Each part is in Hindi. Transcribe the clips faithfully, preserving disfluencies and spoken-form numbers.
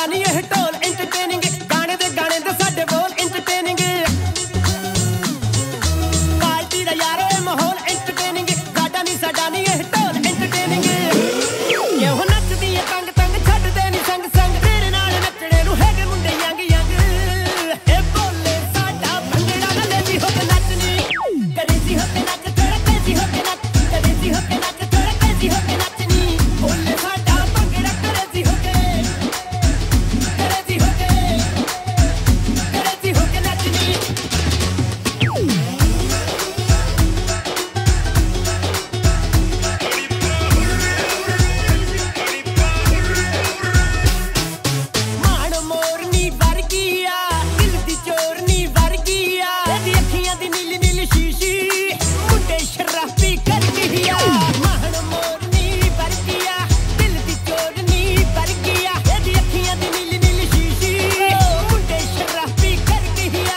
साडा नहीं यह ढोल एंटरटेनिंग गाने दे गाने दे साडे बोल एंटरटेनिंग पार्टी दा यारो ए माहौल एंटरटेनिंग गाड़ा नहीं साडा नहीं यह ढोल एंटरटेनिंग क्यों नचदी है तंग तंग छड्ड दे नी संग संग तेरे नाल नचणे नू हैगे मुंडे यंग यंग ए बोले साडा भंगड़ा ना लेजी हो के नचनी करेजी हो के नच थोड़ा तेजी हो के नच करेजी हो के नच थोड़ा तेजी हो के नचनी बोले साडा भंगड़ा करेजी हो के करेजी हो के करेजी हो के नचनी माण मोरनी वर्गिया दिल दी चोरनी वर्गिया तेरी अखियां दी नीली नीली शीशी मुंडे शराबी कर गया माण मोरनी वर्गिया दिल दी चोरनी वर्गिया तेरी अखियां दी नीली नीली शीशी मुंडे शराबी कर गया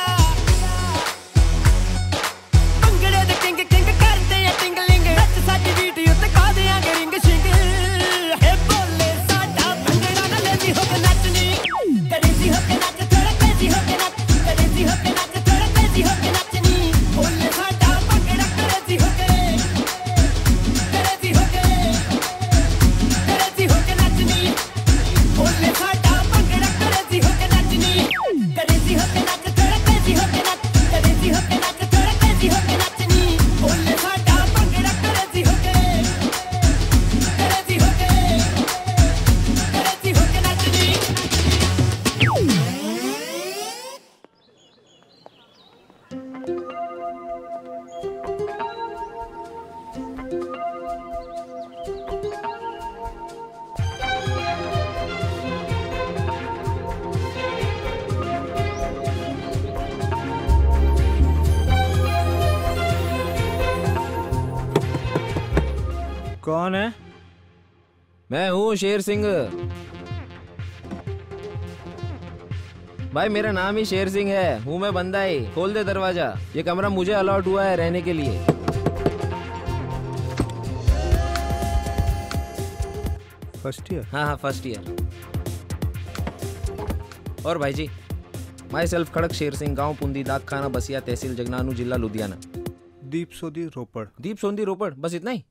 भंगड़े दे किंग किंग करदे आ टिंगलिंग नच साडी वीडियो ते का देंगे रिंग शिंग हे बोले साडा भंगड़ा ना लेजी हो के नचनी करेजी हो के नच थोड़ा तेजी हो के नच करेजी हो के नच थोड़ा तेजी हो के नचनी बोले साडा भंगड़ा करेजी हो के करेजी हो के करेजी हो के नचनी बोले साडा भंगड़ा करेजी हो के नचनी करेजी हो के नच थोड़ा तेजी हो के नच करेजी हो के नच थोड़ा तेजी हो के नचनी बोले साडा भंगड़ा करेजी हो के करेजी हो के करेजी हो के नचनी कौन है? मैं हूँ शेर सिंह। भाई मेरा नाम ही शेर सिंह है, हूँ मैं बंदा ही। खोल दे दरवाजा, ये कमरा मुझे अलॉट हुआ है रहने के लिए। First year? हाँ हाँ फर्स्ट ईयर। और भाई जी, माई सेल्फ खड़क शेर सिंह, गांव पुंदी, दाग खाना बसिया, तहसील जगनानू, जिला लुधियाना। दीप सोदी रोपड़। दीप सोंदी रोपड़, बस इतना ही?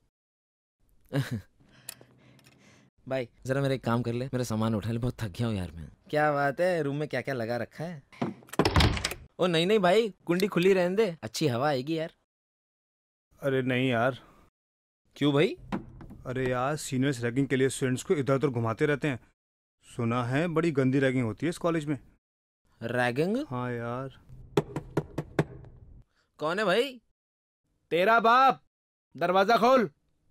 भाई जरा मेरा एक काम कर ले, मेरा सामान उठा ले, बहुत थक गया हूँ यार मैं। क्या बात है, रूम में क्या क्या लगा रखा है? ओ नहीं नहीं भाई, कुंडी खुली रहने दे, अच्छी हवा आएगी यार। अरे नहीं यार। क्यों भाई? अरे यार सीनियर्स रैगिंग के लिए स्टूडेंट्स को इधर उधर घुमाते रहते हैं। सुना है बड़ी गंदी रैगिंग होती है इस कॉलेज में। रैगिंग? हाँ यार। कौन है भाई? तेरा बाप। दरवाजा खोल।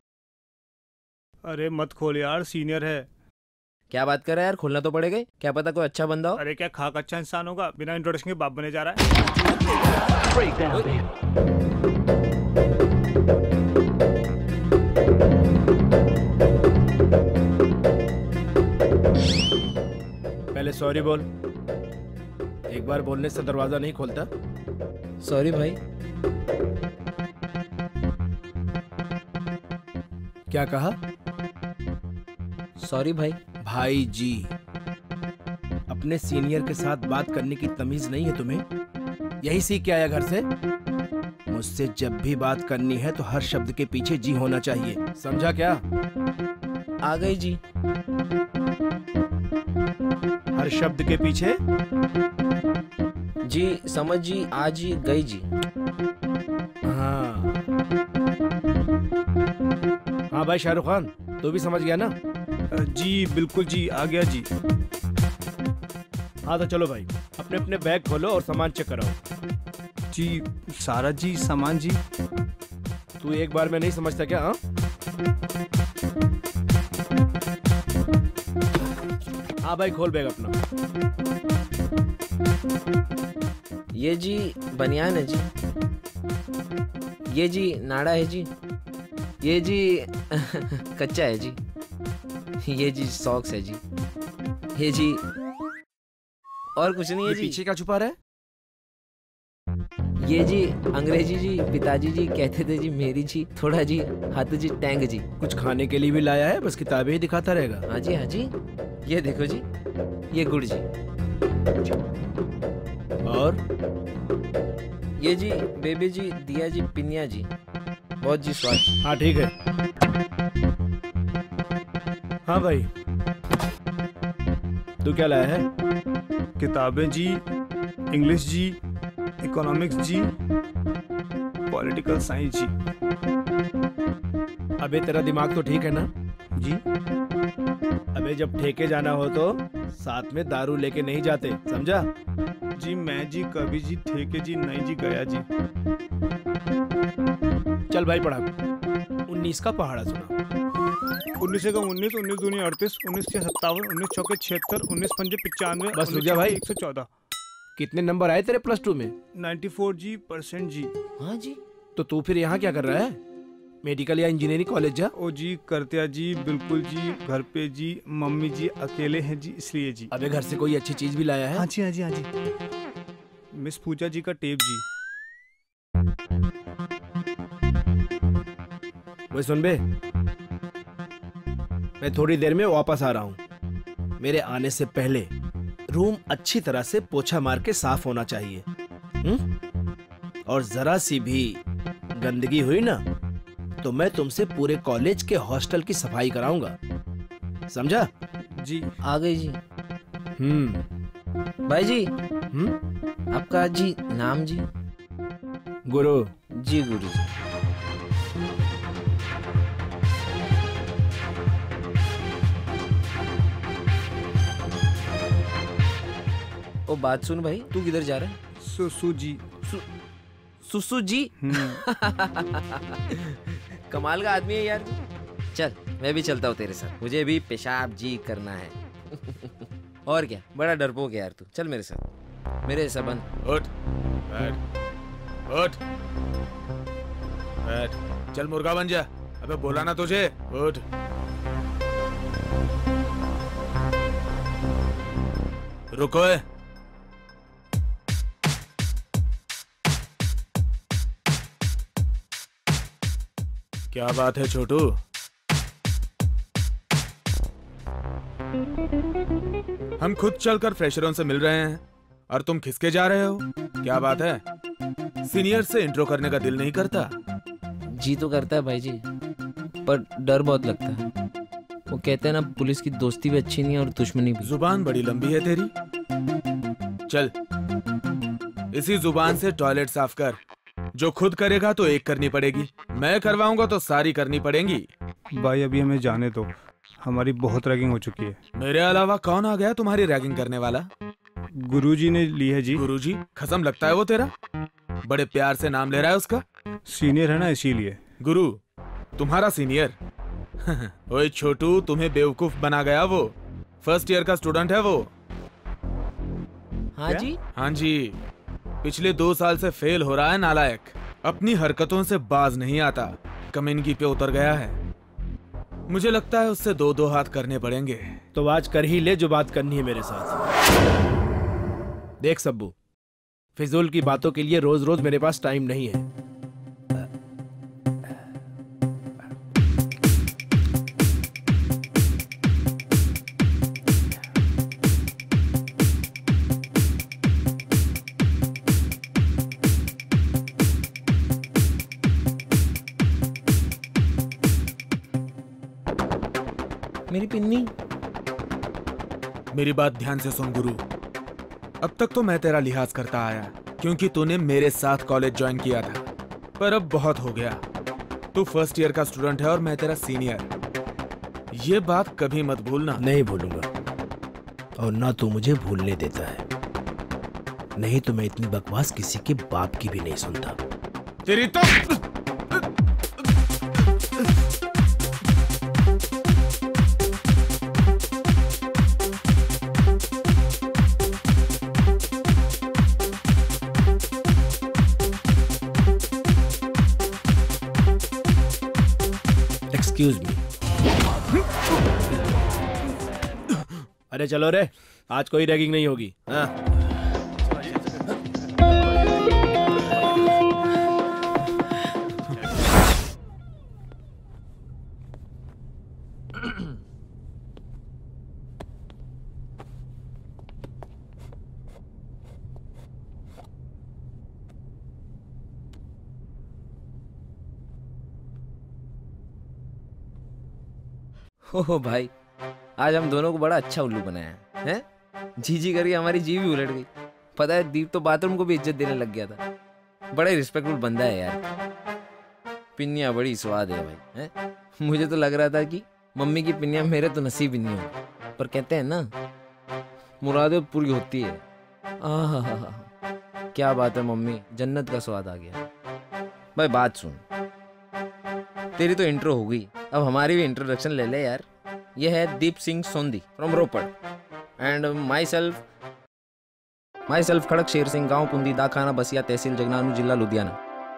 अरे मत खोल यार, सीनियर है। क्या बात कर रहा है यार, खोलना तो पड़ेगा। क्या पता कोई अच्छा बंदा हो। अरे क्या खाक अच्छा इंसान होगा, बिना इंट्रोडक्शन के बाप बने जा रहा है। पहले सॉरी बोल। एक बार बोलने से दरवाजा नहीं खोलता। सॉरी भाई। क्या कहा? सॉरी भाई। भाई जी, अपने सीनियर के साथ बात करने की तमीज नहीं है तुम्हें? यही सीख के आया घर से? मुझसे जब भी बात करनी है तो हर शब्द के पीछे जी होना चाहिए, समझा क्या? आ गई जी। हर शब्द के पीछे? जी समझ जी, आ जी, गई जी। हाँ हाँ भाई शाहरुख खान, तू भी समझ गया ना? जी बिल्कुल जी, आ गया जी। हाँ तो चलो भाई, अपने अपने बैग खोलो और सामान चेक कराओ। जी सारा जी, सामान जी। तू एक बार में नहीं समझता क्या? हाँ हाँ भाई खोल बैग अपना। ये जी बनियान है जी। ये जी नाड़ा है जी। ये जी कच्चा है जी। ये जी सॉक्स है जी। ये जी और कुछ नहीं है जी। पीछे क्या छुपा रहा है? ये जी अंग्रेजी जी, पिताजी जी कहते थे जी मेरी जी, थोड़ा जी हाथ जी टैंग जी। कुछ खाने के लिए भी लाया है? बस किताबें ही दिखाता रहेगा। हाँ जी हाँ जी, ये देखो जी, ये गुड़ जी। और ये जी बेबी जी, दिया जी, पिनिया जी। बहुत जी स्वाद। हाँ ठीक है। हाँ भाई, तू क्या लाया है? किताबें जी, इंग्लिश जी, इकोनॉमिक्स जी, पॉलिटिकल साइंस जी। अबे तेरा दिमाग तो ठीक है ना? जी अबे जब ठेके जाना हो तो साथ में दारू लेके नहीं जाते, समझा? जी मैं जी कभी जी ठेके जी नहीं जी गया जी। चल भाई पढ़ा। उन्नीस का पहाड़ा सुना। उन्नीस का उन्नीस, उन्नीस दूनी अड़तीस, उन्नीस छः सत्तावन, उन्नीस चौके छिहत्तर, उन्नीस पंजे पचानवे, बस रुक जा भाई। एक सौ चौदह। कितने नंबर आए तेरे प्लस टू में? नाइन्टी फोर जी परसेंट जी। हाँ जी। तो तू फिर यहाँ क्या कर रहा है? मेडिकल या इंजीनियरिंग कॉलेज जा। ओ जी करते जी, बिल्कुल जी, घर पे जी, मम्मी जी अकेले हैं जी, इसलिए जी। अबे घर से कोई अच्छी चीज भी लाया है? हाँ जी हाँ जी हाँ जी। मिस पूजा जी का टेप जी। वो सुन बे, मैं थोड़ी देर में वापस आ रहा हूँ। मेरे आने से पहले रूम अच्छी तरह से पोछा मार के साफ होना चाहिए। हुँ? और जरा सी भी गंदगी हुई ना तो मैं तुमसे पूरे कॉलेज के हॉस्टल की सफाई कराऊंगा, समझा? जी आ गई जी। हम्म। भाई जी, हम्म। आपका जी नाम जी? गुरु। जी गुरु जी। ओ बात सुन भाई, तू किधर जा रहा है? सुसु जी। सु, सुसु जी। कमाल का आदमी है यार। चल मैं भी चलता हूँ तेरे साथ, मुझे भी पेशाब जी करना है। और क्या, बड़ा डरपोक है यार तू। चल मेरे साथ, मेरे ऐसा बन। उठ बैठ, उठ बैठ, चल मुर्गा बन जा। अबे बोला ना तुझे, उठ। रुको है। क्या बात है छोटू? हम खुद चलकर फ्रेशरों से मिल रहे हैं और तुम खिसके जा रहे हो, क्या बात है? सीनियर से इंट्रो करने का दिल नहीं करता? जी तो करता है भाई जी, पर डर बहुत लगता है। वो कहते हैं ना, पुलिस की दोस्ती भी अच्छी नहीं है और दुश्मनी भी। जुबान बड़ी लंबी है तेरी। चल इसी जुबान से टॉयलेट साफ कर। जो खुद करेगा तो एक करनी पड़ेगी, मैं करवाऊंगा तो सारी करनी पड़ेंगी। भाई अभी हमें जाने दो, हमारी बहुत रैगिंग हो चुकी है। मेरे अलावा कौन आ गया तुम्हारी रैगिंग करने वाला? गुरुजी ने ली है जी। गुरुजी? खसम लगता है वो तेरा, बड़े प्यार से नाम ले रहा है उसका। सीनियर है ना इसीलिए। गुरु तुम्हारा सीनियर? ओए छोटू, तुम्हें बेवकूफ बना गया वो। फर्स्ट ईयर का स्टूडेंट है वो। हाँ जी। हाँ जी, पिछले दो साल से फेल हो रहा है नालायक। अपनी हरकतों से बाज नहीं आता, कमीनगी पे उतर गया है। मुझे लगता है उससे दो दो हाथ करने पड़ेंगे। तो आज कर ही ले जो बात करनी है मेरे साथ। देख सब्बू, फिजूल की बातों के लिए रोज रोज मेरे पास टाइम नहीं है। मेरी पिन्नी। मेरी बात ध्यान से सुन गुरु। अब तक तो मैं तेरा लिहाज करता आया क्योंकि तूने मेरे साथ कॉलेज ज्वाइन किया था, पर अब बहुत हो गया। तू फर्स्ट ईयर का स्टूडेंट है और मैं तेरा सीनियर। ये बात कभी मत भूलना। नहीं भूलूंगा, और ना तू मुझे भूलने देता है। नहीं तो मैं इतनी बकवास किसी के बाप की भी नहीं सुनता। तेरी तो एक्सक्यूज मी। अरे चलो रे, आज कोई रैगिंग नहीं होगी। हाँ? ओह भाई, आज हम दोनों को बड़ा अच्छा उल्लू बनाया है, हैं? जी जी करके हमारी जी भी उलट गई। पता है, दीप तो बाथरूम को भी इज्जत देने लग गया था। बड़ा ही रिस्पेक्टफुल बंदा है यार। पिन्निया बड़ी स्वाद है भाई, हैं? मुझे तो लग रहा था कि मम्मी की पिन्निया मेरे तो नसीब ही नहीं होगी, पर कहते हैं ना, मुरादें पूरी होती है। आहा, क्या बात है मम्मी, जन्नत का स्वाद आ गया। भाई बात सुन, तेरी तो इंट्रो हो गई, अब हमारी भी इंट्रोडक्शन ले ले यार। ये है Deep Singh Sondhi from Ropar and myself myself Khadak Sher Singh, गांव पुंदी, दाखाना बसिया, तहसील जगनानू, जिला लुधियाना।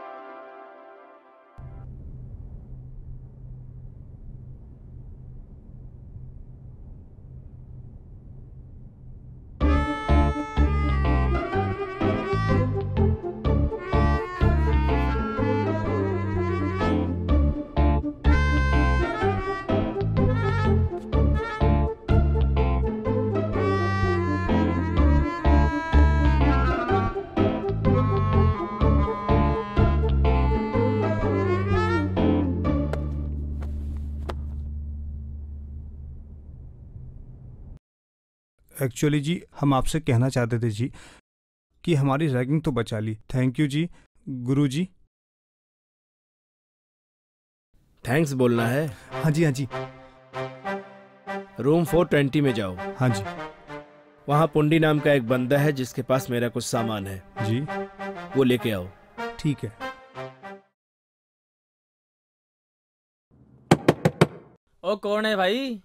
एक्चुअली जी हम आपसे कहना चाहते थे जी कि हमारी रैगिंग तो बचा ली। Thank you ji Guru ji. Thanks बोलना है। हाँ जी हाँ जी रूम फोर ट्वेंटी में जाओ। हाँ जी वहाँ पुंडी नाम का एक बंदा है जिसके पास मेरा कुछ सामान है, जी वो लेके आओ। ठीक है। ओ कौन है भाई?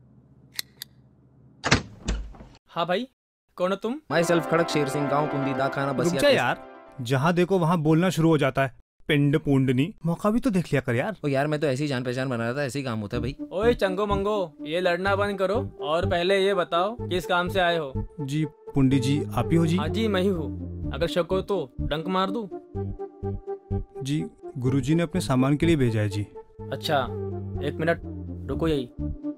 हाँ भाई, कौन हो तुम? माई सेल्फ खड़क शेर सिंह, गांव पुंदी, दाखाना रुक बसिया। जा यार, जहाँ देखो वहाँ बोलना शुरू हो जाता है। पिंड पुंडनी, मौका भी तो देख लिया कर यार। ओ यार, मैं तो ऐसी जान पहचान बना रहा था, ऐसे ही काम होता है भाई। ओए चंगो मंगो, ये लड़ना बंद करो और पहले ये बताओ किस काम से आए हो? जी पुंडी जी, आप ही हो जी? हाँ जी मैं ही हूँ, अगर शक हो तो डंक मार दूँ? जी गुरुजी ने अपने सामान के लिए भेजा है जी। अच्छा एक मिनट रुको, यही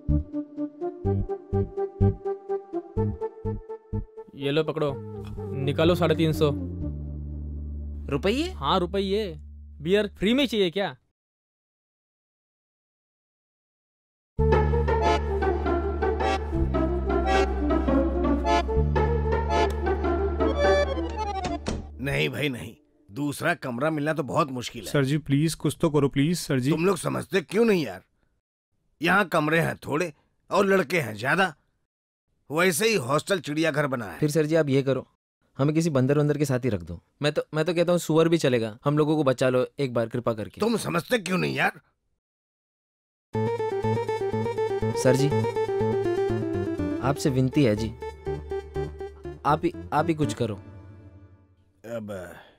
ये लो पकड़ो, निकालो साढ़े तीन सौ रुपये? हाँ रुपये। बियर फ्री में चाहिए क्या? नहीं भाई नहीं, दूसरा कमरा मिलना तो बहुत मुश्किल है। सर जी प्लीज कुछ तो करो प्लीज सर जी। तुम लोग समझते क्यों नहीं यार? यहाँ कमरे हैं थोड़े और लड़के हैं ज्यादा, वैसे ही हॉस्टल चिड़ियाघर बना है। फिर सर जी आप ये करो, हमें किसी बंदर वंदर के साथ ही रख दो। मैं तो मैं तो कहता हूँ सुअर भी चलेगा, हम लोगों को बचा लो एक बार कृपा करके। तुम समझते क्यों नहीं यार? सर जी आपसे विनती है जी, आप ही आप ही कुछ करो। अब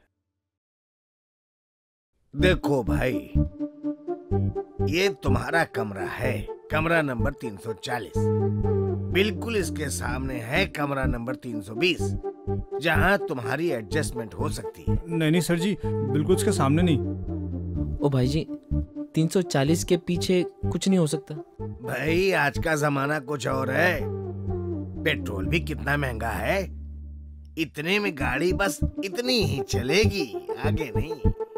देखो भाई, ये तुम्हारा कमरा है, कमरा नंबर तीन सौ चालीस। बिल्कुल इसके सामने है कमरा नंबर तीन सौ बीस, जहाँ तुम्हारी एडजस्टमेंट हो सकती है। नहीं नहीं सर जी, बिल्कुल इसके सामने नहीं। ओ भाई जी, तीन सौ चालीस के पीछे कुछ नहीं हो सकता? भाई आज का जमाना कुछ और है, पेट्रोल भी कितना महंगा है, इतने में गाड़ी बस इतनी ही चलेगी, आगे नहीं।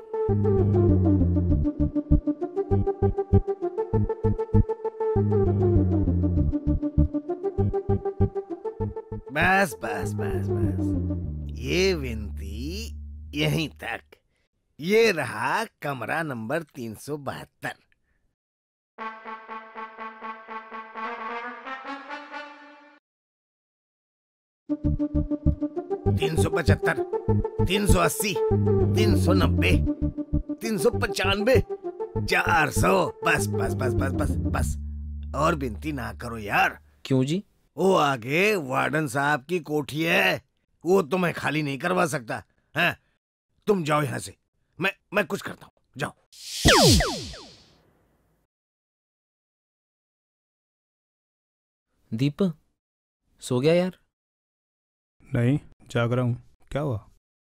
बस बस बस बस, ये विनती यहीं तक। ये रहा कमरा नंबर तीन सौ बहत्तर। तीन सौ पचहत्तर, तीन सौ अस्सी, तीन सौ नब्बे, तीन सौ पचानवे, चार सौ। बस बस बस बस बस बस, और विनती ना करो यार। क्यों जी? वो आगे वार्डन साहब की कोठी है, वो तुम्हें खाली नहीं करवा सकता है। तुम जाओ यहाँ से, मैं मैं कुछ करता हूँ, जाओ। दीप सो गया यार? नहीं जाग रहा हूँ। क्या हुआ?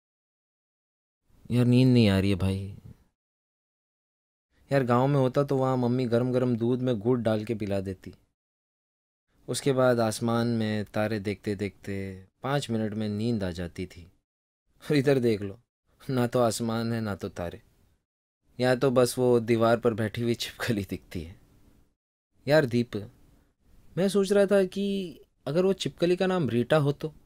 यार नींद नहीं आ रही है भाई। यार गांव में होता तो वहाँ मम्मी गरम गरम दूध में गुड़ डाल के पिला देती। उसके बाद आसमान में तारे देखते देखते पाँच मिनट में नींद आ जाती थी। और इधर देख लो, ना तो आसमान है ना तो तारे, यहाँ तो बस वो दीवार पर बैठी हुई छिपकली दिखती है। यार दीप, मैं सोच रहा था कि अगर वो छिपकली का नाम रीटा हो तो।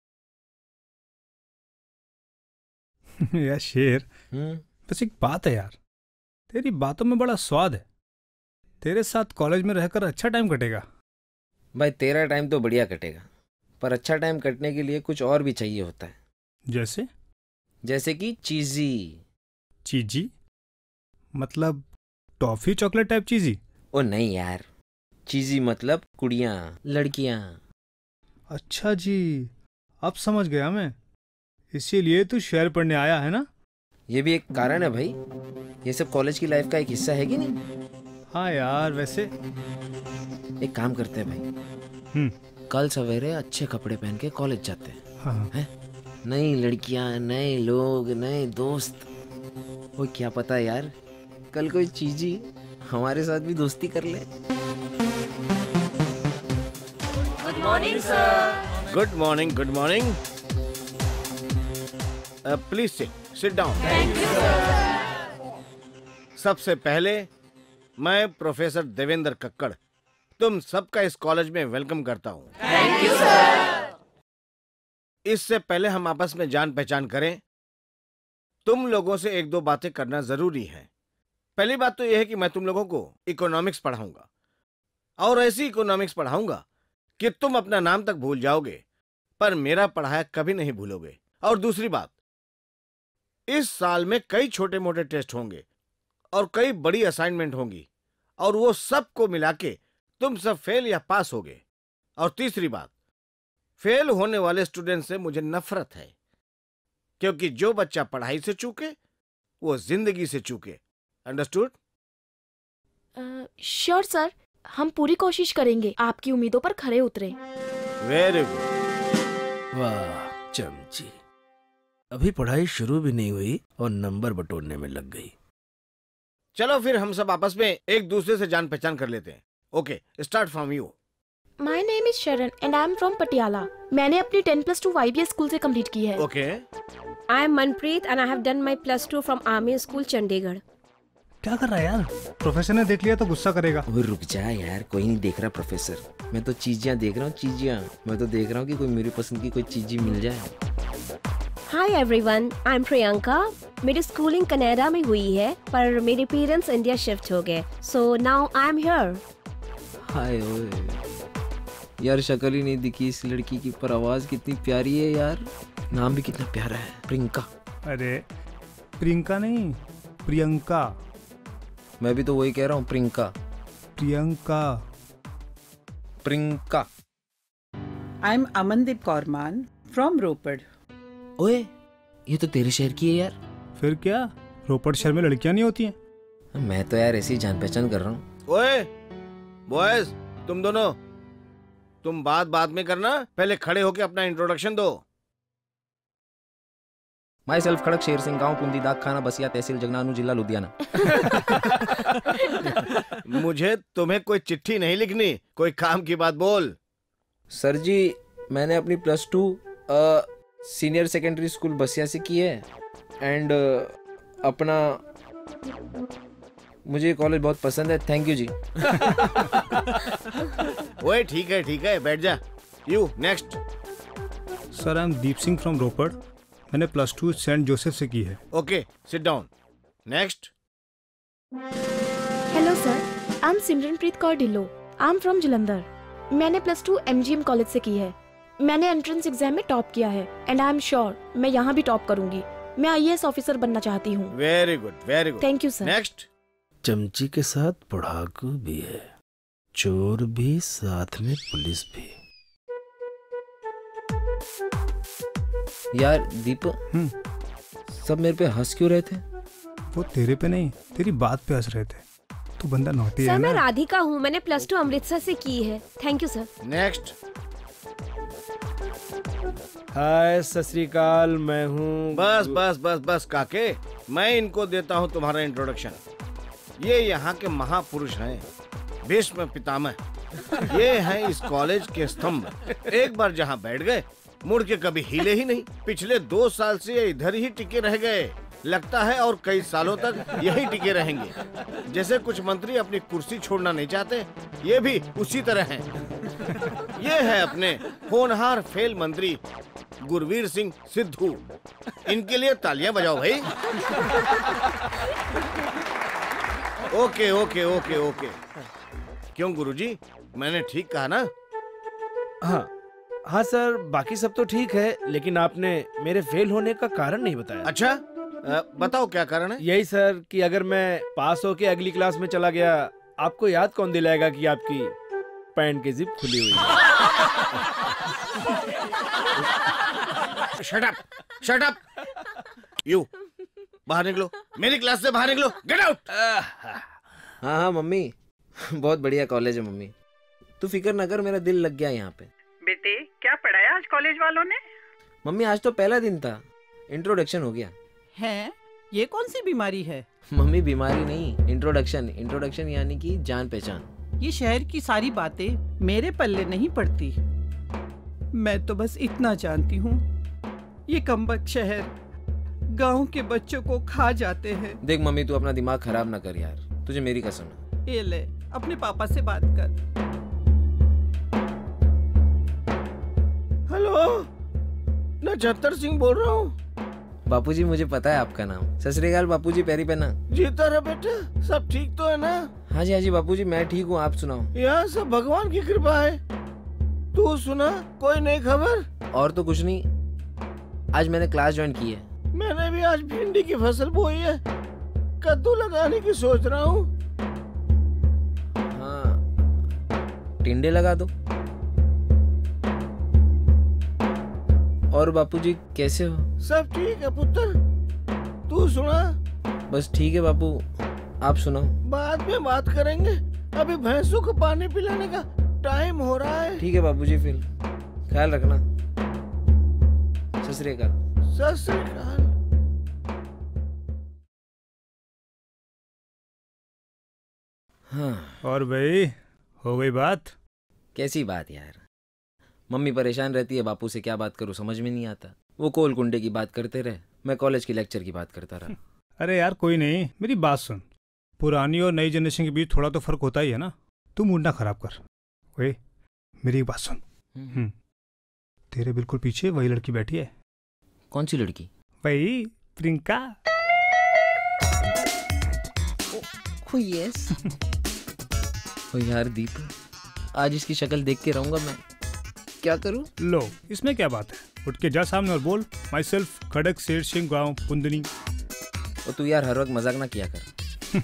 यार शेर, हम्म बस एक बात है यार, तेरी बातों में बड़ा स्वाद है। तेरे साथ कॉलेज में रहकर अच्छा टाइम कटेगा। भाई तेरा टाइम तो बढ़िया कटेगा, पर अच्छा टाइम कटने के लिए कुछ और भी चाहिए होता है। जैसे? जैसे कि चीजी। चीजी मतलब टॉफी चॉकलेट टाइप चीजी? ओ नहीं यार, चीजी मतलब कुड़ियाँ, लड़कियाँ। अच्छा जी, अब समझ गया मैं। इसीलिए तू शेर पढ़ने आया है ना? ये भी एक कारण है भाई, ये सब कॉलेज की लाइफ का एक हिस्सा है कि नहीं? हाँ यार, वैसे एक काम करते हैं भाई, हम्म कल सवेरे अच्छे कपड़े पहन के कॉलेज जाते हैं। हाँ हैं? नई लड़कियां, नए लोग, नए दोस्त। वो क्या पता यार, कल कोई चीजी हमारे साथ भी दोस्ती कर ले। Good morning, good morning. Please sit sit down. सबसे पहले मैं प्रोफेसर देवेंद्र कक्कड़ तुम सबका इस कॉलेज में वेलकम करता हूँ। Thank you sir. इससे पहले हम आपस में जान पहचान करें, तुम लोगों से एक दो बातें करना जरूरी है। पहली बात तो यह है कि मैं तुम लोगों को इकोनॉमिक्स पढ़ाऊंगा, और ऐसी इकोनॉमिक्स पढ़ाऊंगा कि तुम अपना नाम तक भूल जाओगे, पर मेरा पढ़ाया कभी नहीं भूलोगे। और दूसरी बात, इस साल में कई छोटे मोटे टेस्ट होंगे और कई बड़ी असाइनमेंट होंगी, और वो सब को मिला के तुम सब फेल या पास होगे। और तीसरी बात, फेल होने वाले स्टूडेंट से मुझे नफरत है, क्योंकि जो बच्चा पढ़ाई से चूके वो जिंदगी से चूके। अंडरस्टूड? श्योर सर, हम पूरी कोशिश करेंगे आपकी उम्मीदों पर खरे उतरे। Very good. वाह चमची, अभी पढ़ाई शुरू भी नहीं हुई और नंबर बटोरने में लग गई। चलो फिर हम सब आपस में एक दूसरे से जान पहचान कर लेते हैं। Okay, start from you. My name is Sharan and I am from Patiala. मैंने अपनी ten plus two YBS school से कंप्लीट की है। Okay. I am Manpreet and I have done my plus two from Army School Chandigarh. क्या कर रहा है यार? प्रोफेसर ने देख लिया तो गुस्सा करेगा। वो रुक जा यार, कोई नहीं देख रहा प्रोफेसर। मैं तो चीजियाँ देख रहा हूँ, चीजियाँ। मैं तो देख रहा हूँ कि कोई मेरी पसंद की कोई चीजी मिल जाए। Hi everyone, I am Priyanka. मेरी स्कूलिंग कनाडा में हुई है, पर मेरे पेरेंट्स इंडिया शिफ्ट हो गए, so now I am here. हाय ओए यार, शक्ल ही नहीं दिखी इस लड़की की, पर आवाज कितनी प्यारी है यार। नाम भी कितना प्यारा है, प्रियंका। अरे प्रियंका नहीं, प्रियंका। मैं भी तो वही कह रहा हूँ, Priyanka. Priyanka Priyanka. I am Amandeep Kaurman from Ropar. ओए, ये तो तेरे शहर की है यार। फिर क्या, रोपड़ शहर में लड़कियां नहीं होती हैं? मैं तो यार ऐसी जान पहचान कर रहा हूँ। ओए बॉयज, तुम दोनों, तुम बात बाद में करना, पहले खड़े होके अपना इंट्रोडक्शन दो। माई सेल्फ खड़क शेर सिंह, गाँव कुंदी, दाग खाना, बसिया, तहसील जगनानू, जिला लुधियाना। मुझे तुम्हें कोई चिट्ठी नहीं लिखनी, कोई काम की बात बोल। सर जी, मैंने अपनी plus two senior secondary school Basia से की है, एंड अपना मुझे कॉलेज बहुत पसंद है। थैंक यू जी। ओए ठीक है ठीक है, बैठ जा। You next. Sir, I am Deep Singh from Ropar. मैंने प्लस टू सेंट जोसेफ से की है। Okay, sit down. Next. Hello sir, I am Simranpreet Kaur Dhillon. I am from Jalandhar. मैंने प्लस टू एमजीएम कॉलेज से की है। मैंने एंट्रेंस एग्जाम में टॉप किया है, एंड आई एम श्योर मैं यहाँ भी टॉप करूंगी। मैं आईएएस ऑफिसर बनना चाहती हूँ। Very good, very good. Thank you sir. Next. चमची के साथ पढ़ाकू भी है, चोर भी, साथ में पुलिस भी। यार दीप, हम्म सब मेरे पे हंस क्यों रहे थे? वो तेरे पे नहीं, तेरी बात पे हंस रहे थे। तू बंदा नौटी सर है मैं ना? राधिका हूँ, मैंने प्लस टू अमृतसर से की है। Thank you sir. Next. Hi Sat Shri अकाल, मैं हूँ। बस बस बस बस काके, मैं इनको देता हूँ तुम्हारा इंट्रोडक्शन। ये यहाँ के महापुरुष हैं, भीष्म पितामह। ये हैं इस कॉलेज के स्तंभ। एक बार जहाँ बैठ गए, मुड़ के कभी हिले ही नहीं। पिछले दो साल से ये इधर ही टिके रह गए, लगता है और कई सालों तक यही टिके रहेंगे। जैसे कुछ मंत्री अपनी कुर्सी छोड़ना नहीं चाहते, ये भी उसी तरह हैं। ये है अपने होनहार फेल मंत्री गुरवीर सिंह सिद्धू। इनके लिए तालियां बजाओ भाई। Okay okay okay okay. क्यों गुरुजी, मैंने ठीक कहा ना? हाँ हाँ सर, बाकी सब तो ठीक है, लेकिन आपने मेरे फेल होने का कारण नहीं बताया। अच्छा, आ, बताओ क्या कारण है? यही सर कि अगर मैं पास होके अगली क्लास में चला गया, आपको याद कौन दिलाएगा कि आपकी पैंट की जिप खुली हुई है? Shut up, shut up. You बाहर निकलो, मेरी क्लास से बाहर निकलो, गेट आउट। हाँ हाँ मम्मी, बहुत बढ़िया कॉलेज है मम्मी, तू फिक्र न कर, मेरा दिल लग गया यहाँ पे। बेटे क्या पढ़ाया आज कॉलेज वालों ने? मम्मी आज तो पहला दिन था, इंट्रोडक्शन हो गया है। ये कौन सी बीमारी है? मम्मी बीमारी नहीं, इंट्रोडक्शन। इंट्रोडक्शन यानी कि जान पहचान। ये शहर की सारी बातें मेरे पल्ले नहीं पड़ती। मैं तो बस इतना जानती हूँ, ये कमबख्त शहर गांव के बच्चों को खा जाते हैं। देख मम्मी, तू अपना दिमाग खराब ना कर यार, तुझे मेरी कसम है। ये ले, अपने पापा से बात कर। हेलो, नक्षत्र सिंह बोल रहा हूँ। बापूजी मुझे पता है आपका नाम। सत श्री अकाल बापूजी, पैरी पहना। जीता रहा बेटा, सब ठीक तो है ना? हाँ जी हाँ जी बापूजी, मैं ठीक हूँ, आप सुनाओ। यहाँ सब भगवान की कृपा है। तू सुना, कोई नई खबर? और तो कुछ नहीं, आज मैंने क्लास ज्वाइन की है। मैंने भी आज भिंडी की फसल बोई है, कद्दू लगाने की सोच रहा हूँ। हाँ, टिंडे लगा दो। और बापूजी कैसे हो? सब ठीक है पुत्र, तू सुना? बस ठीक है बापू, आप सुनाओ। बाद में बात करेंगे, अभी भैंसों को पानी पिलाने का टाइम हो रहा है। ठीक है बापूजी, फिर ख्याल रखना। सत श्री अकाल। सत श्री अकाल। हाँ। और भाई हो गई बात? कैसी बात यार, मम्मी परेशान रहती है, बापू से क्या बात करूं समझ में नहीं आता। वो कोल कुंडे की बात करते रहे, मैं कॉलेज के लेक्चर की बात करता रहा। अरे यार कोई नहीं, मेरी बात सुन, पुरानी और नई जनरेशन के बीच थोड़ा तो फर्क होता ही है ना। तू मूड ना खराब कर। ओए मेरी बात सुन, हम्म तेरे बिल्कुल पीछे वही लड़की बैठी है। कौन सी लड़की? वही प्रियंका। ओ यस। ओ यार दीप, आज इसकी शक्ल देख के रहूंगा मैं, क्या करूं? लो इसमें क्या बात है, उठ के जा सामने और बोल, माई सेल्फ खड़क शेर सिंह गाँव पुंदनी। और तू यार हर वक्त मजाक ना किया कर।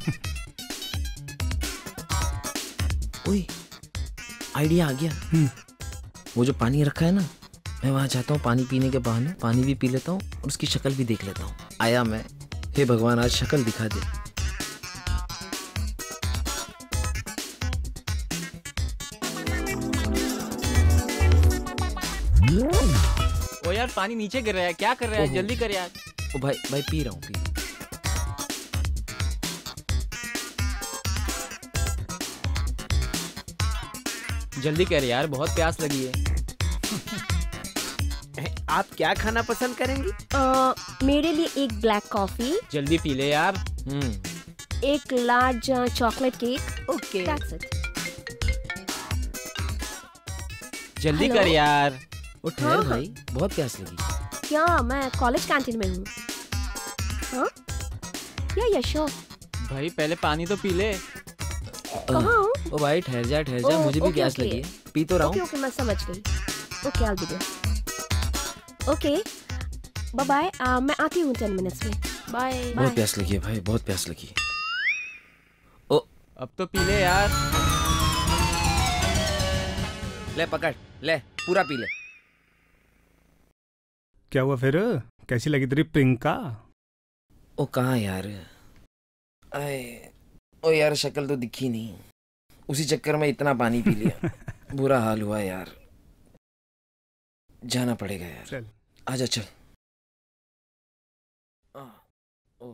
ओए आइडिया आ गया। वो जो पानी रखा है ना, मैं वहां जाता हूँ, पानी पीने के बहाने पानी भी पी लेता हूँ और उसकी शक्ल भी देख लेता हूँ। आया मैं, हे भगवान आज शक्ल दिखा दे। ओ यार पानी नीचे गिर रहा है, क्या कर रहा है? जल्दी कर यार। ओ भाई भाई पी रहा हूँ, पी रहा हूँ। जल्दी कर यार, बहुत प्यास लगी है। आप क्या खाना पसंद करेंगी? आ, मेरे लिए एक ब्लैक कॉफी। जल्दी पी ले यार। हम्म एक large chocolate cake. Okay that's it. जल्दी Hello? कर यार। ओ ठहर हाँ। भाई, बहुत प्यास लगी। क्या मैं कॉलेज कैंटीन में हूँ? हाँ या या श्योर। भाई पहले पानी तो पी ले। कहाँ हूँ? ओ भाई ठहर जा ठहर जा, ओह, मुझे भी ओके, प्यास ओके। लगी है, पी तो रहा ओके हूँ। ओके मैं समझ गई। Okay I will be there. Okay bye bye, मैं आती हूँ टेन मिनट्स में। बाय बहुत बाय। प्यास लगी है भाई, बहुत प्यास लगी है। ओ अब तो पी ले यार। ले पकड़, ले पूरा पी ले। क्या हुआ फिर, कैसी लगी तेरी प्रियंका? ओ कहाँ यार, आए ओ यार शक्ल तो दिखी नहीं, उसी चक्कर में इतना पानी पी लिया। बुरा हाल हुआ यार, जाना पड़ेगा यार। चल आजा चल। आ, ओ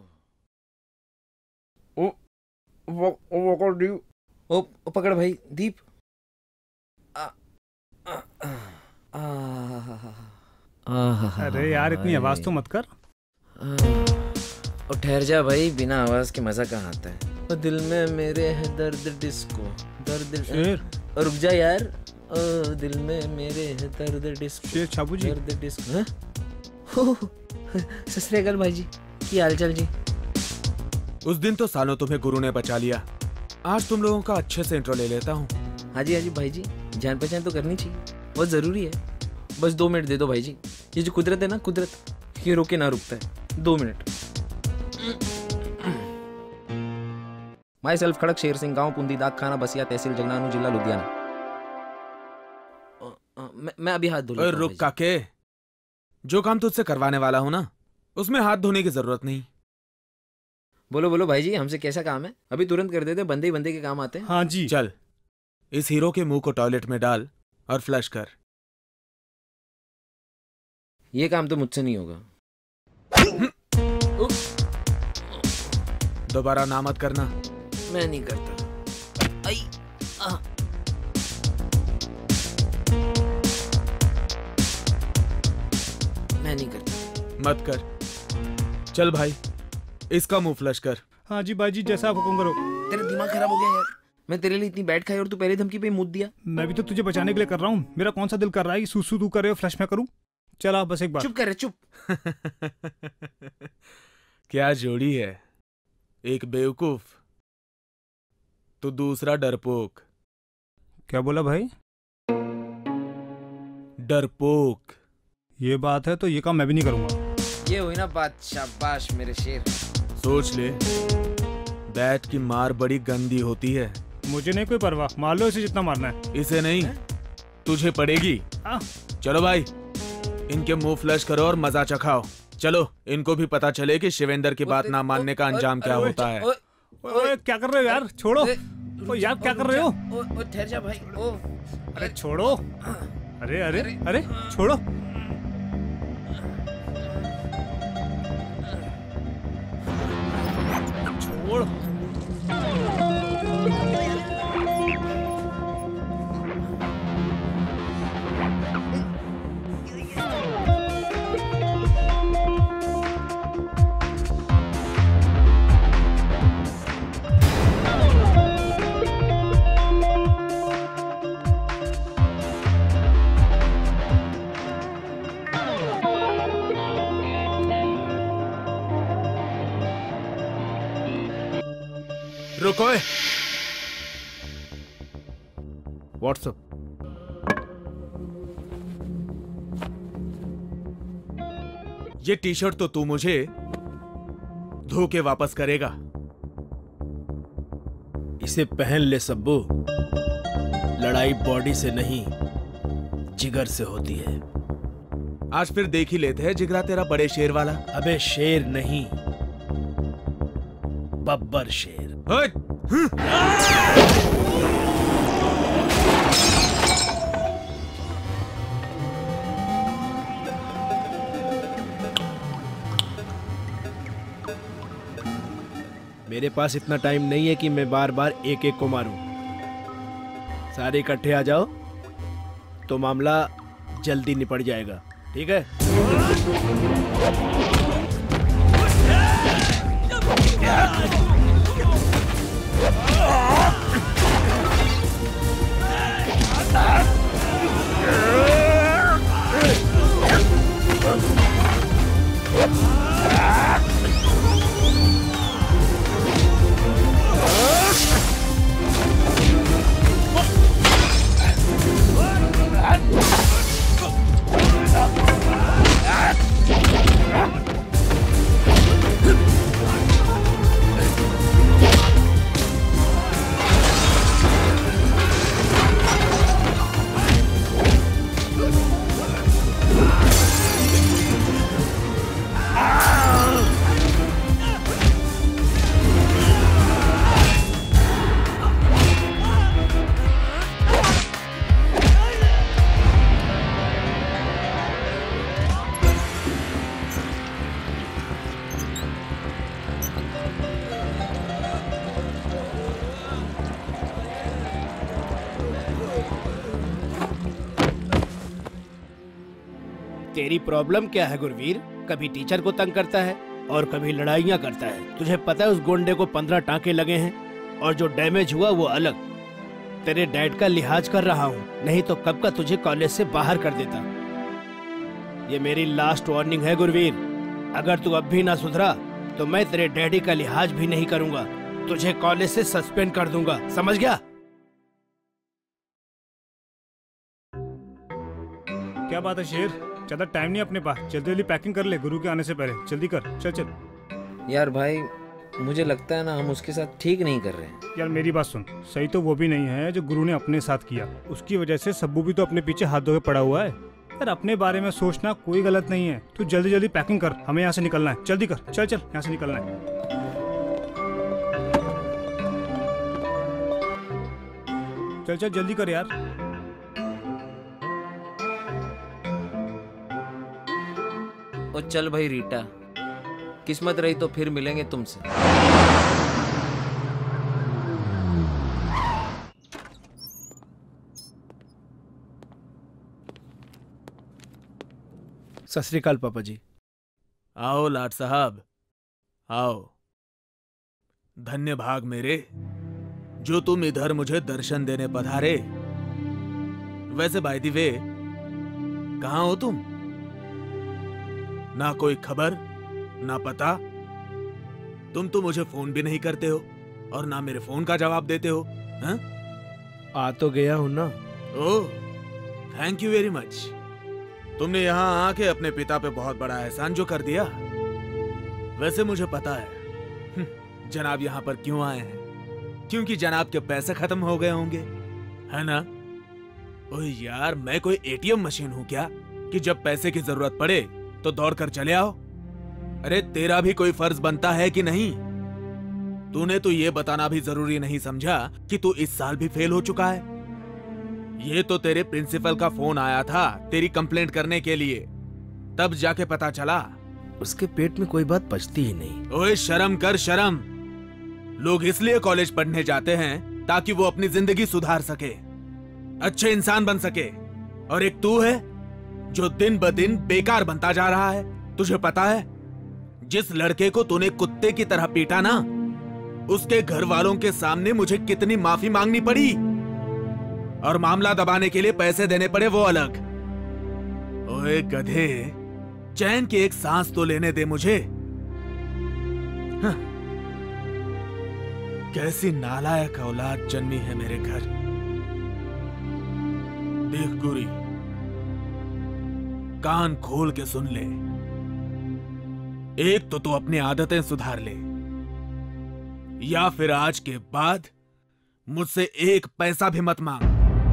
ओ वो वो कर दी। ओ ओ पकड़ भाई दीप। आ, आ, आ, आ, आ, अरे यार इतनी आवाज तो मत कर। और ठहर जा भाई, बिना आवाज के मजा कहाँ आता है। और दिल में मेरे है दर्द डिस्को, दर्द। शेर और रुक जा यार, ओ दिल में मेरे है दर्द डिस्क शेर छापू जी। दर्द डिस्क हैं? हो सत श्री अकाल भाई जी, की हाल चाल जी? उस दिन तो सालों तुम्हें गुरु ने बचा लिया, आज तुम लोगों का अच्छे से इंट्रो ले लेता हूँ। हाँ जी हाँ जी भाई जी, जान पहचान तो करनी चाहिए, बहुत जरूरी है। बस दो मिनट दे दो भाई जी, ये जो कुदरत है ना, कुदरत ये रोके ना रुकता है। दो minute. My self Khadak Sher Singh, गांव पुंदी, दाग खाना बसिया, तहसील जगनानू, जिला लुधियाना। मैं, मैं अभी हाथ धो लेता हूं। रुक काके, जो काम तुझसे करवाने वाला हूं ना, उसमें हाथ धोने की जरूरत नहीं। बोलो बोलो भाई जी, हमसे कैसा काम है? अभी तुरंत कर देते, बंदे ही बंदे के काम आते हैं। हाँ जी। चल, इस हीरो के मुंह को टॉयलेट में डाल और फ्लश कर। ये काम तो मुझसे नहीं होगा। दोबारा ना मत करना। मैं नहीं करता। आई, आ। मैं नहीं करता। मत कर। चल भाई, इसका मुंह फ्लश कर। हाँ जी भाई जी, जैसा आप हुक्म करो। तेरा दिमाग खराब हो गया यार, मैं तेरे लिए इतनी बैठ खाई और तू पहले धमकी पे मुद दिया। मैं भी तो तुझे बचाने के लिए कर रहा हूँ। मेरा कौन सा दिल कर रहा है कि सूसू तू करे और फ्लश में करूँ? चला बस एक बार। चुप कर, चुप। क्या जोड़ी है, एक बेवकूफ तो दूसरा डरपोक। क्या बोला भाई? डरपोक। ये बात है तो ये काम मैं भी नहीं करूंगा। ये हुई ना बात, शाबाश मेरे शेर। सोच ले, बैट की मार बड़ी गंदी होती है। मुझे नहीं कोई परवाह, मार लो इसे जितना मारना है। इसे नहीं, तुझे पड़ेगी। आ? चलो भाई, इनके मुंह फ्लश करो और मजा चखाओ। चलो, इनको भी पता चले कि शिवेंद्र की बात ना मानने का अंजाम क्या होता है। ओए, क्या कर रहे हो यार? छोड़ो। ओ यार, क्या कर रहे हो? ओ ठहर जा भाई। ओ अरे छोड़ो। अरे अरे अरे छोड़ो। छोड़। रुको। व्हाट्सअप। ये टी शर्ट तो तू मुझे धो के वापस करेगा। इसे पहन ले सब्बू। लड़ाई बॉडी से नहीं, जिगर से होती है। आज फिर देख ही लेते हैं जिगरा तेरा बड़े शेर वाला। अबे शेर नहीं, बब्बर शेर। मेरे पास इतना टाइम नहीं है कि मैं बार बार एक एक को मारूं। सारे इकट्ठे आ जाओ तो मामला जल्दी निपट जाएगा, ठीक है? तेरी प्रॉब्लम क्या है गुरवीर? कभी टीचर को तंग करता है और कभी लड़ाइयाँ करता है। तुझे पता है उस गोंडे को पंद्रह टांके लगे हैं और जो डैमेज हुआ वो अलग। तेरे डैड का लिहाज कर रहा हूँ, नहीं तो कब का तुझे कॉलेज से बाहर कर देता। ये मेरी लास्ट वार्निंग है गुरवीर, अगर तू अब भी ना सुधरा तो मैं तेरे डैडी का लिहाज भी नहीं करूंगा, तुझे कॉलेज से सस्पेंड कर दूंगा, समझ गया? क्या बात है शेर, ज्यादा टाइम नहीं अपने पास, जल्दी जल्दी पैकिंग कर ले गुरु के आने से पहले, जल्दी कर, चल चल। यार भाई मुझे लगता है ना हम उसके साथ ठीक नहीं कर रहे हैं। यार मेरी बात सुन, सही तो वो भी नहीं है जो गुरु ने अपने साथ किया, उसकी वजह से सब्बू भी तो अपने पीछे हाथ धो के पड़ा हुआ है। यार अपने बारे में सोचना कोई गलत नहीं है, तू जल्दी जल्दी पैकिंग कर, हमें यहाँ से निकलना है, जल्दी कर, चल चल यहाँ से निकलना है। चल चल जल्दी कर यार। और चल भाई रीटा, किस्मत रही तो फिर मिलेंगे तुमसे। सत श्री अकाल पापा जी। आओ लाट साहब आओ। धन्य भाग मेरे जो तुम इधर मुझे दर्शन देने पधारे। वैसे बाय द वे कहाँ हो तुम? ना कोई खबर ना पता, तुम तो मुझे फोन भी नहीं करते हो और ना मेरे फोन का जवाब देते हो। हा? आ तो गया हूं ना। Oh thank you very much. तुमने यहाँ आके अपने पिता पे बहुत बड़ा एहसान जो कर दिया। वैसे मुझे पता है जनाब यहाँ पर क्यों आए हैं, क्योंकि जनाब के पैसे खत्म हो गए होंगे, है ना? ओह यार मैं कोई एटीएम मशीन हूँ क्या कि जब पैसे की जरूरत पड़े तो दौड़ कर चले आओ? अरे तेरा भी कोई फर्ज बनता है कि नहीं? तूने तो ये बताना भी जरूरी नहीं समझा कि तू इस साल भी फेल हो चुका है। ये तो तेरे प्रिंसिपल का फोन आया था तेरी कंप्लेंट करने के लिए, तब जाके पता चला। उसके पेट में कोई बात पचती ही नहीं। ओए शर्म कर शर्म। लोग इसलिए कॉलेज पढ़ने जाते हैं ताकि वो अपनी जिंदगी सुधार सके, अच्छे इंसान बन सके, और एक तू है जो दिन ब दिन बेकार बनता जा रहा है। तुझे पता है जिस लड़के को तूने कुत्ते की तरह पीटा ना, उसके घर वालों के सामने मुझे कितनी माफी मांगनी पड़ी और मामला दबाने के लिए पैसे देने पड़े, वो अलग। ओए गधे, चैन की एक सांस तो लेने दे मुझे। हाँ। कैसी नालायक औलाद जन्मी है मेरे घर। देख गुरी, कान खोल के सुन ले। एक तो तू अपनी आदतें सुधार ले, या फिर आज के बाद मुझसे एक पैसा भी मत मांग।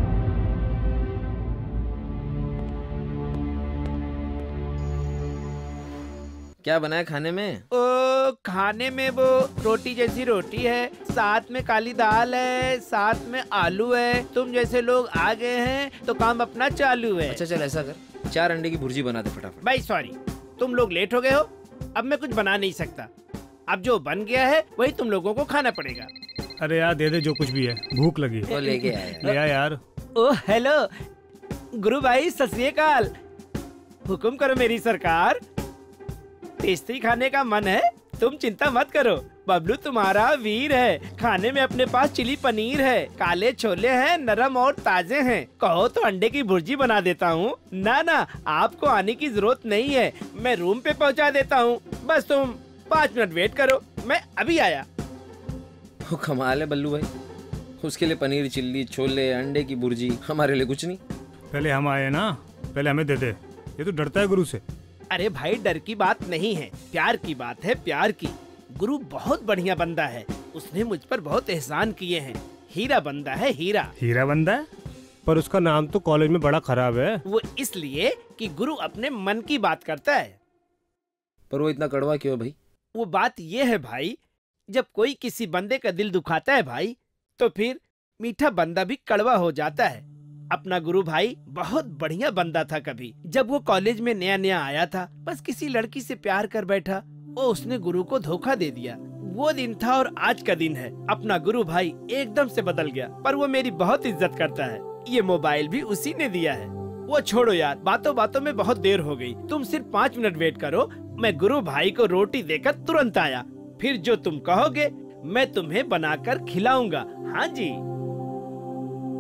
क्या बनाया खाने में? ओ खाने में वो रोटी जैसी रोटी है, साथ में काली दाल है, साथ में आलू है। तुम जैसे लोग आ गए हैं तो काम अपना चालू है। अच्छा चल ऐसा कर, चार अंडे की भुर्जी बना दे फटाफट। भाई सॉरी, तुम लोग लेट हो गए हो, अब मैं कुछ बना नहीं सकता। अब जो बन गया है वही तुम लोगों को खाना पड़ेगा। अरे यार दे दे जो कुछ भी है, भूख लगी है। तो लेके आया ले आ यार। ओ हेलो गुरु भाई, सत श्री अकाल। हुक्म करो मेरी सरकार। टेस्टी खाने का मन है? तुम चिंता मत करो, बबलू तुम्हारा वीर है। खाने में अपने पास चिली पनीर है, काले छोले हैं, नरम और ताजे हैं। कहो तो अंडे की भुर्जी बना देता हूँ। ना ना, आपको आने की जरूरत नहीं है, मैं रूम पे पहुँचा देता हूँ। बस तुम पाँच मिनट वेट करो, मैं अभी आया। वो कमाल है बल्लू भाई, उसके लिए पनीर चिल्ली, छोले, अंडे की भुर्जी, हमारे लिए कुछ नहीं। पहले हम आए ना, पहले हमें दे दे। ये तो डरता है गुरु से। अरे भाई डर की बात नहीं है, प्यार की बात है, प्यार की। गुरु बहुत बढ़िया बंदा है, उसने मुझ पर बहुत एहसान किए हैं। हीरा बंदा है, हीरा। हीरा बंदा है? पर उसका नाम तो कॉलेज में बड़ा खराब है। वो इसलिए कि गुरु अपने मन की बात करता है। पर वो इतना कड़वा क्यों भाई? वो बात ये है भाई, जब कोई किसी बंदे का दिल दुखाता है भाई, तो फिर मीठा बंदा भी कड़वा हो जाता है। अपना गुरु भाई बहुत बढ़िया बंदा था। कभी जब वो कॉलेज में नया नया आया था, बस किसी लड़की से प्यार कर बैठा, और उसने गुरु को धोखा दे दिया। वो दिन था और आज का दिन है। अपना गुरु भाई एकदम से बदल गया, पर वो मेरी बहुत इज्जत करता है। ये मोबाइल भी उसी ने दिया है। वो छोड़ो यार, बातों बातों में बहुत देर हो गई। तुम सिर्फ पाँच मिनट वेट करो, मैं गुरु भाई को रोटी देकर तुरंत आया। फिर जो तुम कहोगे मैं तुम्हें बनाकर खिलाऊंगा। हाँ जी।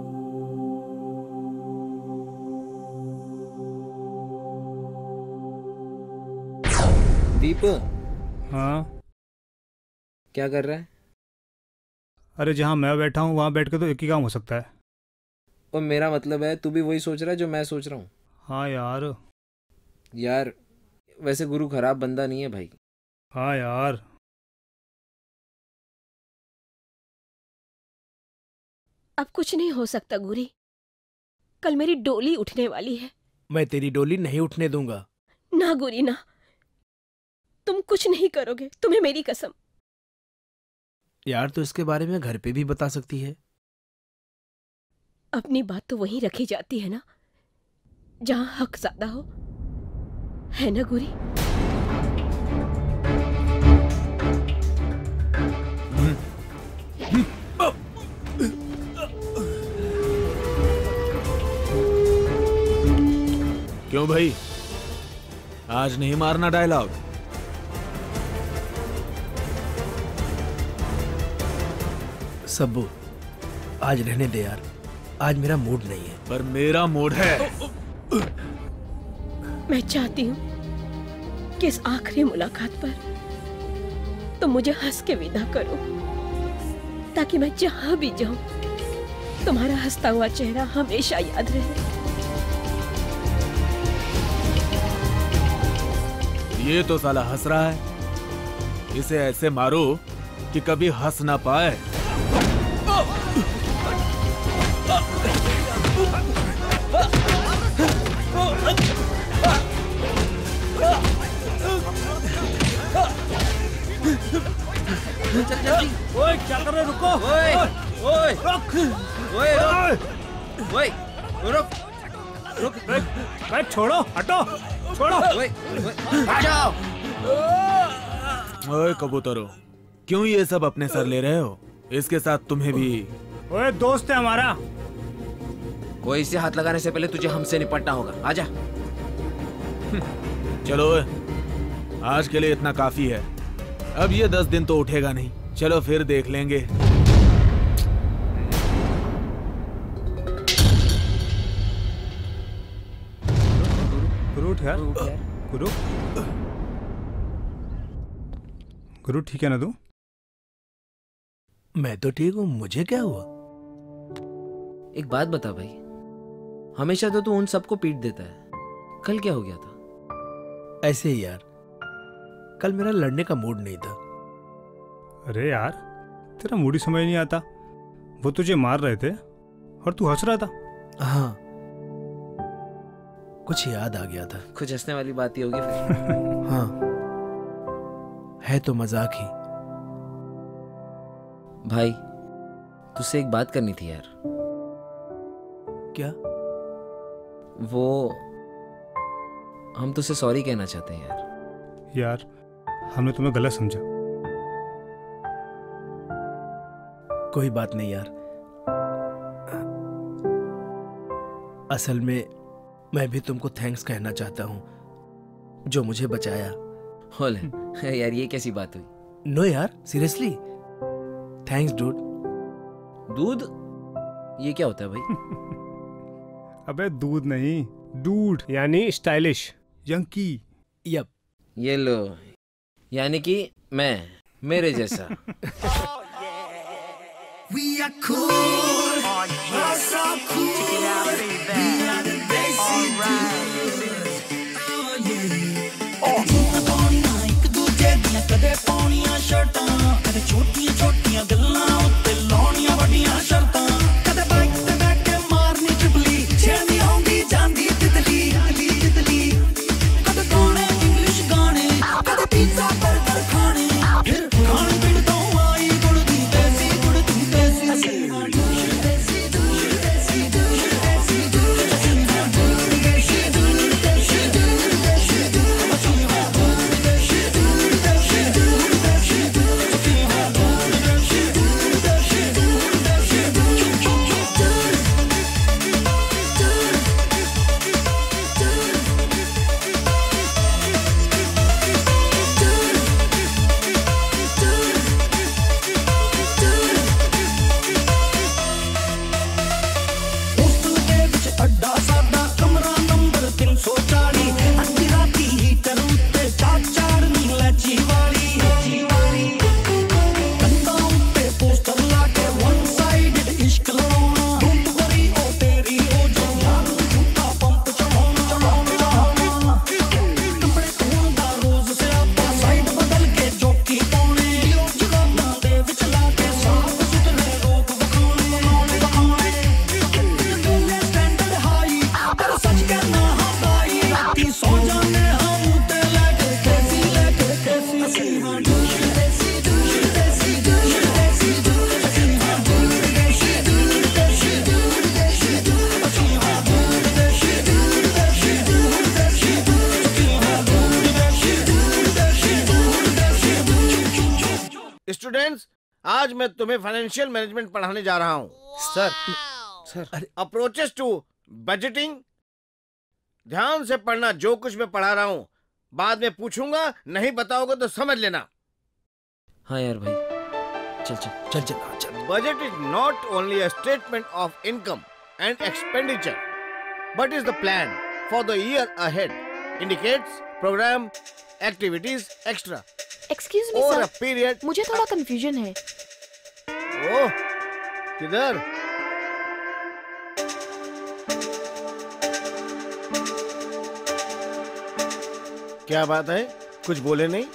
दीप। हाँ क्या कर रहा है? अरे जहाँ मैं बैठा हूँ वहाँ बैठ के तो एक ही काम हो सकता है। और मेरा मतलब है तू भी वही सोच रहा है जो मैं सोच रहा हूँ। हाँ यार। यार वैसे गुरु खराब बंदा नहीं है भाई। हाँ यार। अब कुछ नहीं हो सकता गुरी, कल मेरी डोली उठने वाली है। मैं तेरी डोली नहीं उठने दूंगा। ना गुरी ना, तुम कुछ नहीं करोगे, तुम्हें मेरी कसम। यार तो इसके बारे में घर पे भी बता सकती है। अपनी बात तो वहीं रखी जाती है ना जहां हक ज्यादा हो, है ना गुरी? क्यों भाई, आज नहीं मारना डायलॉग? सब्बू आज रहने दे यार, आज मेरा मूड नहीं है। पर मेरा मूड है। मैं चाहती हूँ कि इस आखिरी मुलाकात पर तुम मुझे हंस के विदा करो, ताकि मैं जहां भी जाऊं तुम्हारा हंसता हुआ चेहरा हमेशा याद रहे। ये तो साला हंस रहा है, इसे ऐसे मारो कि कभी हंस ना पाए। चल जल्दी। ओए क्या कर रहे हो? रुको। ओए ओए रुक। ओए ओए रुक रुक। बैग बैग छोड़ो, हटो, छोड़ो। ओए आ जाओ। ओए कबूतरो, क्यों ये सब अपने सर ले रहे हो? इसके साथ तुम्हें भी। ओए दोस्त है हमारा। कोई इसे हाथ लगाने से पहले तुझे हमसे निपटना होगा। आजा। चलो आज के लिए इतना काफी है, अब ये दस दिन तो उठेगा नहीं। चलो फिर देख लेंगे। गुरु उठ यार, गुरु गुरु ठीक है ना तू? मैं तो ठीक हूँ, मुझे क्या हुआ? एक बात बता भाई, हमेशा तो तू उन सबको पीट देता है, कल क्या हो गया था? ऐसे ही यार, कल मेरा लड़ने का मूड नहीं था। अरे यार तेरा मूड ही समझ नहीं आता। वो तुझे मार रहे थे और तू हंस रहा था। हाँ कुछ याद आ गया था। कुछ हंसने वाली बात ही होगी फिर। हाँ है तो मजाक ही। भाई तुझसे एक बात करनी थी यार। क्या? वो हम तुझसे सॉरी कहना चाहते हैं यार। यार हमने तुम्हें गलत समझा। कोई बात नहीं यार, असल में मैं भी तुमको थैंक्स कहना चाहता हूँ जो मुझे बचाया। होले यार ये कैसी बात हुई? नो यार सीरियसली, थैंक्स डूड। दूध? ये क्या होता है भाई? अबे दूध नहीं, डूड यानी स्टाइलिश, यंकी। यप। ये लो, यानी कि मैं, मेरे जैसा। We are cool, we're so cool. Check it out, baby. We are the basic dudes. Oh yeah. Oh. जीना पानियां एक दूजे दियां कदे पानियां शर्टां, कदे छोटियां छोटियां गल्लां उत्ते लाउणियां वड्डियां शर्तां, कदे बाइक ते बैठ के मारनी चुगली, छेड़नी आउंदी जांदी तितली तितली, कदे गाने इंग्लिश गाने, कदे पिज़्ज़ा बर्गर खाने, फिर खाने पीने तो आई गुड़दी देसी गुड़दी देसी। देसी स्टूडेंट्स, आज मैं तुम्हें फाइनेंशियल मैनेजमेंट पढ़ाने जा रहा हूँ। Sir sir approaches to budgeting. ध्यान से पढ़ना जो कुछ मैं पढ़ा रहा हूँ, बाद में पूछूंगा, नहीं बताओगे तो समझ लेना। हाँ यार भाई, चल चल चल चल हाँ, चल। Budget is not only a statement of income and expenditure, but is the plan for the year ahead. Indicates program, activities, extra. Excuse me Over sir, a period. मुझे थोड़ा कंफ्यूजन है। ओह, किधर? क्या बात है? कुछ बोले नहीं?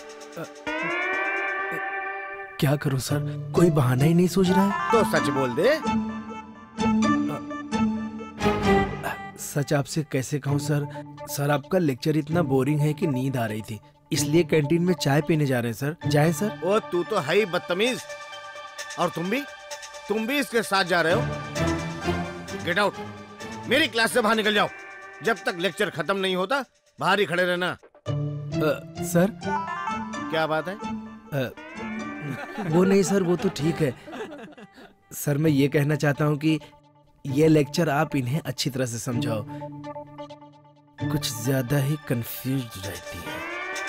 क्या करूं सर, कोई बहाना ही नहीं सूझ रहा है। तो सच बोल दे। सच आपसे कैसे कहूं सर, सर आपका लेक्चर इतना बोरिंग है कि नींद आ रही थी, इसलिए कैंटीन में चाय पीने जा रहे हैं सर। जाए सर? ओ तू तो है ही बदतमीज। और तुम भी तुम भी इसके साथ जा रहे हो। गेट आउट, मेरी क्लास से बाहर निकल जाओ। जब तक लेक्चर खत्म नहीं होता बाहर ही खड़े रहना। आ, सर क्या बात है? आ, वो नहीं सर, वो तो ठीक है सर। मैं ये कहना चाहता हूँ कि ये लेक्चर आप इन्हें अच्छी तरह से समझाओ, कुछ ज्यादा ही कंफ्यूज रहती है।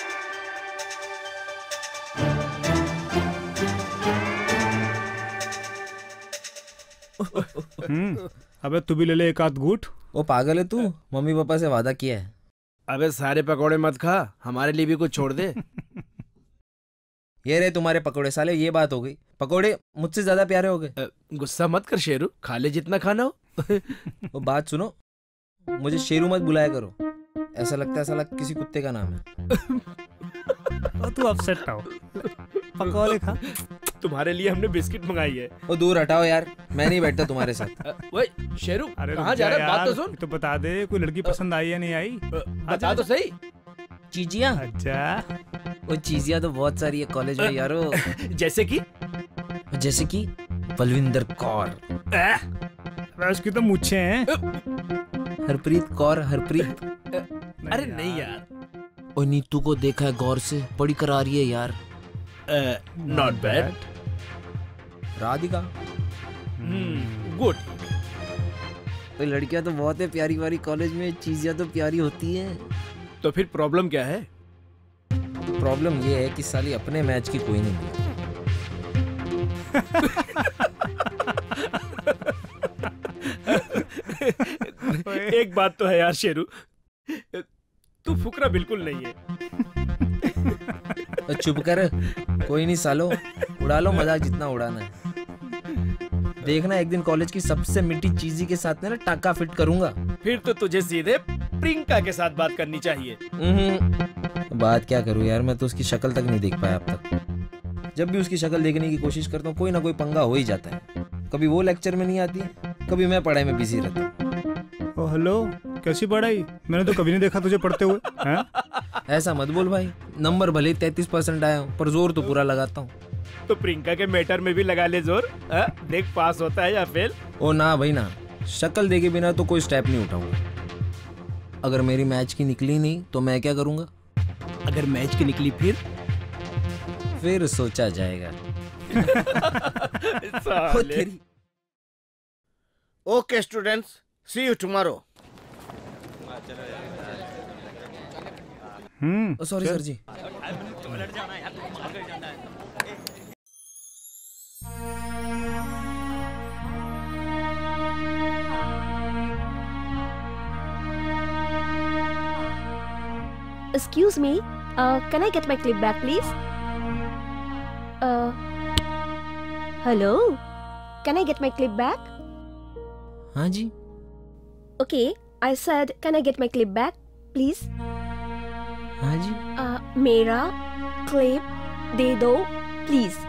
हम्म, अबे तू भी ले ले एक आध घूट। वो पागल है तू, मम्मी पापा से वादा किया है। अबे सारे पकौड़े मत खा, हमारे लिए भी कुछ छोड़ दे। ये रहे तुम्हारे पकोड़े साले, ये बात हो गई। पकोड़े मुझसे ज्यादा प्यारे हो गए। गुस्सा मत कर शेरू, खा ले जितना खाना हो। वो बात सुनो, मुझे शेरू मत बुलाया करो, ऐसा लगता है साला किसी कुत्ते का नाम है। और तू अपसेट ना हो, पकौड़े खा। तुम्हारे लिए हमने बिस्किट मंगाई है। वो दूर हटाओ यार, मैं नहीं बैठता तुम्हारे साथ। वही शेरू, अरे कहाँ जा रहा है? बात तो सुन। तो बता दे, कोई लड़की पसंद आई या नहीं आई? बता तो सही। चीजियाँ? अच्छा, वो चीजियाँ तो बहुत सारी है कॉलेज में यारो। जैसे कि जैसे कि बलविंदर कौर। उसकी तो मुच्छे हैं। हरप्रीत कौर, हरप्रीत। अरे नहीं यार। और नीतू को देखा है गौर से, बड़ी करारी है यार। Not bad. राधिका। गुड। तो लड़कियां तो बहुत है प्यारी वारी कॉलेज में, चीजियाँ तो प्यारी होती हैं। तो फिर प्रॉब्लम क्या है? प्रॉब्लम ये है कि साली अपने मैच की कोई नहीं मिली। एक बात तो है यार शेरू, तू फुकरा बिल्कुल नहीं है। तो चुप कर, कोई नहीं सालो, उड़ा लो मजाक जितना उड़ाना है। देखना एक दिन कॉलेज की सबसे मिट्टी चीजी के साथ में ना टाका फिट करूंगा। फिर तो तुझे सीधे प्रियंका के साथ बात करनी चाहिए। बात क्या करूं यार, मैं तो उसकी शक्ल तक नहीं देख पाया अब तक। जब भी उसकी शक्ल देखने की कोशिश करता हूँ कोई ना कोई पंगा हो ही जाता है। कभी वो लेक्चर में नहीं आती है, कभी मैं पढ़ाई में बिजी रहता हूँ। ओ हेलो, कैसी पढ़ाई? मैंने तो कभी नहीं देखा तुझे पढ़ते हुए। हैं? ऐसा मत बोल भाई, नंबर भले तैतीस परसेंट आया हूँ पर जोर तो पूरा लगाता हूँ। तो प्रियंका के मैटर में भी लगा ले जोर, आ? देख पास होता है या फेल। ओ ना भाई ना, शक्ल देखे बिना तो कोई स्टेप नहीं उठाऊंगा। अगर मेरी मैच की निकली नहीं तो मैं क्या करूंगा? अगर मैच की निकली फिर फिर सोचा जाएगा। Okay students, see you tomorrow. Hmm, sorry sir जी। Excuse me, uh, can I get my clip back, please? Uh, hello? Can I get my clip back? हाँ जी। Okay, I said, can I get my clip back, please? हाँ जी। Uh, मेरा clip दे दो, please.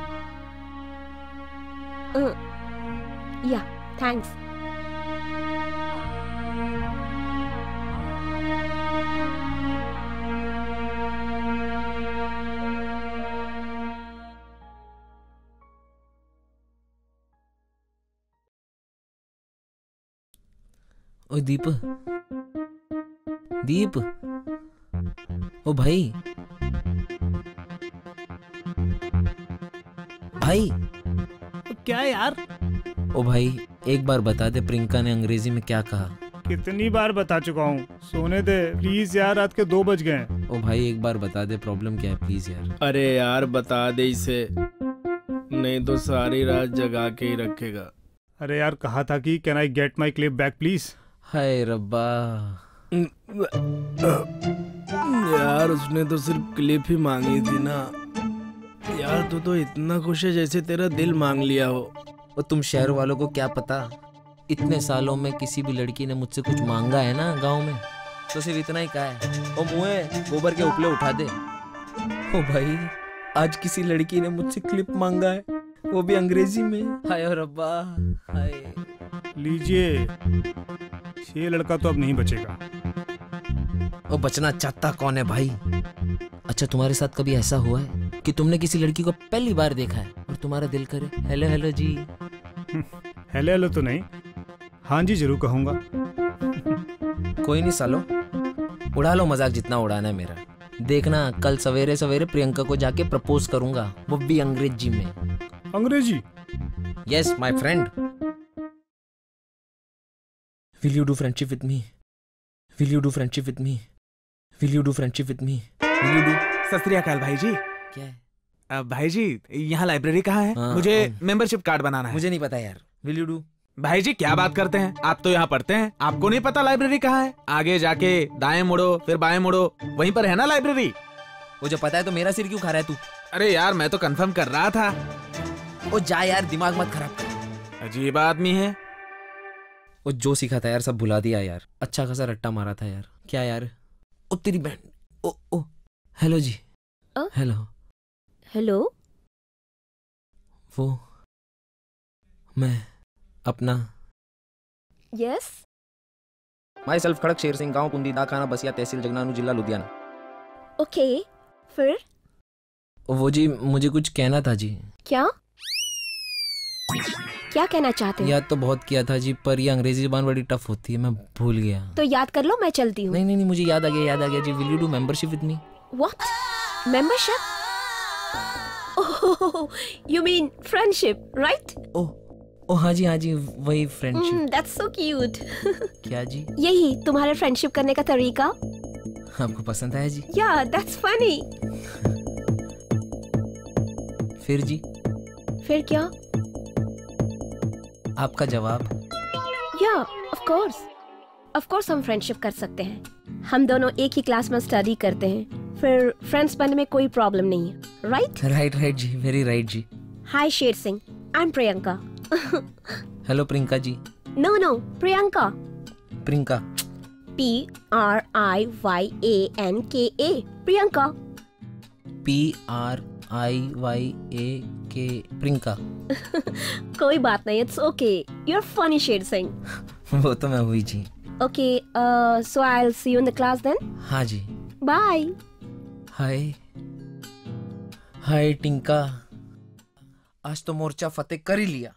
Uh, yeah, thanks. ओ दीप, दीप, ओ भाई, भाई क्या यार? ओ भाई एक बार बता दे प्रियंका ने अंग्रेजी में क्या कहा? कितनी बार बता चुका हूँ, सोने दे प्लीज यार, रात के दो बज गए। ओ भाई एक बार बता दे, प्रॉब्लम क्या है प्लीज यार। अरे यार बता दे इसे, नहीं तो सारी रात जगा के ही रखेगा। अरे यार कहा था कि can I get my clip back please. हाय रब्बा यार उसने तो सिर्फ क्लिप ही मांगी थी ना यार। तू तो इतना खुश है जैसे तेरा दिल मांग लिया हो। और तुम शहर वालों को क्या पता, इतने सालों में किसी भी लड़की ने मुझसे कुछ मांगा है ना गांव में तो सिर्फ इतना ही कहा है, ओ मुँहे गोबर के उपले उठा दे। ओ भाई आज किसी लड़की ने मुझसे क्लिप मांगा है, वो भी अंग्रेजी में। हाय रब्बा हाय। लीजिए, ये लड़का तो अब नहीं बचेगा। वो बचना चाहता कौन है भाई? अच्छा तुम्हारे साथ कभी ऐसा हुआ है कि तुमने किसी लड़की को पहली बार देखा है और तुम्हारा दिल करे हेलो हेलो जी? हेलो हेलो तो नहीं, हाँ जी जरूर कहूंगा। कोई नहीं सालो, उड़ा लो मजाक जितना उड़ाना है मेरा। देखना कल सवेरे सवेरे प्रियंका को जाके प्रपोज करूंगा, वो भी अंग्रेजी में। अंग्रेजी? Yes my friend. Will you do friendship with me? Will you do friendship with me? Will you do friendship with me? Will you do? सत श्री अकाल भाई जी। क्या है? अब भाई जी यहाँ लाइब्रेरी कहाँ है? हाँ, मुझे हाँ। मेंबरशिप कार्ड बनाना है। मुझे नहीं पता यार। Will you do? भाई जी क्या बात करते हैं, आप तो यहाँ पढ़ते हैं, आपको नहीं पता लाइब्रेरी कहाँ है? आगे जाके दाएं मुड़ो फिर बाएं मुड़ो, वहीं पर है ना लाइब्रेरी। वो जो पता है तो मेरा सिर क्यों खा रहा है तू? अरे यार मैं तो कंफर्म कर रहा था। ओ जा यार, दिमाग मत खराब कर। अजीब आदमी है। वो जो सीखा था यार सब भुला दिया यार। अच्छा खासा रट्टा मारा था यार। क्या यार? ओ तेरी बहन। ओ ओ हेलो जी। Hello hello. वो मैं अपना yes my self Khadak Sher Singh, गांव कुंदी, दाखाना, बसिया, तहसील जगनानू, जिला लुधियाना। ओके फिर? वो जी मुझे कुछ कहना था जी। क्या क्या कहना चाहते हैं? याद तो बहुत किया था जी, पर ये अंग्रेजी जुबान बड़ी टफ होती है, मैं भूल गया। तो याद कर लो, मैं चलती हूँ। नहीं नहीं नहीं मुझे याद आ गया, याद आ गया जी। Will you do membership with me? What? Membership? Oh you mean friendship right? Oh ओ हाँ जी हाँ जी वही फ्रेंडशिप। That's so cute. क्या जी? यही तुम्हारे फ्रेंडशिप करने का तरीका। आपको पसंद आया जी? या दैट्स फनी। फिर जी? फिर क्या? आपका जवाब? या ऑफ कोर्स ऑफ कोर्स हम फ्रेंडशिप कर सकते हैं। हम दोनों एक ही क्लास में स्टडी करते हैं, फिर फ्रेंड्स बनने में कोई प्रॉब्लम नहीं है। राइट राइट राइट जी, वेरी राइट जी। Hi Sher Singh, I am Priyanka. Hello Priyanka ji. No no Priyanka. Priyanka. P R I Y A N K A Priyanka. P R I Y A K Priyanka. कोई बात नहीं, it's okay, you are funny Sher Singh. वो तो मैं हुई जी। Okay so I will see you in the class then. हाँ जी। बाय। हाय हाय टिंका, आज तो मोर्चा फतेह कर ही लिया।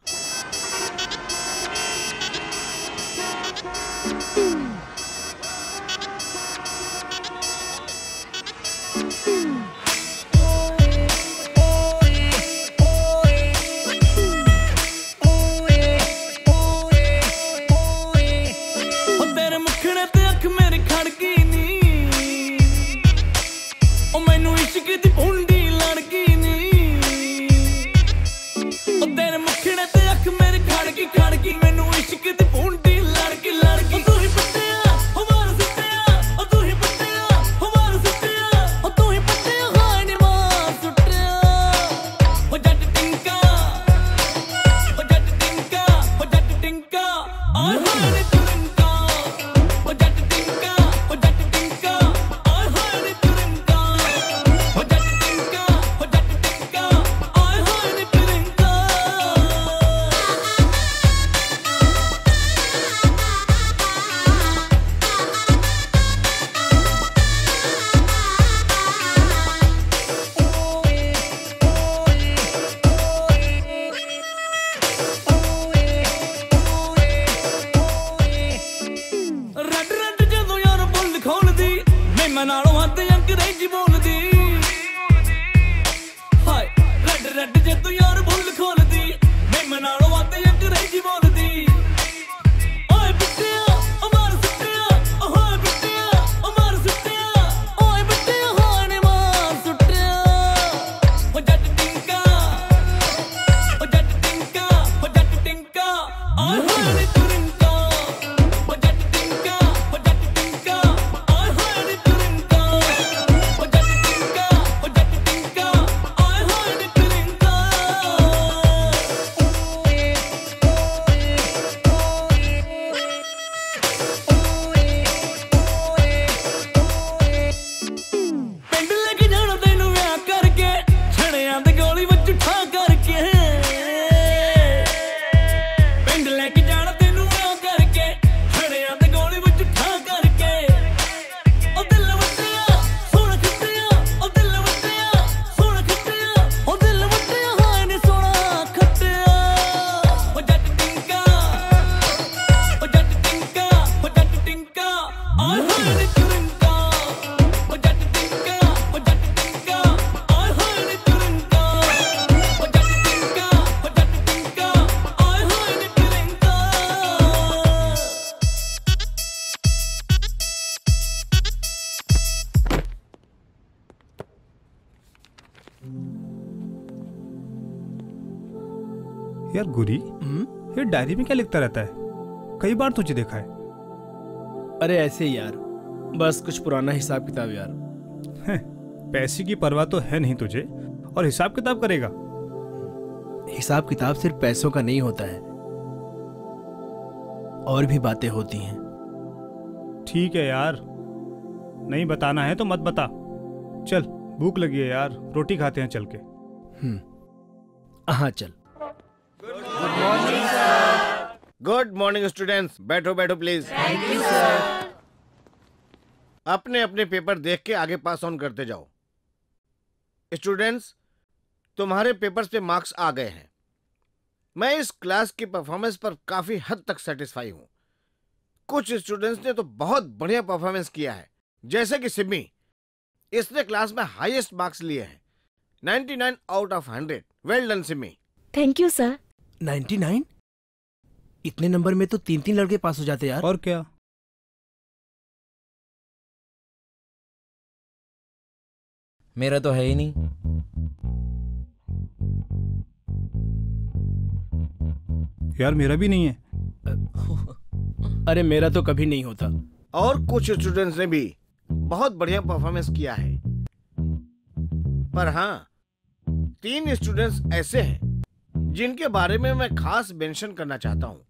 रट जे तू यार भूल खोल दी मैं मनाड़ो आते अंग्रेजी बोल दी ओए बिटिया ओ मार सुटिया ओ होए बिटिया ओ मार सुटिया ओए बिटिया हाने मार सुटिया ओ जट टिंका ओ जट टिंका ओ जट टिंका ओए हाने तुरिंका ओ जट टिंका ओ जट टिंका ओए हाने तुरिंका ओ जट टिंका ओ जट टिंका ओए हाने तुरिंका ਪਿੰਡ ਲੈ ਕੇ ਜਾਣਾ ਤੈਨੂੰ ਵਿਆਹ ਕਰਕੇ ਛੜਿਆਂ ਦੇ ਗੋਲੀ ਵਿੱਚ ਠਾ ਕਰਕੇ ਪਿੰਡ ਲੈ ਕੇ ਜਾਣਾ ਤੈਨੂੰ ਵਿਆਹ ਕਰਕੇ ਛੜਿਆਂ ਦੇ ਗੋਲੀ ਵਿੱਚ ਠਾ ਕਰਕੇ ਉਹ ਦਿਲ ਵਟਿਆ ਸੋਹਣਾ ਖੱਟਿਆ ਉਹ ਦਿਲ ਵਟਿਆ ਸੋਹਣਾ ਖੱਟਿਆ ਉਹ ਦਿਲ ਵਟਿਆ ਹਾਏ ਨੀ ਸੋਹਣਾ ਖੱਟਿਆ ਉਹ ਜੱਟ ਟਿੰਕਾ ਉਹ ਜੱਟ ਟਿੰਕਾ ਉਹ ਜੱਟ ਟਿੰਕਾ ਆਏ ਹਾਏ ਨੀ ਤੁਰਿੰਕਾ ਉਹ ਜੱਟ ਟਿੰਕਾ ਉਹ ਜੱਟ ਟਿੰਕਾ ਆਏ ਹਾਏ ਨੀ ਤੁਰਿੰਕਾ ਉਹ ਜੱਟ ਟਿੰਕਾ ਉਹ ਜੱਟ ਟਿੰਕਾ ਆਏ ਹਾਏ ਨੀ ਤੁਰਿੰਕਾ यार गुरी, ये डायरी में क्या लिखता रहता है? कई बार तुझे देखा है। अरे ऐसे ही यार, बस कुछ पुराना हिसाब किताब यार। हैं, पैसे की परवाह तो है नहीं तुझे और हिसाब किताब करेगा। हिसाब किताब सिर्फ पैसों का नहीं होता है, और भी बातें होती हैं। ठीक है यार, नहीं बताना है तो मत बता। चल, भूख लगी है यार, रोटी खाते हैं चल के। हम्म हाँ चल। गुड मॉर्निंग स्टूडेंट्स, बैठो बैठो प्लीज। Thank you sir. अपने अपने पेपर देख के आगे पास ऑन करते जाओ। स्टूडेंट्स, तुम्हारे पेपर्स पे मार्क्स आ गए हैं। मैं इस क्लास की परफॉर्मेंस पर काफी हद तक सेटिस्फाई हूं। कुछ स्टूडेंट्स ने तो बहुत बढ़िया परफॉर्मेंस किया है, जैसे कि सिमी। इसने क्लास में हाईएस्ट मार्क्स लिए हैं, निन्यानवे out of hundred. Well done Simi. Thank you sir. निन्यानवे? इतने नंबर में तो तीन तीन लड़के पास हो जाते यार। और क्या? मेरा तो है ही नहीं। यार मेरा भी नहीं है। अरे मेरा तो कभी नहीं होता। और कुछ स्टूडेंट्स ने भी बहुत बढ़िया परफॉर्मेंस किया है, पर हाँ, तीन स्टूडेंट्स ऐसे हैं जिनके बारे में मैं खास मेंशन करना चाहता हूं।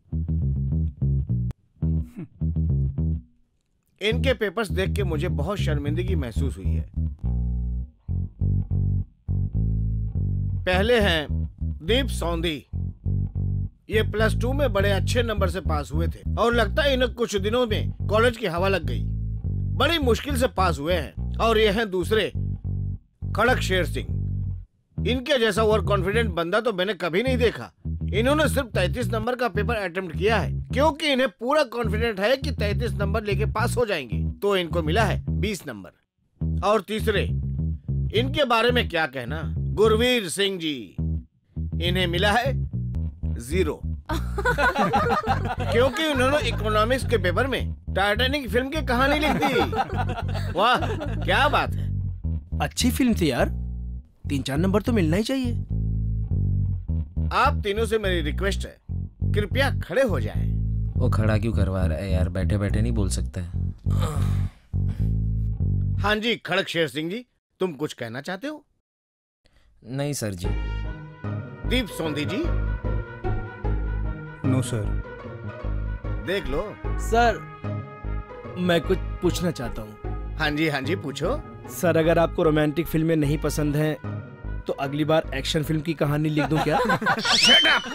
इनके पेपर्स देख के मुझे बहुत शर्मिंदगी महसूस हुई है। पहले हैं दीप सौंधी। ये प्लस टू में बड़े अच्छे नंबर से पास हुए थे और लगता है इन्हें कुछ दिनों में कॉलेज की हवा लग गई। बड़ी मुश्किल से पास हुए हैं। और ये हैं दूसरे खड़क शेर सिंह। इनके जैसा ओवर कॉन्फिडेंट बंदा तो मैंने कभी नहीं देखा। इन्होंने सिर्फ तैंतीस नंबर का पेपर अटेम्प्ट किया है, क्योंकि इन्हें पूरा कॉन्फिडेंट है कि तैंतीस नंबर लेके पास हो जाएंगे। तो इनको मिला है बीस नंबर। और तीसरे, इनके बारे में क्या कहना, गुरवीर सिंह जी। इन्हें मिला है जीरो। क्योंकि उन्होंने इकोनॉमिक्स के पेपर में टाइटैनिक फिल्म की कहानी लिख दी। वाह, क्या बात है। अच्छी फिल्म थी यार, तीन चार नंबर तो मिलना ही चाहिए। आप तीनों से मेरी रिक्वेस्ट है, कृपया खड़े हो जाएं। वो खड़ा क्यों करवा रहा है यार, बैठे बैठे नहीं बोल सकता है। हाँ जी, खड़क शेर सिंह जी, तुम कुछ कहना चाहते हो? नहीं सर जी। दीप सौंधी जी? No sir. देख लो सर, मैं कुछ पूछना चाहता हूँ। हाँ जी हाँ जी, पूछो। सर, अगर आपको रोमांटिक फिल्में नहीं पसंद हैं तो अगली बार एक्शन फिल्म की कहानी लिख दूं क्या? Shut up!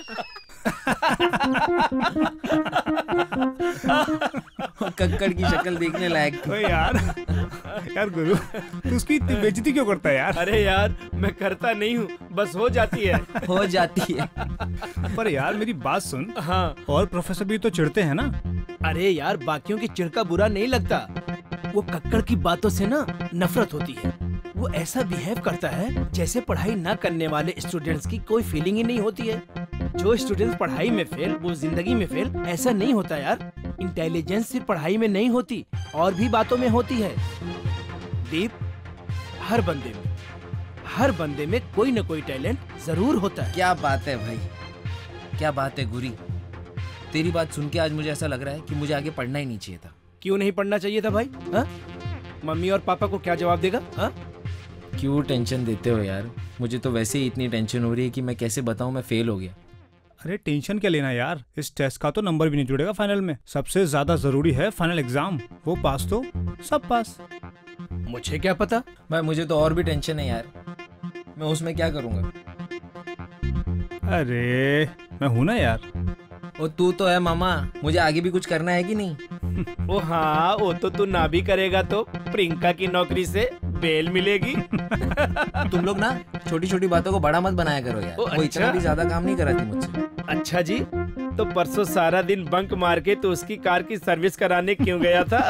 कक्कड़ की शक्ल देखने लायक थी। ओए यार, यार गुरु, तू उसकी इतनी बेइज्जती क्यों करता है यार? अरे यार, मैं करता नहीं हूँ, बस हो जाती है। हो जाती है। पर यार मेरी बात सुन। हाँ। और प्रोफेसर भी तो चिढ़ते हैं ना? अरे यार, बाकियों की चिढ़ का बुरा नहीं लगता, वो कक्कड़ की बातों से ना नफरत होती है। वो ऐसा बिहेव करता है जैसे पढ़ाई ना करने वाले स्टूडेंट्स की कोई फीलिंग ही नहीं होती है। जो स्टूडेंट्स पढ़ाई में फेल वो जिंदगी में फेल, ऐसा नहीं होता यार। इंटेलिजेंस सिर्फ पढ़ाई में नहीं होती, और भी बातों में होती है। दीप, हर बंदे में हर बंदे में कोई ना कोई टैलेंट जरूर होता है। क्या बात है भाई, क्या बात है गुरी। तेरी बात सुन के आज मुझे ऐसा लग रहा है कि मुझे आगे पढ़ना ही नहीं चाहिए था। क्यों नहीं पढ़ना चाहिए था भाई? हा? मम्मी और पापा को क्या जवाब देगा? हा? क्यों टेंशन देते हो यार? मुझे तो वैसे ही इतनी टेंशन हो रही है कि मैं कैसे बताऊं मैं फेल हो गया। अरे टेंशन क्या लेना यार, इस टेस्ट का तो नंबर भी नहीं जुड़ेगा फाइनल में। सबसे ज्यादा जरूरी है फाइनल एग्जाम, वो पास तो सब पास। मुझे क्या पता भाई, मुझे तो और भी टेंशन है यार। मैं उसमें क्या करूंगा? अरे मैं हूं ना यार। ओ तू तो है मामा, मुझे आगे भी कुछ करना है कि नहीं? ओ हाँ, वो तो तू ना भी करेगा तो प्रियंका की नौकरी से बेल मिलेगी। तुम लोग ना छोटी छोटी बातों को बड़ा मत बनाया करो यार। ओ, वो इतना अच्छा? भी ज्यादा काम नहीं कराती मुझसे। अच्छा जी, तो परसों सारा दिन बंक मार के तो उसकी कार की सर्विस कराने क्यों गया था?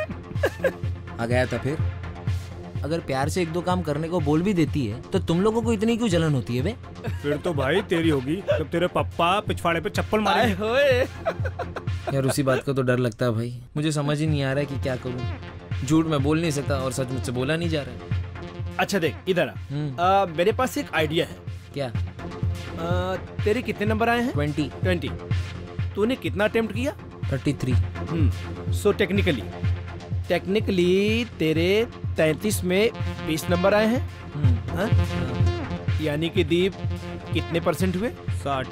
आ गया था फिर। अगर प्यार से एक दो काम करने को बोल भी देती है तो तुम लोगों को इतनी क्यों जलन होती है बे? फिर तो भाई तेरी होगी जब तेरे पापा पिछवाड़े पे चप्पल मारे। होए। यार उसी बात का तो डर लगता है भाई। मुझे समझ ही नहीं आ रहा है कि क्या करूं। झूठ मैं बोल नहीं सकता और सच मुझसे बोला नहीं जा रहा है। अच्छा देख इधर आ, आ, मेरे पास एक आइडिया है। क्या? आ, तेरे कितने नंबर आए हैं? ट्वेंटी। ट्वेंटी। तूने कितना अटेम्प्ट किया? Thirty three. So technically technically तेरे तैंतीस में बीस नंबर आए हैं। हाँ? यानी कि दीप कितने परसेंट हुए? साठ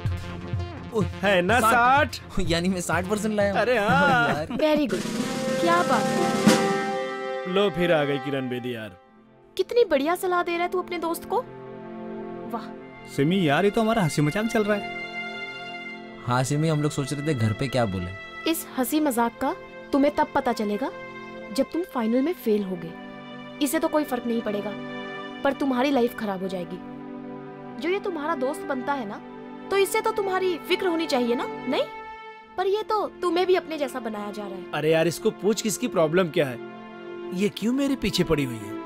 है ना? साठ। यानी मैं साठ परसेंट लाया हूं। अरे हाँ, वेरी गुड, क्या बात है। लो फिर आ गई किरण बेदी यार। कितनी बढ़िया सलाह दे रहा है तू अपने दोस्त को। वाह सिमी यार, ये तो हमारा हंसी मजाक चल रहा है। हाँ सिमी, हम लोग सोच रहे थे घर पे क्या बोले। इस हंसी मजाक का तुम्हें तब पता चलेगा जब तुम फाइनल में फेल होगे। इसे तो कोई फर्क नहीं पड़ेगा, पर तुम्हारी लाइफ खराब हो जाएगी। जो ये तुम्हारा दोस्त बनता है ना, तो इससे तो तुम्हारी फिक्र होनी चाहिए ना? नहीं, पर ये तो तुम्हें भी अपने जैसा बनाया जा रहा है। अरे यार, इसको पूछ किसकी प्रॉब्लम क्या है? ये क्यों मेरे पीछे पड़ी हुई है?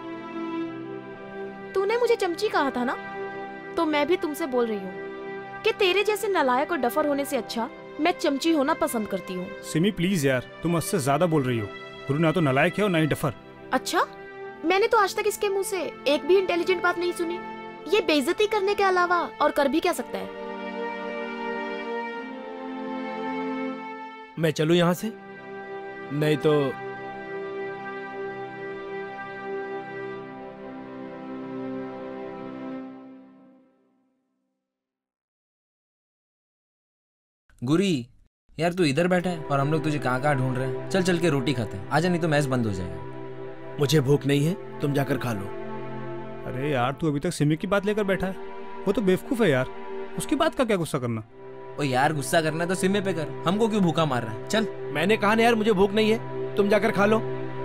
तूने मुझे चमची कहा था ना, तो मैं भी तुमसे बोल रही हूँ कि तेरे जैसे नालायक और डफर होने से अच्छा मैं चमची होना पसंद करती हूँ। सिमी प्लीज यार, तुम मुझसे ज्यादा बोल रही हो। गुरु ना तो नालायक है और ना ही डफर। अच्छा, मैंने तो आज तक इसके मुंह से एक भी इंटेलिजेंट बात नहीं सुनी। ये बेइज्जती करने के अलावा और कर भी क्या सकता है? मैं चलूं यहाँ से? नहीं तो गुरी यार, तू इधर बैठा है और हम लोग तुझे कहाँ कहाँ ढूंढ रहे हैं। चल चल के रोटी खाते हैं, आजा नहीं तो मैच बंद हो जाएगा। मुझे भूख नहीं है, तुम जाकर खा लो। अरे यार, तू अभी तक सिमी की बात लेकर बैठा है। वो तो बेवकूफ है यार, उसकी बात का क्या गुस्सा करना। ओ यार, गुस्सा करना तो सिमी पे कर, हमको क्यों भूखा मार रहा है? चल। मैंने कहा ना यार, मुझे भूख नहीं है, तुम जाकर खा लो।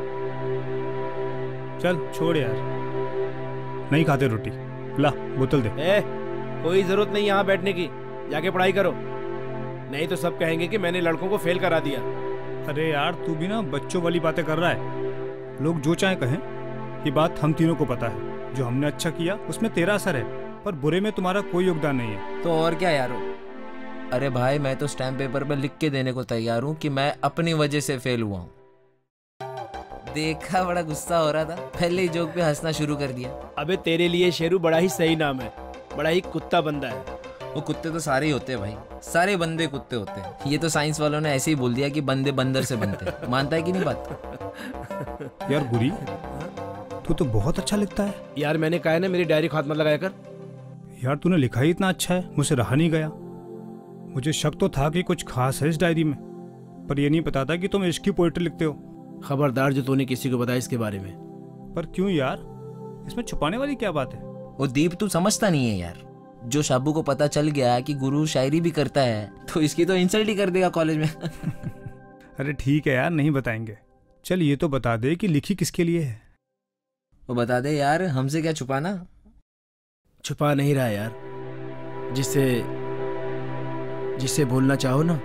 चल छोड़ यार, नहीं खाते रोटी। ला बोतल दे। ए, कोई जरूरत नहीं यहाँ बैठने की, जाके पढ़ाई करो, नहीं तो सब कहेंगे कि मैंने लड़कों को फेल करा दिया। अरे यार, तू भी ना बच्चों वाली बातें कर रहा है। लोग जो चाहे कहें, ये बात हम तीनों को पता है। जो हमने अच्छा किया उसमें तेरा असर है, पर बुरे में तुम्हारा कोई योगदान नहीं है। तो और क्या यारो? अरे भाई, मैं तो स्टैम्प पेपर पे लिख के देने को तैयार हूँ कि मैं अपनी वजह से फेल हुआ हूँ। देखा, बड़ा गुस्सा हो रहा था, पहले ही जोक पे हंसना शुरू कर दिया। अबे तेरे लिए शेरू बड़ा ही सही नाम है, बड़ा ही कुत्ता बंदा है। वो कुत्ते तो सारे ही होते हैं भाई, सारे बंदे कुत्ते होते हैं। ये तो साइंस वालों ने ऐसे ही बोल दिया कि बंदे बंदर से बनते हैं। मानता है कि नहीं बात? यार गुरी, तू तो बहुत अच्छा लिखता है। यार मैंने कहा है ना, मेरी डायरी खात मत लगाया कर। यार तूने लिखा ही इतना अच्छा है, मुझसे रहा नहीं गया। मुझे शक तो था कि कुछ खास है इस डायरी में, पर ये नहीं पता था कि तुम इश्क की पोएट्री लिखते हो। खबरदार जो तूने किसी को बताया इसके बारे में। पर क्यों यार, इसमें छुपाने वाली क्या बात है? वो दीप, तू समझता नहीं है यार। जो शाबू को पता चल गया कि गुरु शायरी भी करता है, तो इसकी तो इंसल्ट ही कर देगा कॉलेज में। अरे ठीक है यार, नहीं बताएंगे। चल ये तो बता दे कि लिखी किसके लिए है। वो बता दे यार, हमसे क्या छुपाना। छुपा नहीं रहा यार, जिससे जिससे बोलना चाहो ना,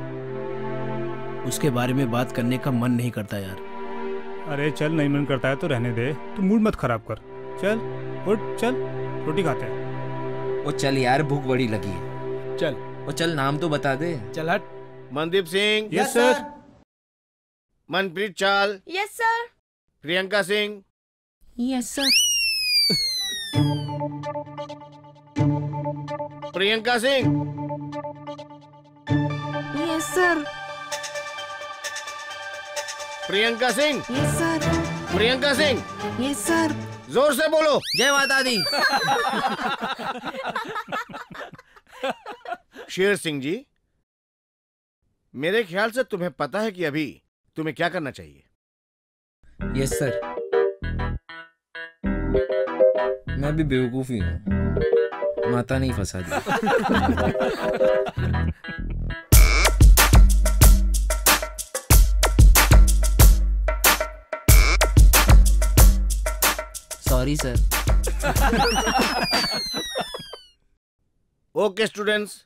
उसके बारे में बात करने का मन नहीं करता यार। अरे चल, नहीं मन करता है तो रहने दे, तू मूड मत खराब कर। चल उठ चल, रोटी खाते हैं। वो चल यार, भूख बड़ी लगी है। चल। वो चल, नाम तो बता दे। चल हट। Mandeep Singh. Yes sir. Manpreet Chahal. Yes sir. Priyanka Singh. Yes sir. Priyanka Singh. Yes sir. Priyanka Singh. Yes sir. Priyanka Singh. Yes sir. जोर से बोलो। जय माता दी। शेर सिंह जी, मेरे ख्याल से तुम्हें पता है कि अभी तुम्हें क्या करना चाहिए। Yes sir. मैं भी बेवकूफ ही हूँ, माता नहीं फंसा दी। Sorry sir. ओके स्टूडेंट्स,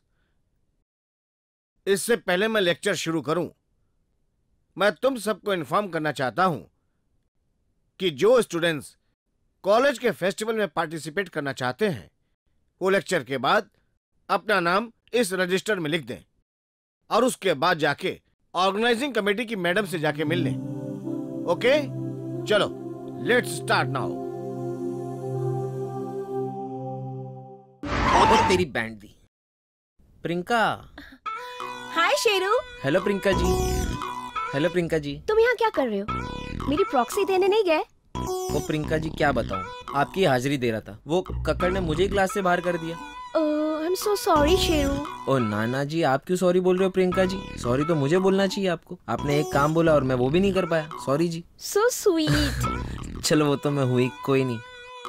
इससे पहले मैं लेक्चर शुरू करूं, मैं तुम सबको इन्फॉर्म करना चाहता हूं कि जो स्टूडेंट्स कॉलेज के फेस्टिवल में पार्टिसिपेट करना चाहते हैं वो लेक्चर के बाद अपना नाम इस रजिस्टर में लिख दें और उसके बाद जाके ऑर्गेनाइजिंग कमेटी की मैडम से जाके मिल लें। ओके, चलो लेट्स स्टार्ट नाउ। और तेरी बैंड दी। Priyanka. Hi Sheru. Hello Priyanka ji. Hello Priyanka ji. तुम यहाँ क्या कर रहे हो? मेरी प्रॉक्सी देने नहीं गए? वो प्रियंका जी क्या बताऊं, आपकी हाजिरी दे रहा था, वो कक्कड़ ने मुझे ही क्लास से बाहर कर दिया। I am so sorry Sheru. ओ नाना जी, आप क्यों सॉरी बोल रहे हो प्रियंका जी? सॉरी तो मुझे बोलना चाहिए आपको। आपने एक काम बोला और मैं वो भी नहीं कर पाया, सॉरी जी। So sweet. चलो वो तो मैं हुई, कोई नहीं।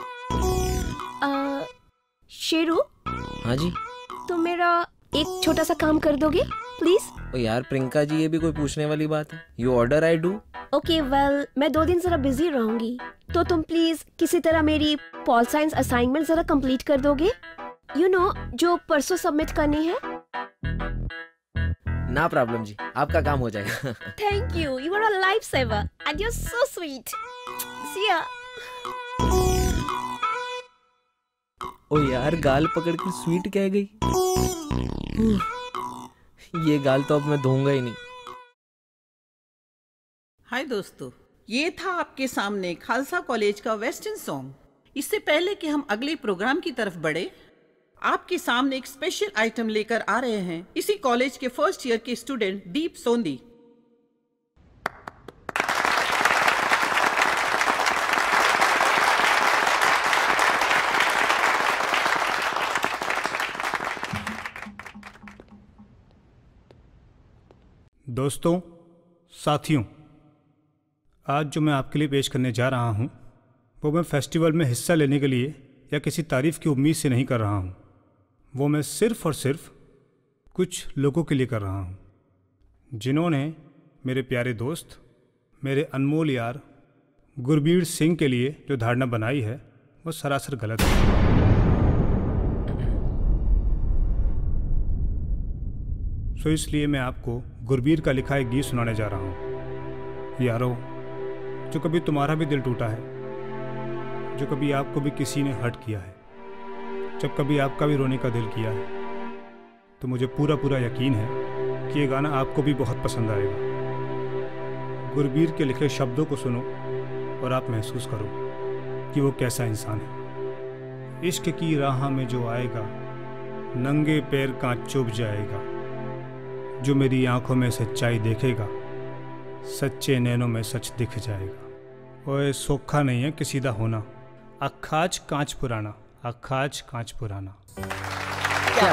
uh, शेरू। हाँ जी। तुम मेरा एक छोटा सा काम कर दोगे प्लीज? ओ यार प्रियंका जी, ये भी कोई पूछने वाली बात है? You order I do. Okay well, मैं दो दिन जरा बिजी रहूंगी, तो तुम प्लीज किसी तरह मेरी पॉल साइंस असाइनमेंट जरा कंप्लीट कर दोगे? यू you नो know, जो परसों सबमिट करनी है। ना प्रॉब्लम जी, आपका काम हो जाएगा। Thank you, you are a life saver and you are so sweet. See ya. ओ यार, गाल पकड़ के स्वीट कह गई। ये गाल तो अब मैं धोऊंगा ही नहीं। हाय दोस्तों, ये था आपके सामने खालसा कॉलेज का वेस्टर्न सॉन्ग। इससे पहले कि हम अगले प्रोग्राम की तरफ बढ़े, आपके सामने एक स्पेशल आइटम लेकर आ रहे हैं इसी कॉलेज के फर्स्ट ईयर के स्टूडेंट दीप सोंदी। दोस्तों, साथियों, आज जो मैं आपके लिए पेश करने जा रहा हूँ वो मैं फेस्टिवल में हिस्सा लेने के लिए या किसी तारीफ़ की उम्मीद से नहीं कर रहा हूँ। वो मैं सिर्फ़ और सिर्फ कुछ लोगों के लिए कर रहा हूँ जिन्होंने मेरे प्यारे दोस्त, मेरे अनमोल यार गुरबीर सिंह के लिए जो धारणा बनाई है वो सरासर गलत है। सो इसलिए मैं आपको गुरबीर का लिखा एक गीत सुनाने जा रहा हूँ। यारो, जो कभी तुम्हारा भी दिल टूटा है, जो कभी आपको भी किसी ने हर्ट किया है, जब कभी आपका भी रोने का दिल किया है, तो मुझे पूरा पूरा यकीन है कि ये गाना आपको भी बहुत पसंद आएगा। गुरबीर के लिखे शब्दों को सुनो और आप महसूस करो कि वो कैसा इंसान है। इश्क की राह में जो आएगा, नंगे पैर कांच चुभ जाएगा। जो मेरी आंखों में सच्चाई देखेगा, सच्चे नैनों में सच दिख जाएगा। ओए सोखा नहीं है कि सीधा होना, अखाज कांच पुराना, अखाज कांच पुराना। क्या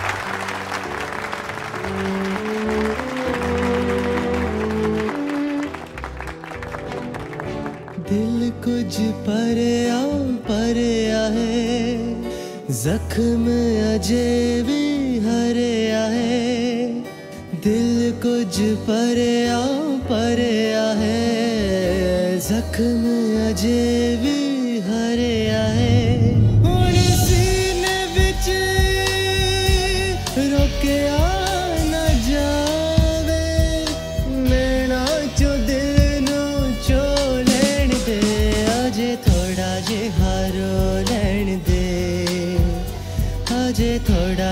दिल कुछ परया परया है, जख्म अजे भी हरया है। दिल कुछ परया परया है, जख्म अजे भी हरया है। हुण सीने विच रोकिया न जावे, नैना चो दिल नू चो लैण दे, अजे थोड़ा जिहा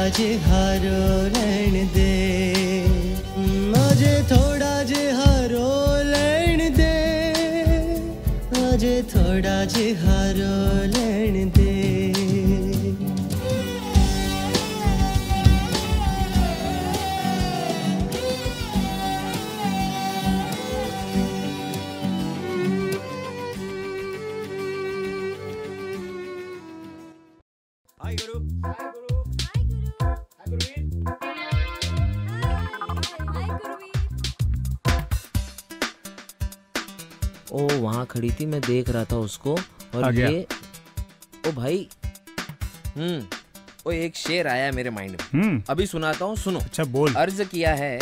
जे हारो लैण दे, अजे थोड़ा जे हारो लैण दे, अजे थोड़ा जे हारो लैण दे। हाय गुरु। हाय गुरु। हाय गुरुवीर। ओ वहाँ खड़ी थी, मैं देख रहा था उसको। आ और गया। ये ओ भाई, हम्म ओ एक शेर आया मेरे माइंड में, हम्म अभी सुनाता हूँ, सुनो। अच्छा बोल। अर्ज किया है,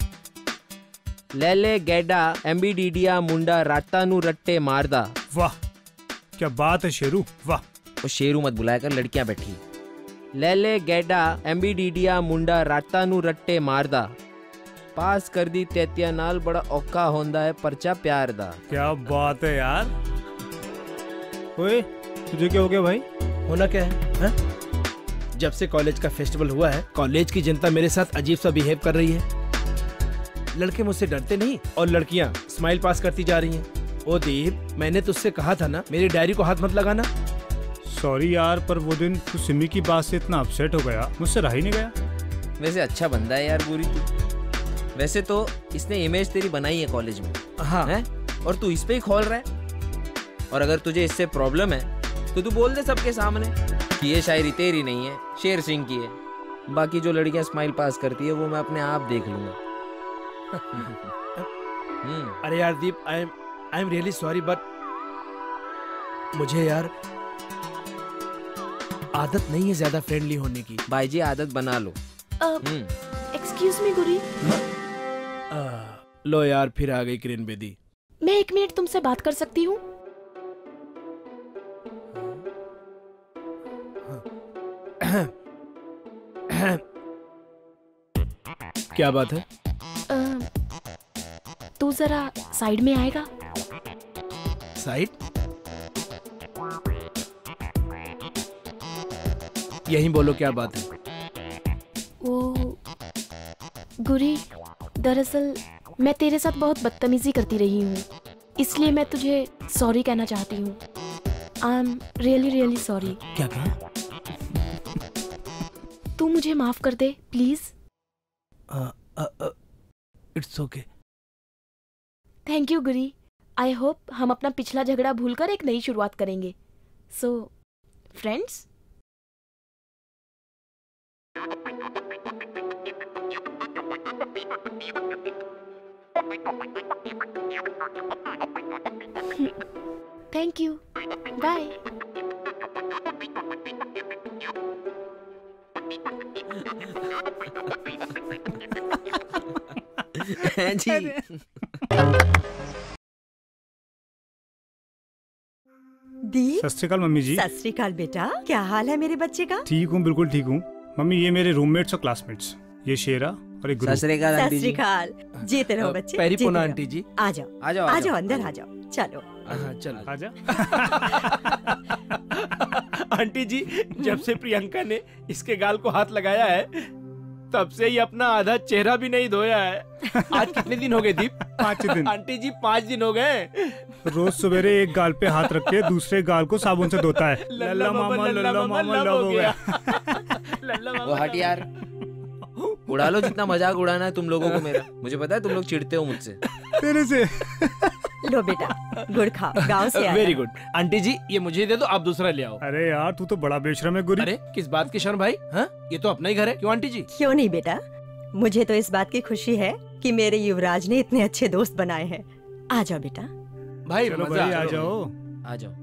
लेले गैडा एम्बीडीडिया मुंडा राता नु रट्टे मारदा। वाह क्या बात है शेरू, वाह। वो शेरू मत बुलाया कर, लड़कियां बैठी। लेले गैडा एम्बीडीडिया मुंडा राता नु रट्टे मारदा, पास कर दी तैतिया नाल बड़ा औखा होंदा है परचा प्यार दा। क्या बात है यार। ओए तुझे क्या हो गया भाई? होना क्या है, है? जब से कॉलेज का फेस्टिवल हुआ है, कॉलेज की जनता मेरे साथ अजीब सा बिहेव कर रही है। लड़के मुझसे डरते नहीं और लड़कियां स्माइल पास करती जा रही हैं। ओ दीप, मैंने तुझसे कहा था ना मेरी डायरी को हाथ मत लगाना। सॉरी यार, पर वो दिन तू सिमी की बात से इतना अपसेट हो गया, मुझसे रह ही नहीं गया। वैसे अच्छा बंदा है यार गुरी तू। वैसे तो इसने इमेज तेरी बनाई है कॉलेज में, हाँ है? और तू इस पे ही खोल रहा है। और अगर तुझे इससे प्रॉब्लम है तो तू बोल दे सबके सामने कि ये शायरी तेरी नहीं है, शेर सिंह की है। बाकी जो लड़कियां स्माइल पास करती है वो मैं अपने आप देख लूंगा। अरे यार Deep, I am I am really sorry, but मुझे यार आदत नहीं है ज्यादा फ्रेंडली होने की। भाई जी आदत बना लो। एक्सक्यूज मी गुरी। लो यार, फिर आ गई किरण बेदी। मैं एक मिनट तुमसे बात कर सकती हूँ? क्या बात है? तू जरा साइड में आएगा? साइड? यहीं बोलो, क्या बात है? वो गुरी, दरअसल मैं तेरे साथ बहुत बदतमीजी करती रही हूँ, इसलिए मैं तुझे सॉरी कहना चाहती हूँ। I am really really sorry. क्या कहा? तू मुझे माफ कर दे please. It's okay. Thank you Guri. I hope हम अपना पिछला झगड़ा भूलकर एक नई शुरुआत करेंगे। So friends. Thank you, bye. जी दी। सत श्री अकाल मम्मी जी। सत श्री अकाल बेटा, क्या हाल है मेरे बच्चे का? ठीक हूँ, बिल्कुल ठीक हूँ मम्मी। ये मेरे रूममेट्स और क्लासमेट्स, ये शेरा और एक गुरु। सत श्री अकाल आंटी जी। सत श्री अकाल। जीते रहो बच्चे। पैरी जीते पोना रहो। आंटी जी। आ जाओ आ जाओ आ जाओ, अंदर आ जाओ। चलो हाँ चलो। आजा। आंटी जी, जब से प्रियंका ने इसके गाल को हाथ लगाया है तब से ही अपना आधा चेहरा भी नहीं धोया है। आज कितने दिन हो गए दीप? पाँच दिन। आंटी जी पाँच दिन हो गए। रोज सवेरे एक गाल पे हाथ रख के दूसरे गाल को साबुन से धोता है। लल्ला मामा लल्ला मामा लव हो गया। वो हट यार, उड़ा लो जितना मजाक उड़ाना है तुम लोगों को मेरा। मुझे पता है तुम लोग चिढ़ते हो मुझसे। तेरे से। लो बेटा, गुड़ खा, गांव से आया। Very good. आंटी जी ये मुझे दे दो, आप दूसरा ले आओ। अरे यार तू तो बड़ा बेशरम है गुरी। अरे किस बात की शर्म भाई? हाँ, ये तो अपना ही घर है। क्यों आंटी जी? क्यों नहीं बेटा, मुझे तो इस बात की खुशी है कि मेरे युवराज ने इतने अच्छे दोस्त बनाए हैं। आ जाओ बेटा। भाई चलो मजा भाई आ जाओ। आ जाओ।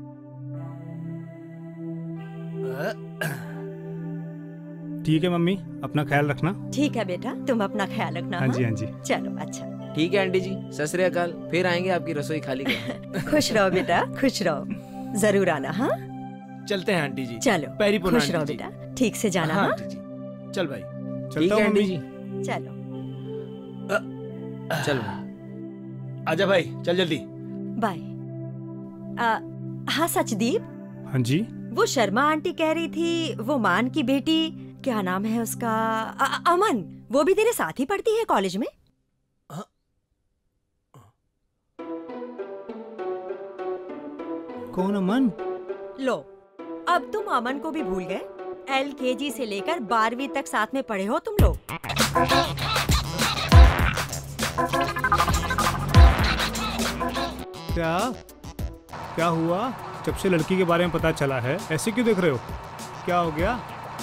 ठीक है मम्मी, अपना ख्याल रखना। ठीक है बेटा, तुम अपना ख्याल रखना। हाँ जी हाँ जी। चलो अच्छा। ठीक है आंटी जी, सत श्री अकाल। फिर आएंगे आपकी रसोई खाली कर। खुश रहो बेटा, खुश रहो। जरूर आना। हाँ चलते हैं आंटी जी। चलो पैरी पोना खुश रहो आंटी जी। बेटा, ठीक से जाना। हाँ हाँ आंटी जी। चल भाई। ठीक है आंटी जी। चलो चलो आजा भाई, चल जल्दी। बाय। आ, हाँ सचदीप, हाँ जी। वो शर्मा आंटी कह रही थी वो मान की बेटी क्या नाम है उसका? अ- अमन। वो भी तेरे साथ ही पढ़ती है कॉलेज में? कौन अमन? लो, अब तुम अमन को भी भूल गए। एल के जी से लेकर बारहवीं तक साथ में पढ़े हो तुम लोग। क्या क्या हुआ? जब से लड़की के बारे में पता चला है ऐसे क्यों देख रहे हो? क्या हो गया?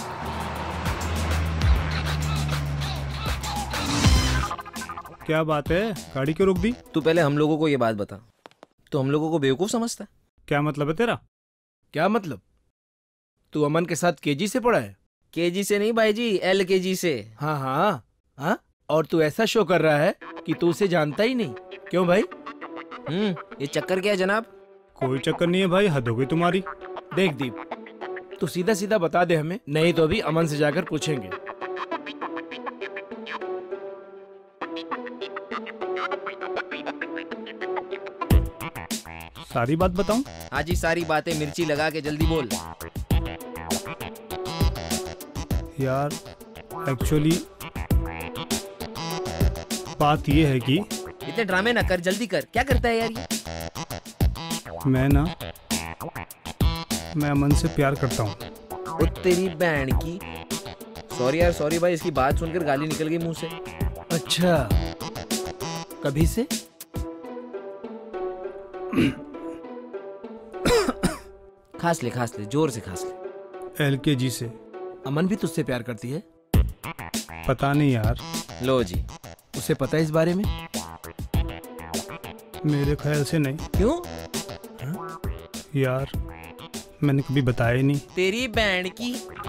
क्या बात है? गाड़ी क्यों रोक दी? तू पहले हम लोगों को ये बात बता, तो हम लोगों को बेवकूफ समझता है? क्या मतलब है तेरा? क्या मतलब? तू अमन के साथ केजी से पढ़ा है? केजी से नहीं भाई जी, एल के जी से। हाँ हाँ हाँ। और तू ऐसा शो कर रहा है कि तू उसे जानता ही नहीं। क्यों भाई? हम्म ये चक्कर क्या है जनाब? कोई चक्कर नहीं है भाई, हद हो गई तुम्हारी। देख दीप, तू सीधा सीधा बता दे हमें, नहीं तो अभी अमन से जाकर पूछेंगे। सारी बात बताऊं? आज ही सारी बातें मिर्ची लगा के जल्दी बोल। यार एक्चुअली बात ये है कि इतने ड्रामे ना कर, जल्दी कर। क्या करता है यार ये? मैं ना मैं अमन से प्यार करता हूँ। ओ तेरी बैंड की। सॉरी यार, सॉरी भाई, इसकी बात सुनकर गाली निकल गई मुंह से। अच्छा, कभी से? खास ले, खास ले, जोर से खास ले। एल के जी से। अमन भी तुझसे प्यार करती है? पता नहीं यार। लो जी। उसे पता है इस बारे में? मेरे ख्याल से नहीं। क्यों? हा? यार मैंने कभी बताया ही नहीं। तेरी बैंड की।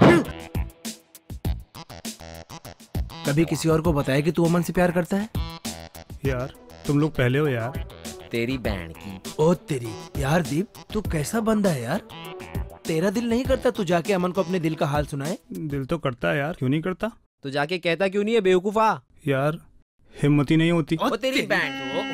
कभी किसी और को बताया कि तू अमन से प्यार करता है? यार तुम लोग पहले हो यार। तेरी बैंड की। ओ तेरी। यार दीप, तू कैसा बंदा है यार? तेरा दिल नहीं करता तू जाके अमन को अपने दिल का हाल सुनाए? दिल तो करता है यार, क्यों नहीं करता? तो जाके कहता क्यों नहीं है बेवकूफा? यार हिम्मत ही नहीं होती। ओ तेरी बैंड हो।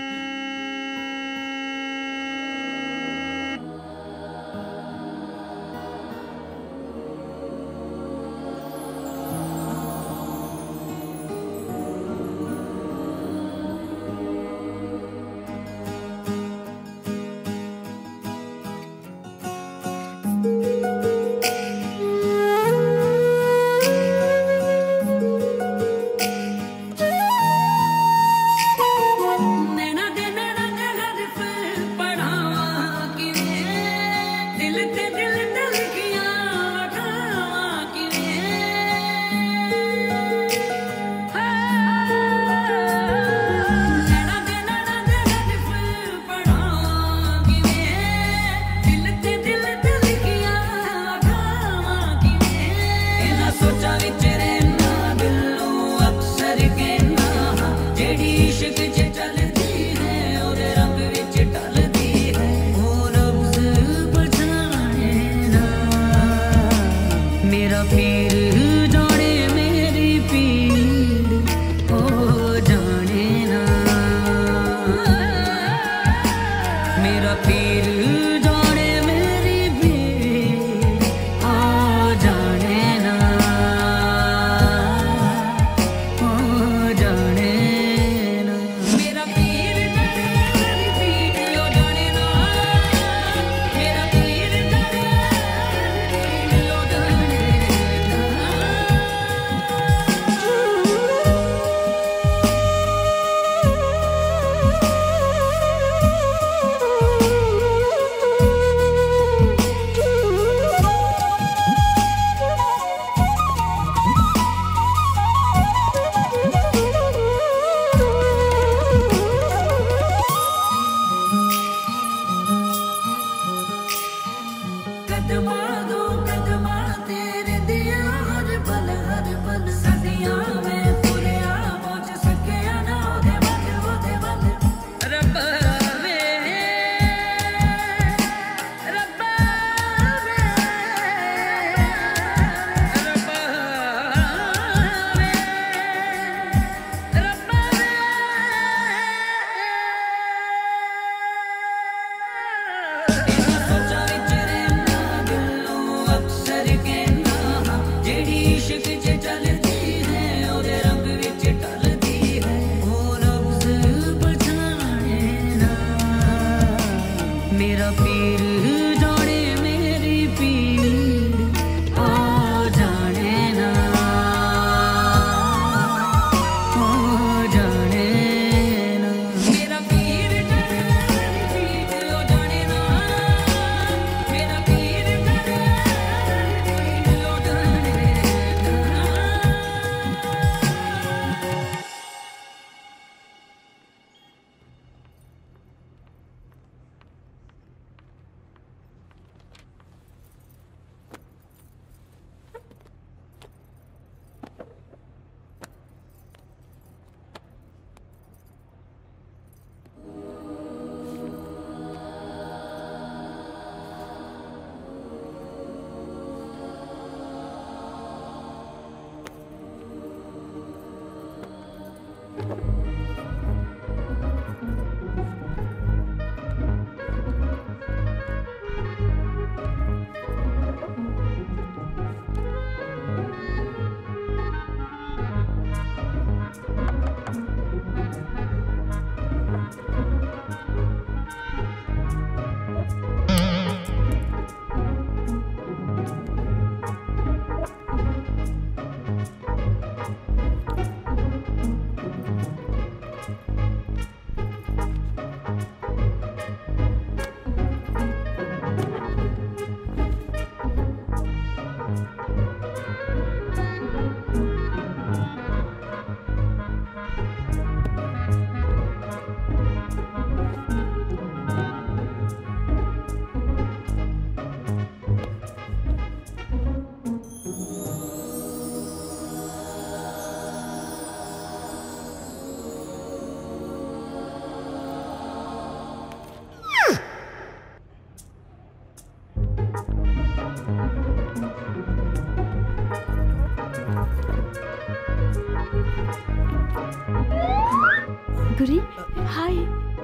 गुरी हाय।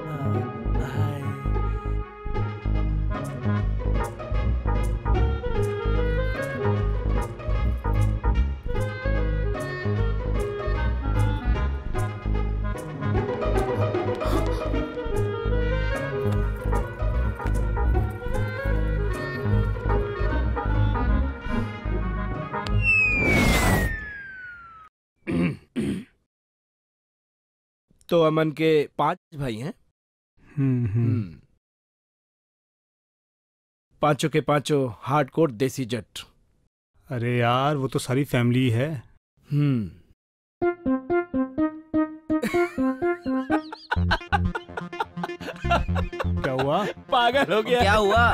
तो अमन के पांच भाई हैं। हम्म हम्म पांचों के पांचों हार्डकोर देसी जट। अरे यार वो तो सारी फैमिली है। हम्म क्या हुआ? पागल हो गया। क्या हुआ?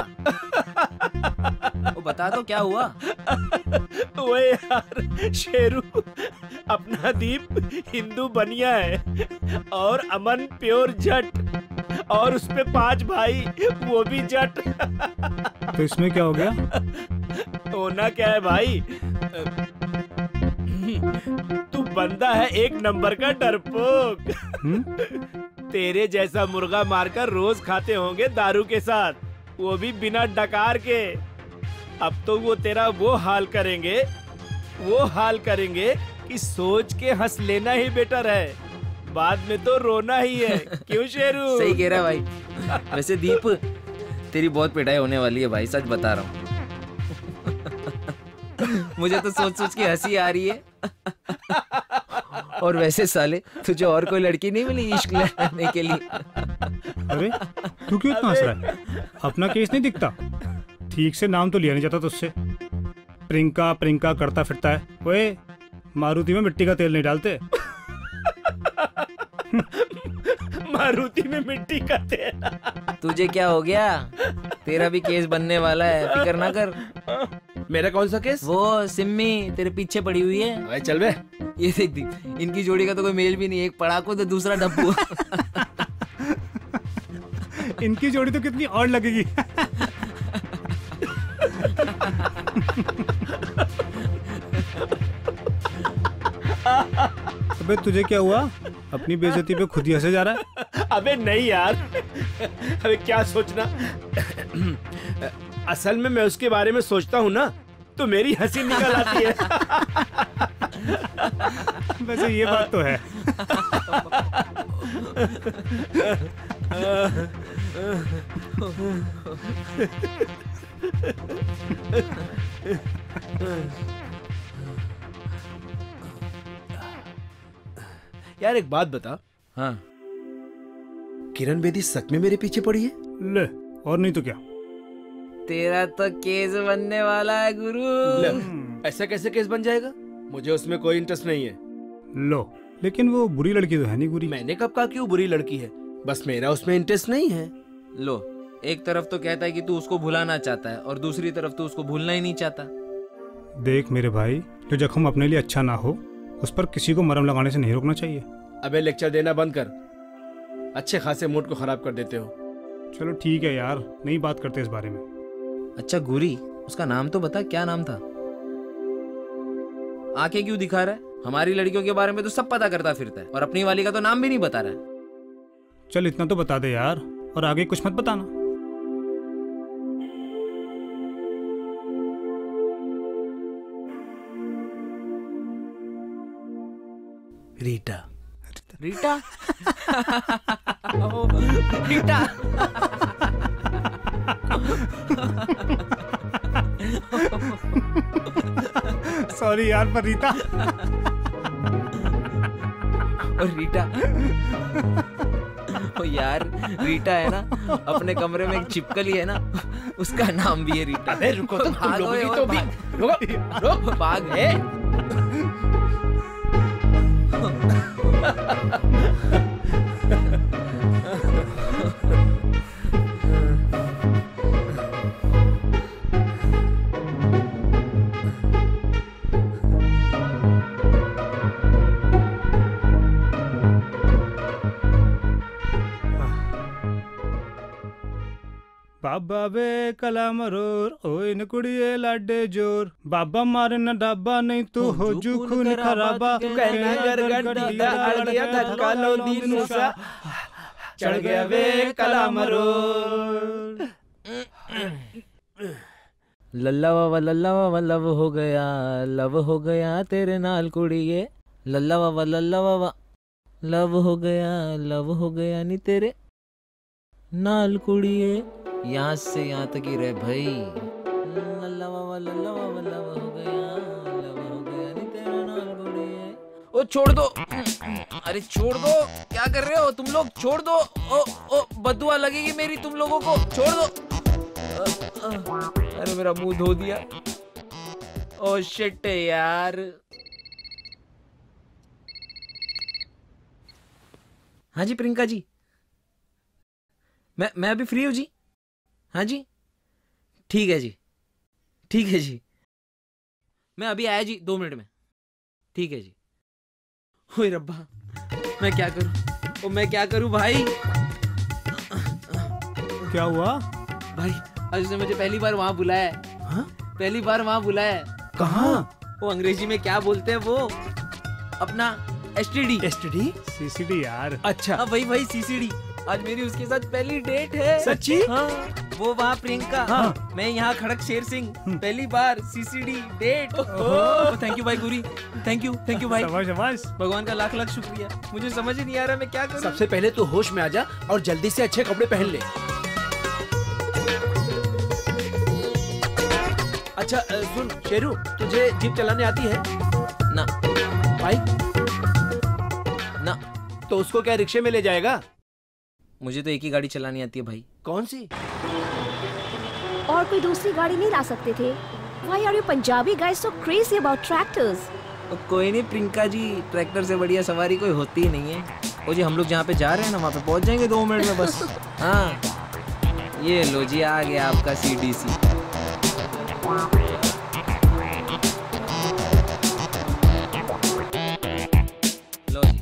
वो बता दो क्या हुआ? वो यार शेरू, अपना दीप हिंदू बनिया है और अमन प्योर जट, और उसपे पांच भाई वो भी जट। तो इसमें क्या हो गया? होना क्या है भाई, तू बंदा है एक नंबर का डरपोक। तेरे जैसा मुर्गा मारकर रोज खाते होंगे दारू के साथ, वो भी बिना डकार के। अब तो वो तेरा वो हाल करेंगे वो हाल करेंगे कि सोच के हंस लेना ही बेटर है, बाद में तो रोना ही है। क्यों शेरू? सही कह रहा है भाई। वैसे दीप तेरी बहुत पिटाई होने वाली है भाई, सच बता रहा हूँ। मुझे तो सोच सोच के हंसी आ रही है। और वैसे साले तुझे और कोई लड़की नहीं मिली इश्क लड़ने के लिए? अरे तू क्यों इतना हंस रहा है? अपना केस नहीं दिखता? ठीक से नाम तो लिया नहीं जाता तुझसे। प्रिंका प्रिंका करता फिरता है। ओए मारुति में मिट्टी का तेल नहीं डालते। मारुति में मिट्टी का तेल। तुझे क्या हो गया? तेरा भी केस बनने वाला है, फिक्र ना कर। मेरा कौन सा केस? वो सिम्मी तेरे पीछे पड़ी हुई है। भाई चल बे। ये देख दी, इनकी जोड़ी का तो कोई मेल भी नहीं, एक पड़ाकू तो दूसरा डब्बू। इनकी जोड़ी तो कितनी और लगेगी। अबे तुझे क्या हुआ? अपनी बेइज्जती पे खुद ही हंसे जा रहा है। अबे नहीं यार, अबे क्या सोचना। असल में मैं उसके बारे में सोचता हूँ ना, तो मेरी हंसी निकल आती है। वैसे ये बात तो है। यार एक बात बता। हाँ। किरण बेदी सच में मेरे पीछे पड़ी है? ले, और नहीं तो क्या। तेरा तो केस बनने वाला है गुरु। ले, ऐसा कैसे केस बन जाएगा? मुझे उसमें कोई इंटरेस्ट नहीं है। लो, लेकिन वो बुरी लड़की तो है नहीं गुरी। मैंने कब कहा कि वो बुरी लड़की है? बस मेरा उसमें इंटरेस्ट नहीं है। लो, एक तरफ तो कहता है कि तू उसको भुलाना चाहता है और दूसरी तरफ तू उसको भूलना ही नहीं चाहता। देख मेरे भाई, जो जख्म अपने लिए अच्छा ना हो उस पर किसी को मरहम लगाने से नहीं रोकना चाहिए। अबे लेक्चर देना बंद कर, अच्छे खासे मूड को खराब कर देते हो। चलो ठीक है यार, नहीं बात करते इस बारे में। अच्छा गुरी, उसका नाम तो बता, क्या नाम था? आंखें क्यों दिखा रहा है? हमारी लड़कियों के बारे में तो सब पता करता फिरता है और अपनी वाली का तो नाम भी नहीं बता रहा है। चल इतना तो बता दे यार, और आगे कुछ मत बताना। रीटा। रीटा? रीटा। सॉरी यार, पर रीता। और रीटा, ओ यार रीटा है ना, अपने कमरे में एक छिपकली है ना, उसका नाम भी है रीटा। अबे रुको तुम, तुम लोगों की तो भी रुको रुको भाग है। बाबा वे कला मरोर ओए न कुड़िए लाडे जोर बाबा मारे न डाबा नहीं तो हो जू खून खराबा कहना गरगट दीदा अड़ गया धक्का लो दीनू सा चढ़ गया वे कला मरोर। लल्ला वावा लल्ला वावा लव हो गया लव हो गया तेरे नाल कुड़िए लल्ला वावा लल्ला वावा लव हो गया लव हो गया नी तेरे नाल कुड़िए। यहाँ से यहाँ तक ही रहे भाई। लल्ला वावा लल्ला वावा लव हो गया लव हो गया नी तेरे नाल कुड़िए। ओ छोड़ दो, अरे छोड़ दो, क्या कर रहे हो तुम लोग, छोड़ दो। ओ ओ बदुआ लगेगी मेरी तुम लोगों को, छोड़ दो। आ, आ, अरे मेरा मुंह धो दिया। ओ शिट यार। हाँ जी प्रियंका जी, मैं मैं अभी फ्री हूँ जी। हाँ जी ठीक है जी, ठीक है जी, मैं अभी आया जी दो मिनट में। ठीक है जी। ओए रब्बा मैं क्या करूँ, ओ मैं क्या करूँ भाई। क्या हुआ भाई, आज उसने मुझे पहली बार वहाँ बुलाया है। हाँ? पहली बार वहाँ बुलाया है। कहाँ? वो अंग्रेजी में क्या बोलते हैं वो, अपना एसटीडी। एसटीडी? सीसीडी यार। अच्छा हाँ वही वही सीसीडी। आज मेरी उसके साथ पहली डेट है। सच्ची? हाँ वो वहाँ प्रियंका, हाँ। मैं यहाँ खड़क शेर सिंह, पहली बार सीसीडी डेट। थैंक यू भाई Guri, thank you thank you भाई। शाबाश शाबाश, भगवान का लाख लाख शुक्रिया। मुझे समझ ही नहीं आ रहा मैं क्या करूँ। सबसे पहले तो होश में आ जा और जल्दी से अच्छे कपड़े पहन ले। अच्छा सुन शेरू, तुझे जीप चलाने आती है? ना। बाइक? ना। तो उसको क्या रिक्शे में ले जाएगा? मुझे तो एक ही गाड़ी चलानी आती है भाई। कौन सी? और कोई दूसरी गाड़ी नहीं ला सकते थे? Why are you Punjabi guys so crazy about tractors? कोई नहीं प्रियंका जी, ट्रैक्टर से बढ़िया सवारी कोई होती ही नहीं है। ओ जी हम लोग जहाँ पे जा रहे हैं ना वहाँ पे पहुँच जाएंगे दो मिनट में बस। हाँ ये लो जी आ गया आपका सीडीसी। लो जी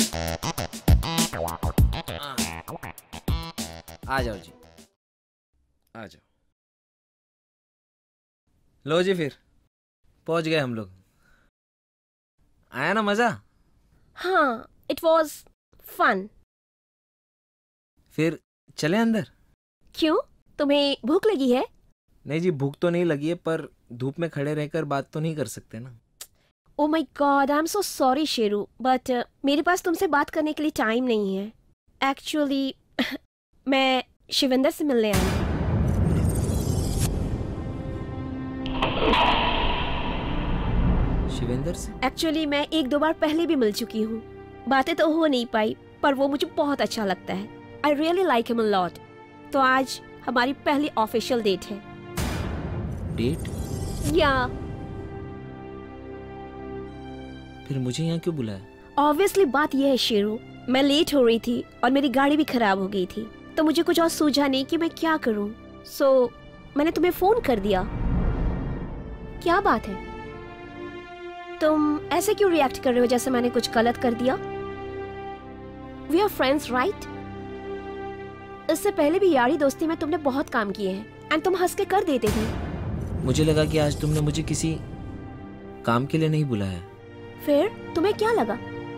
आ जाओ जी, आ जाओ। लो जी फिर पहुंच गए हम लोग। आया ना मजा? हाँ, it was fun. फिर चले अंदर? क्यों, तुम्हें भूख लगी है? नहीं जी भूख तो नहीं लगी है, पर धूप में खड़े रहकर बात तो नहीं कर सकते ना। Oh my God, I'm so sorry Sheru, but uh, मेरे पास तुमसे बात करने के लिए टाइम नहीं है। Actually, मैं शिविंदर से मिलने आई हूँ। शिविंदर से? Actually, मैं एक दो बार पहले भी मिल चुकी हूँ। बातें तो हो नहीं पाई, पर वो मुझे बहुत अच्छा लगता है। I really like him a lot. तो आज हमारी पहली ऑफिशियल डेट है। डेट? या फिर मुझे यहाँ क्यों बुलाया? ऑब्वियसली बात यह है शेरू, मैं लेट हो रही थी और मेरी गाड़ी भी खराब हो गई थी, तो मुझे कुछ और सूझा नहीं कि मैं क्या करूं। सो so, मैंने तुम्हें फोन कर दिया। क्या बात है, तुम ऐसे क्यों रिएक्ट कर रहे हो जैसे मैंने कुछ गलत कर दिया? We are friends right? इससे पहले भी यारी दोस्ती में तुमने बहुत काम किए हैं एंड तुम हंस के कर देते थे। मुझे लगा कि आज तुमने मुझे किसी काम के लिए नहीं बुलाया। फिर तुम्हें क्या लगा?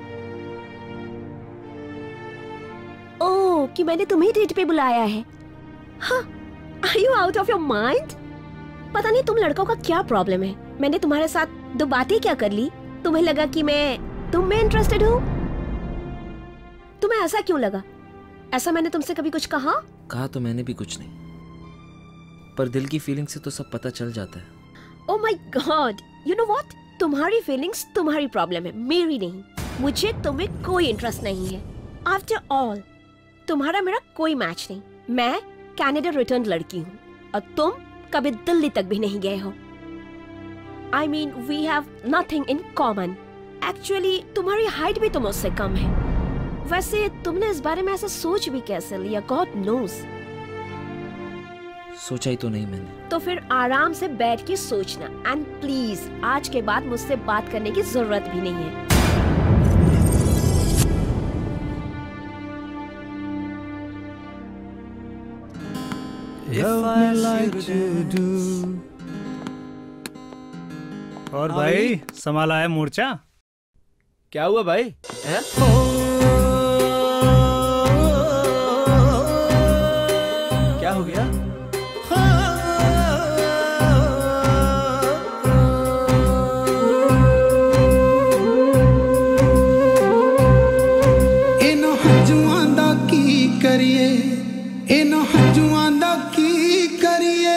ओह, कि मैंने तुम्हें डेट पे बुलाया है। हाँ, are you out of your mind? पता नहीं तुम लड़कों का क्या प्रॉब्लम है। मैंने तुम्हारे साथ दो बातें क्या कर ली, तुम्हें लगा कि मैं तुम में इंटरेस्टेड हूँ? तुम्हें ऐसा क्यों लगा? ऐसा मैंने तुमसे कभी कुछ कहा? कहा तो मैंने भी कुछ नहीं, पर दिल की फीलिंग से तो सब पता चल जाता है। Oh my God, you know what? तुम्हारी फीलिंग्स तुम्हारी प्रॉब्लम है, मेरी नहीं। मुझे तुम्हें कोई इंटरेस्ट नहीं है। आफ्टर ऑल तुम्हारा मेरा कोई मैच नहीं। मैं कनाडा रिटर्न लड़की हूँ और तुम कभी दिल्ली तक भी नहीं गए हो। I mean we have nothing in common. Actually तुम्हारी हाइट भी तो मुझसे कम है। वैसे तुमने इस बारे में ऐसा सोच भी कैसे लिया? God knows. सोचा ही तो नहीं मैंने। तो फिर आराम से बैठ के सोचना एंड प्लीज आज के बाद मुझसे बात करने की जरूरत भी नहीं है। Love me like you do. और भाई संभाला है मोर्चा? क्या हुआ भाई? है? क्या हो गया? इनो हंजुआं दा की करिए, इनो हंजुआं दा की करिए,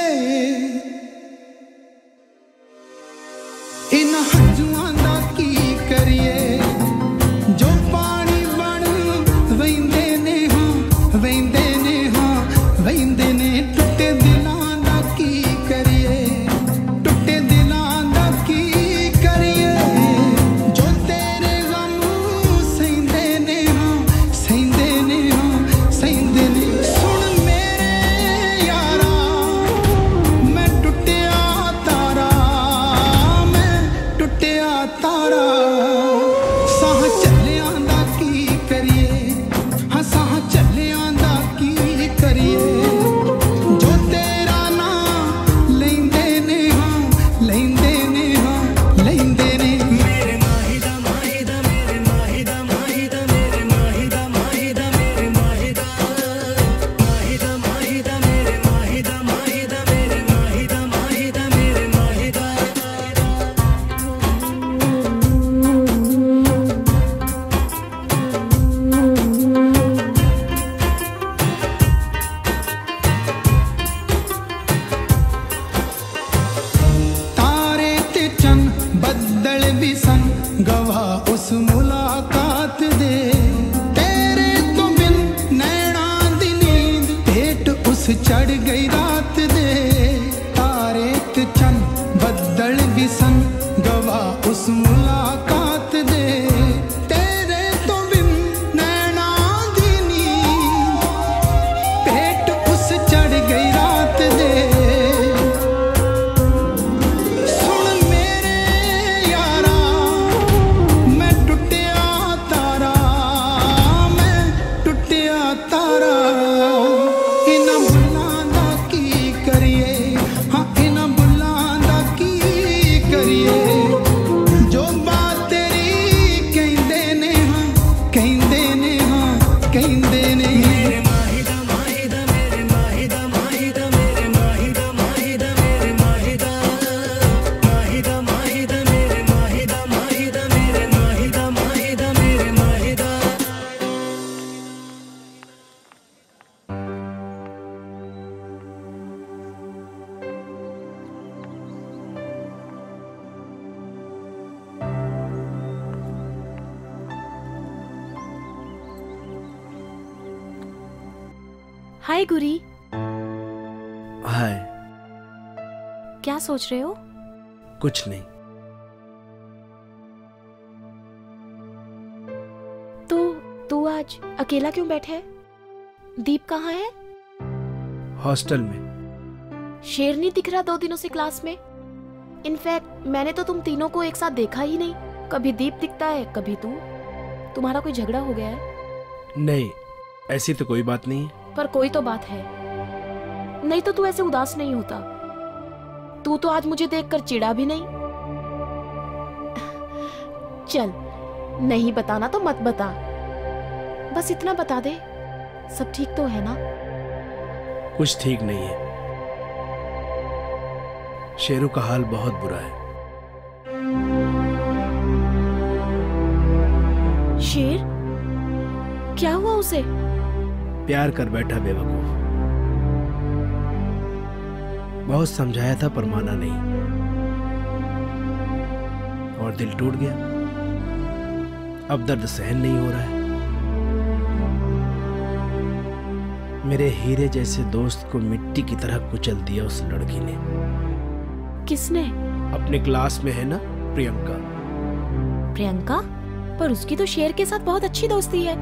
इन हंजुआं दा की करिए, जो पानी बन वहिंदे ने हां, वहिंदे ने हां, वहिंदे ने टुटे दिलां दा की करिए, टुटे दिलां दा की करिए, जो तेरे गम सहिंदे ने हां, सहिंदे ने हां, सहिंदे ने। सुन मेरे यारा मैं टुटिया तारा, मैं टुटिया तारा, साह चलियां दा की करिए, हाँ साह चलियां दा की करिए, जो तेरा नाम लैंदे ने हां, लैंदे ने हां, लैंदे ने। मेरे माहिदा माहिदा मेरे माहिदा माहिदा मेरे माहिदा माहिदा मेरे माहिदा माहिदा माहिदा मेरे माहिदा माहिदा मेरे माहिदा माहिदा मेरे माहिदा। तारे ते चन बदल भी सन गवाह उस मुलाकात दे, तेरे तो बिन नैना दी नींद पेट उस चढ़ गई रात दे। तारे ते चन बदल भी सन गवाह उस मुलाकात दे, तेरे तो बिन नैना दी नींद पेट उस चढ़ गई रात दे। सुन मेरे यारा मैं टुटिया तारा, मैं टुटिया तारा, इना बुल्लां दा की करिए, हाँ इना बुल्लां दा की करिए, जो बात तेरी कहंदे ने हां, कहंदे ने हां, कहंदे ने। मेरे माहिदा माहिदा मेरे माहिदा माहिदा मेरे माहिदा माहिदा मेरे माहिदा माहिदा माहिदा मेरे माहिदा माहिदा मेरे माहिदा माहिदा मेरे माहिदा। हाय गुरी, हाय। क्या सोच रहे हो? कुछ नहीं। तो तू आज अकेला क्यों बैठा है? दीप कहाँ है? हॉस्टल में। शेर नहीं दिख रहा दो दिनों से क्लास में। इनफैक्ट मैंने तो तुम तीनों को एक साथ देखा ही नहीं। कभी दीप दिखता है, कभी तू। तुम्हारा कोई झगड़ा हो गया है? नहीं, ऐसी तो कोई बात नहीं है। पर कोई तो बात है, नहीं तो तू ऐसे उदास नहीं होता। तू तो आज मुझे देखकर चिढ़ा भी नहीं। चल, नहीं बताना तो मत बता, बस इतना बता दे, सब ठीक तो है ना? कुछ ठीक नहीं है। शेरू का हाल बहुत बुरा है। शेर? क्या हुआ उसे? प्यार कर बैठा बेवकूफ। बहुत समझाया था पर माना नहीं, और दिल टूट गया। अब दर्द सहन नहीं हो रहा है। मेरे हीरे जैसे दोस्त को मिट्टी की तरह कुचल दिया उस लड़की ने। किसने? अपने क्लास में है ना, प्रियंका। प्रियंका? पर उसकी तो शेर के साथ बहुत अच्छी दोस्ती है।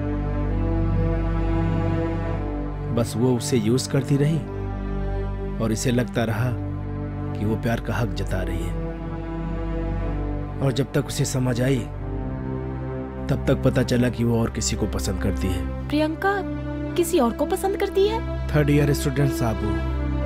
बस वो उसे यूज करती रही और इसे लगता रहा कि वो प्यार का हक जता रही है। और जब तक उसे समझ आई तब तक पता चला कि वो और किसी को पसंद करती है। प्रियंका किसी और को पसंद करती है? Third year student Sabu.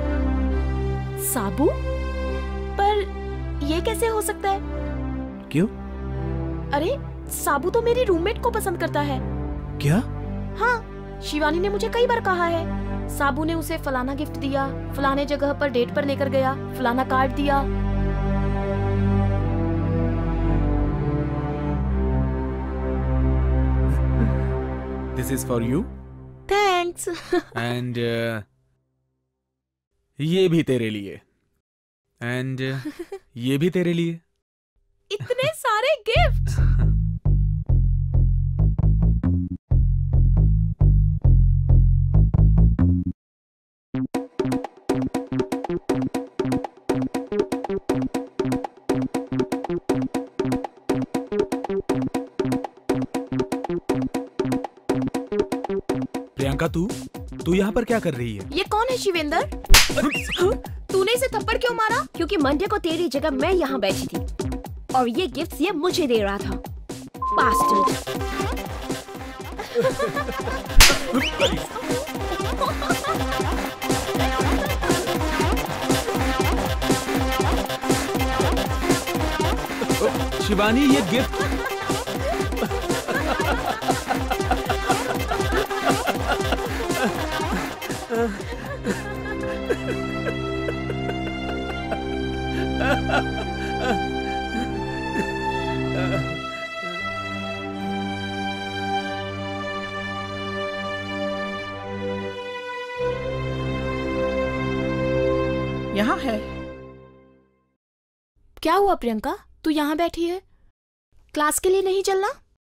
Sabu? पर ये कैसे हो सकता है? क्यों? अरे साबू तो मेरी रूममेट को पसंद करता है। क्या? हाँ, शिवानी ने मुझे कई बार कहा है। साबू ने उसे फलाना गिफ्ट दिया, फलाने जगह पर डेट पर लेकर गया, फलाना कार्ड दिया। This is for you. Thanks. And ये भी तेरे लिए। एंड ये भी तेरे लिए। इतने सारे गिफ्ट। प्रियंका, तू तू यहाँ पर क्या कर रही है? ये कौन है शिवेंद्र? तूने इसे थप्पड़ क्यों मारा? क्योंकि मंडे को तेरी जगह मैं यहाँ बैठी थी और ये गिफ्ट्स ये मुझे दे रहा था। बास्टर्ड। शिवानी, ये गिफ्ट। यहाँ है। क्या हुआ प्रियंका, तू यहाँ बैठी है? क्लास के लिए नहीं चलना?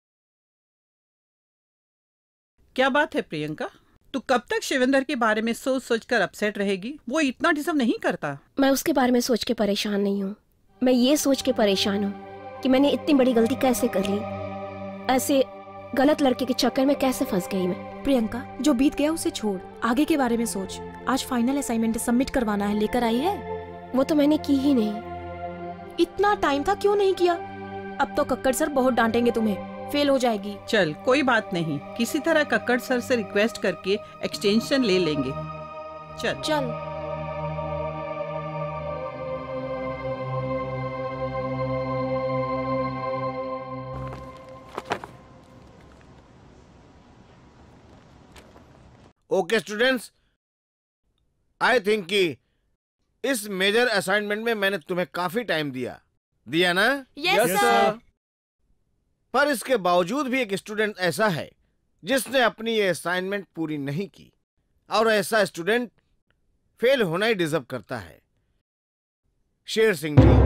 क्या बात है प्रियंका, तू कब तक शिवेंद्र के बारे में सोच सोच कर अपसेट रहेगी? वो इतना डिजर्व नहीं करता। मैं उसके बारे में सोच के परेशान नहीं हूँ, मैं ये सोच के परेशान हूँ कि मैंने इतनी बड़ी गलती कैसे कर ली। ऐसे गलत लड़के के चक्कर में कैसे फंस गई मैं। प्रियंका, जो बीत गया उसे छोड़, आगे के बारे में सोच। आज फाइनल असाइनमेंट सबमिट करवाना है, लेकर आई है? वो तो मैंने की ही नहीं। इतना टाइम था, क्यों नहीं किया? अब तो कक्कड़ सर बहुत डांटेंगे तुम्हें, फेल हो जाएगी। चल कोई बात नहीं, किसी तरह कक्कड़ सर से रिक्वेस्ट करके एक्सटेंशन ले लेंगे। चल चल। ओके स्टूडेंट्स, आई थिंक कि इस मेजर असाइनमेंट में मैंने तुम्हें काफी टाइम दिया दिया ना? Yes sir. पर इसके बावजूद भी एक स्टूडेंट ऐसा है जिसने अपनी ये असाइनमेंट पूरी नहीं की, और ऐसा स्टूडेंट फेल होना ही डिजर्व करता है। शेर सिंह जी,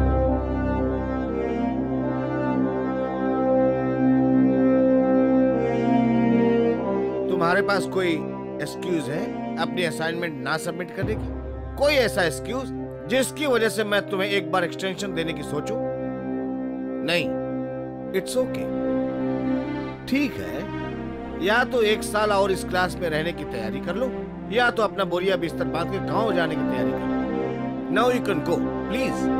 तुम्हारे पास कोई एक्सक्यूज है अपनी असाइनमेंट ना सबमिट करने की? कोई ऐसा एक्सक्यूज जिसकी वजह से मैं तुम्हें एक बार एक्सटेंशन देने की सोचूं? नहीं, इट्स ओके, ठीक है। या तो एक साल और इस क्लास में रहने की तैयारी कर लो, या तो अपना बोरिया बिस्तर बांध के गांव जाने की तैयारी कर लो। Now you can go please.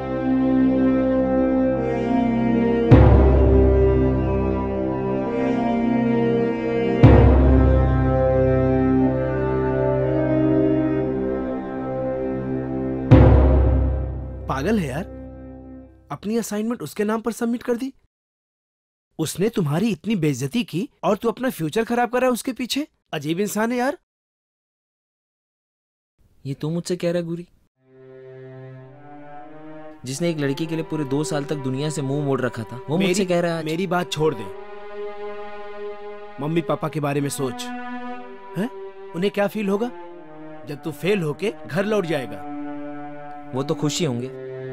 पागल है यार, अपनी असाइनमेंट उसके नाम पर सबमिट कर दी। उसने तुम्हारी इतनी बेइज्जती की और तू अपना फ्यूचर खराब कर रहा है उसके पीछे। अजीब इंसान है यार। ये तू मुझसे कह रहा है गुरी, जिसने एक लड़की के लिए पूरे दो साल तक दुनिया से मुंह मोड़ रखा था, वो मुझसे कह रहा है? मेरी बात छोड़ दे, मम्मी पापा के बारे में सोच। हैं? उन्हें क्या फील होगा जब तू फेल होके घर लौट जाएगा? वो तो खुश ही होंगे।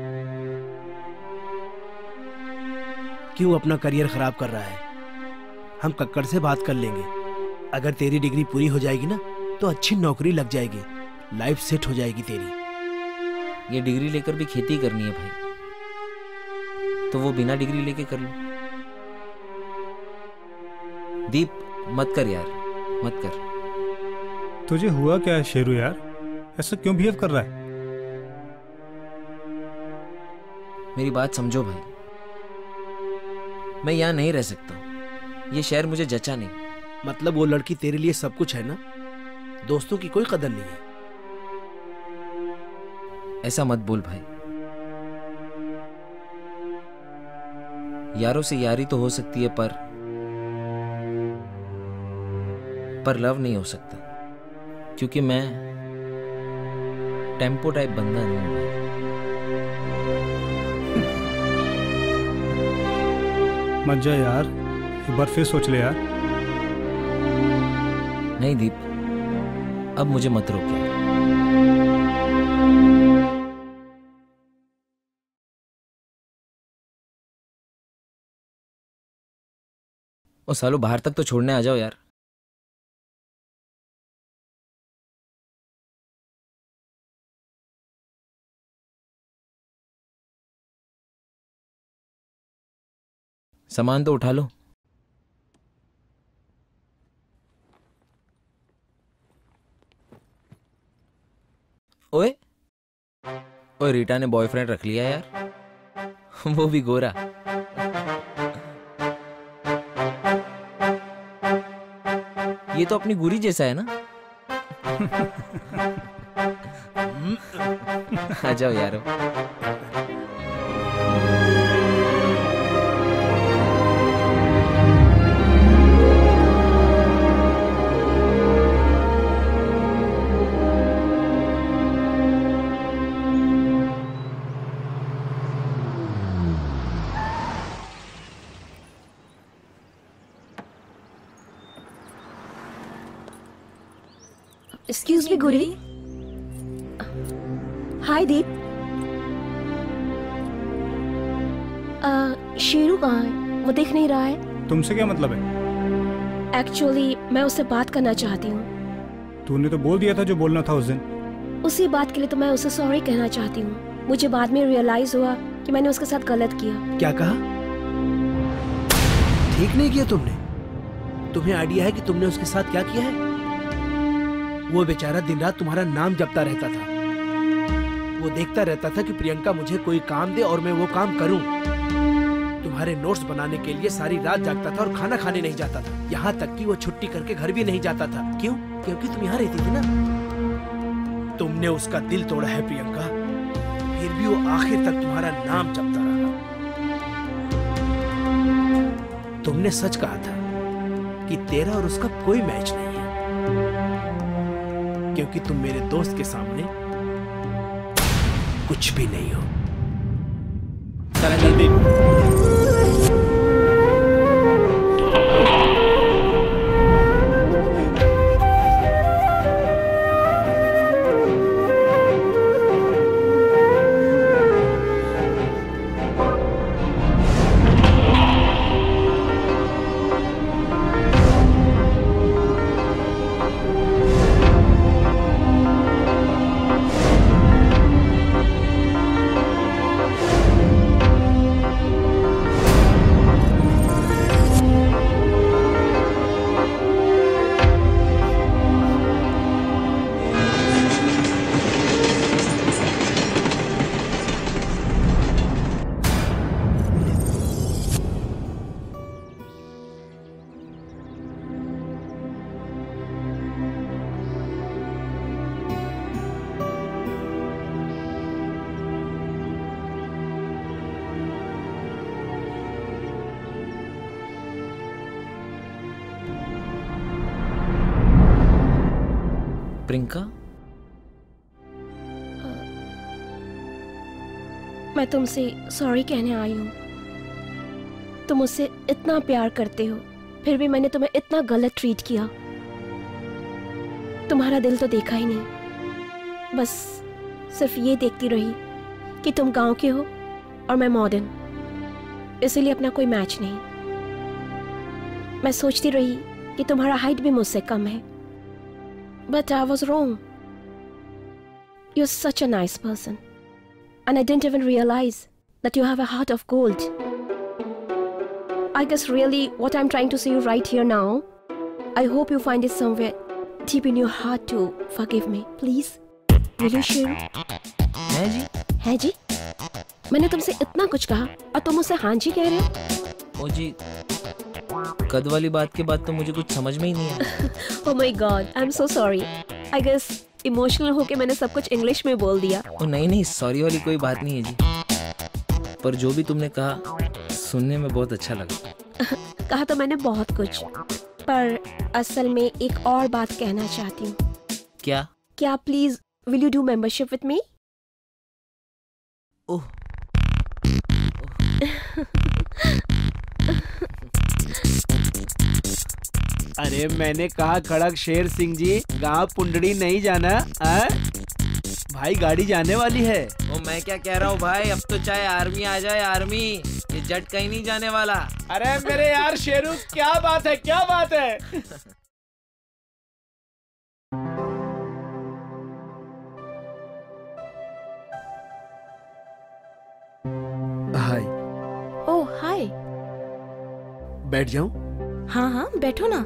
क्यों अपना करियर खराब कर रहा है? हम कक्कड़ से बात कर लेंगे। अगर तेरी डिग्री पूरी हो जाएगी ना तो अच्छी नौकरी लग जाएगी, लाइफ सेट हो जाएगी तेरी। ये डिग्री लेकर भी खेती करनी है भाई, तो वो बिना डिग्री लेके कर लो। दीप मत कर यार, मत कर। तुझे हुआ क्या है शेरू यार, ऐसा क्यों बिहेव कर रहा है? मेरी बात समझो भाई, मैं यहाँ नहीं रह सकता। ये शहर मुझे जचा नहीं। मतलब वो लड़की तेरे लिए सब कुछ है ना? दोस्तों की कोई कदर नहीं है। ऐसा मत बोल भाई। यारों से यारी तो हो सकती है, पर पर लव नहीं हो सकता, क्योंकि मैं टेम्पो टाइप बंदा नहीं हूं। मत जा यार, एक बार फिर सोच ले यार। नहीं दीप, अब मुझे मत रोक यार। ओ सालो, बाहर तक तो छोड़ने आ जाओ यार। सामान तो उठा लो। ओए ओए, रीटा ने बॉयफ्रेंड रख लिया यार, वो भी गोरा। ये तो अपनी गुरी जैसा है ना। आ जाओ यारो। एक्सक्यूज मी गुरी। हाय दीप। शेरू कहाँ है? वो दिख नहीं रहा है। तुमसे क्या मतलब है? एक्चुअली मैं उससे बात करना चाहती हूँ। तूने तो बोल दिया था जो बोलना था उस दिन। उसी बात के लिए तो मैं उसे सॉरी कहना चाहती हूँ। मुझे बाद में रियलाइज हुआ कि मैंने उसके साथ गलत किया। क्या कहा? ठीक नहीं किया तुमने? तुम्हें आइडिया है कि तुमने उसके साथ क्या किया है? वो बेचारा दिन रात तुम्हारा नाम जपता रहता था। वो देखता रहता था कि प्रियंका मुझे कोई काम दे और मैं वो काम करूं। तुम्हारे नोट्स बनाने के लिए सारी रात जागता था और खाना खाने नहीं जाता था। यहाँ तक कि वो छुट्टी करके घर भी नहीं जाता था। क्यों? क्योंकि तुम यहाँ रहती थी ना। तुमने उसका दिल तोड़ा है प्रियंका, फिर भी वो आखिर तक तुम्हारा नाम जपता रहा। तुमने सच कहा था कि तेरा और उसका कोई मैच नहीं है, क्योंकि तुम मेरे दोस्त के सामने कुछ भी नहीं हो। चला जल्दी। प्रियंका, मैं तुमसे सॉरी कहने आई हूँ। तुम मुझसे इतना प्यार करते हो, फिर भी मैंने तुम्हें इतना गलत ट्रीट किया। तुम्हारा दिल तो देखा ही नहीं, बस सिर्फ ये देखती रही कि तुम गांव के हो और मैं मॉडर्न, इसीलिए अपना कोई मैच नहीं। मैं सोचती रही कि तुम्हारा हाइट भी मुझसे कम है, but I was wrong. You're such a nice person, and I didn't even realize that you have a heart of gold. I guess really what I'm trying to say right here now, I hope you find it somewhere deep in your heart to forgive me. Please, will you share? है जी? है जी? मैंने तुमसे इतना कुछ कहा और तुम मुझसे हाँ जी कह रहे हो? ओ जी, कद वाली बात के बाद तो मुझे कुछ समझ में ही नहीं आया। Oh my God, I am so sorry. I guess emotional होके मैंने सब कुछ इंग्लिश में बोल दिया। ओ नहीं नहीं, सॉरी वाली कोई बात नहीं है जी। पर जो भी तुमने कहा सुनने में बहुत अच्छा लगा। कहा तो मैंने बहुत कुछ, पर असल में एक और बात कहना चाहती हूँ। क्या? क्या please will you do membership with me? Oh अरे मैंने कहा खड़क शेर सिंह जी, गांव पुंडड़ी नहीं जाना। आ? भाई गाड़ी जाने वाली है। ओ मैं क्या कह रहा हूँ भाई, अब तो चाहे आर्मी आ जाए आर्मी, ये जट कहीं नहीं जाने वाला। अरे मेरे यार शेरू, क्या बात है, क्या बात है। हाय। ओह हाय। बैठ जाऊं? हाँ हाँ बैठो ना।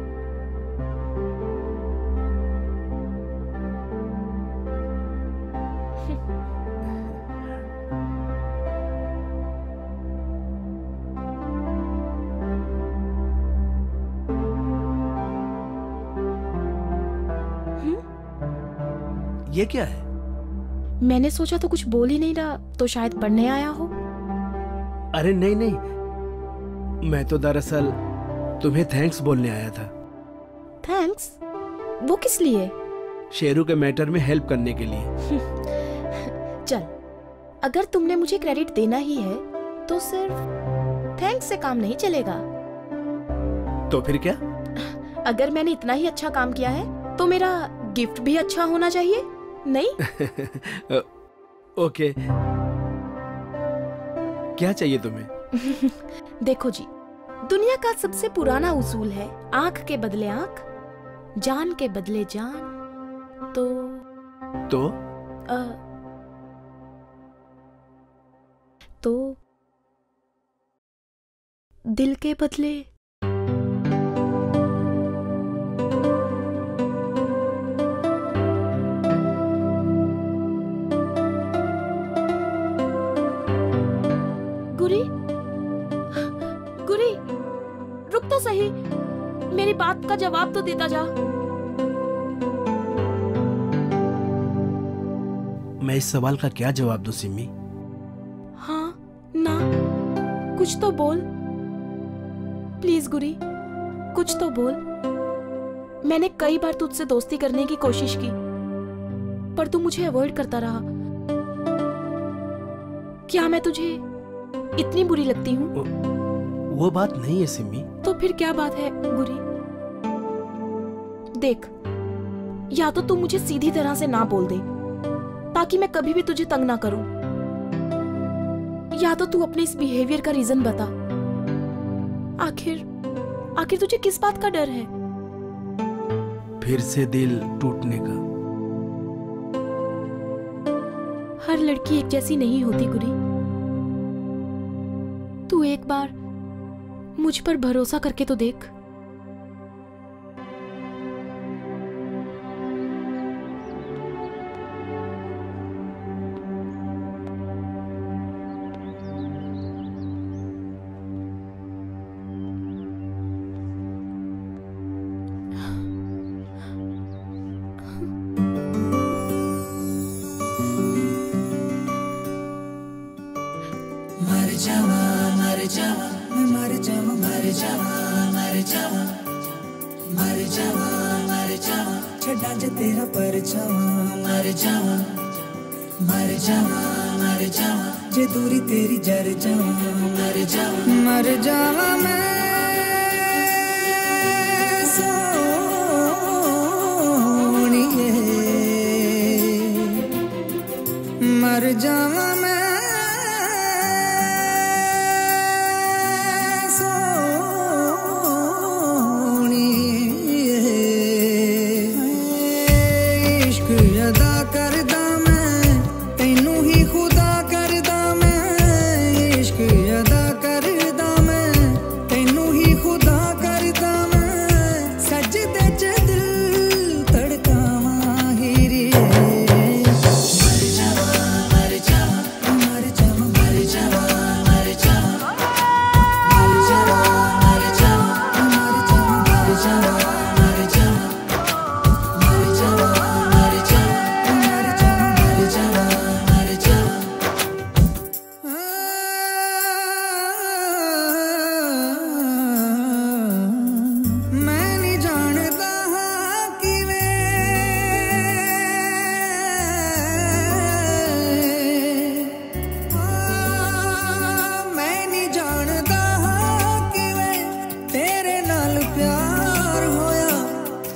ये क्या है? मैंने सोचा तो कुछ बोल ही नहीं रहा, तो शायद पढ़ने आया हो। अरे नहीं नहीं, मैं तो दरअसल तुम्हें थैंक्स बोलने आया था। थैंक्स? वो किस लिए? शेरू के मैटर में हेल्प करने के लिए। चल, अगर तुमने मुझे क्रेडिट देना ही है तो सिर्फ थैंक्स से काम नहीं चलेगा। तो फिर क्या? अगर मैंने इतना ही अच्छा काम किया है तो मेरा गिफ्ट भी अच्छा होना चाहिए, नहीं? ओके, क्या चाहिए तुम्हें? देखो जी, दुनिया का सबसे पुराना उसूल है आंख के बदले आंख, जान के बदले जान। तो तो आ, तो दिल के बदले गुरी। गुरी रुक तो सही, मेरी बात का जवाब तो देता जा। मैं इस सवाल का क्या जवाब दूं सिमी? हाँ ना, कुछ तो बोल प्लीज गुरी, कुछ तो बोल। मैंने कई बार तुझसे दोस्ती करने की कोशिश की, पर तू मुझे अवॉइड करता रहा। क्या मैं तुझे इतनी बुरी लगती हूँ? वो बात नहीं है सिमी। तो फिर क्या बात है गुरी? देख, या तो तू मुझे सीधी तरह से ना बोल दे ताकि मैं कभी भी तुझे तंग ना करूं, या तो तू अपने इस बिहेवियर का रीजन बता। आखिर आखिर तुझे किस बात का डर है? फिर से दिल टूटने का। हर लड़की एक जैसी नहीं होती गुरी। तू एक बार मुझ पर भरोसा करके तो देख। मर जावा मर जावा मैं मर जावा मर जावा मर जावा मर जावा मर जावा छड्डा जे तेरा परछावा मर जावा मर जावा मर जावा जे दूरी तेरी जर जावा मर जावा मर जावा मैं सोनिए मर जावा मैं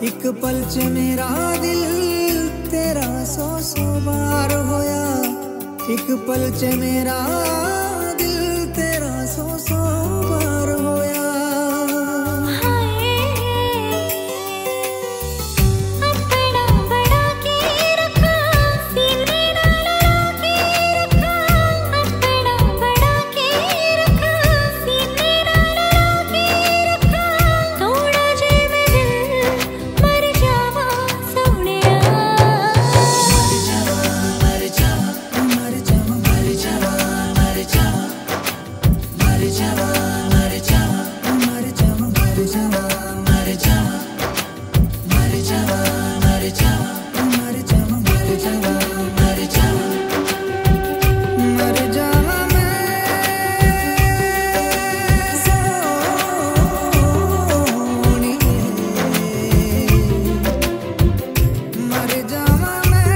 एक पल च मेरा दिल तेरा सौ सौ बार होया, एक पल च मेरा दिल तेरा सौ सौ बार होया। अपना बड़ा के रखा सीने नाल के रखा, अपना बड़ा के रखा सीने नाल के रखा, थोड़ा जे मैं दिल मर जावा सोहणिया। मर जावा मर जावा मर जावा मर जावा मर जावा मर जावा मर जावा मर जावा मर जावा मर जावा मर जावा मर जावा मर जावा मर जावा मर जावा मर जावा मैं सोहणिए, मर जावा मैं।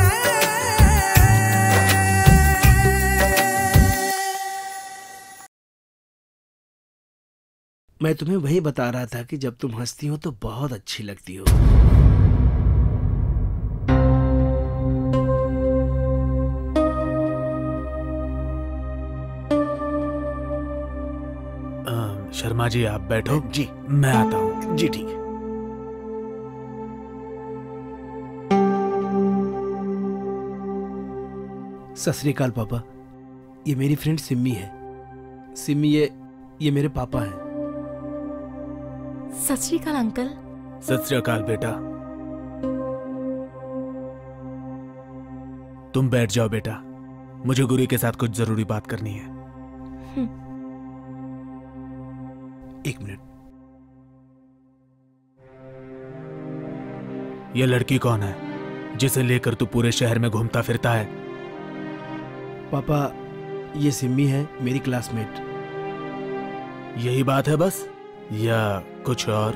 मैं तुम्हें वही बता रहा था कि जब तुम हंसती हो तो बहुत अच्छी लगती हो। अम, शर्मा जी आप बैठो, जी मैं आता हूँ। जी ठीक है। सत श्री अकाल पापा, ये मेरी फ्रेंड सिम्मी है। सिम्मी ये ये मेरे पापा हैं। सत श्री अकाल अंकल। सत श्री अकाल बेटा। तुम बैठ जाओ बेटा, मुझे गुरी के साथ कुछ जरूरी बात करनी है। एक मिनट। ये लड़की कौन है जिसे लेकर तू पूरे शहर में घूमता फिरता है? पापा ये सिम्मी है, मेरी क्लासमेट। यही बात है बस, या कुछ और?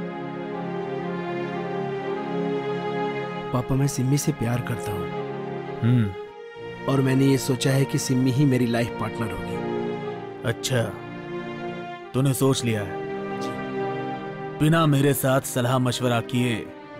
पापा मैं सिम्मी से प्यार करता हूँ हम्म और मैंने ये सोचा है कि सिम्मी ही मेरी लाइफ पार्टनर होगी। अच्छा, तूने सोच लिया है? बिना मेरे साथ सलाह मशवरा किए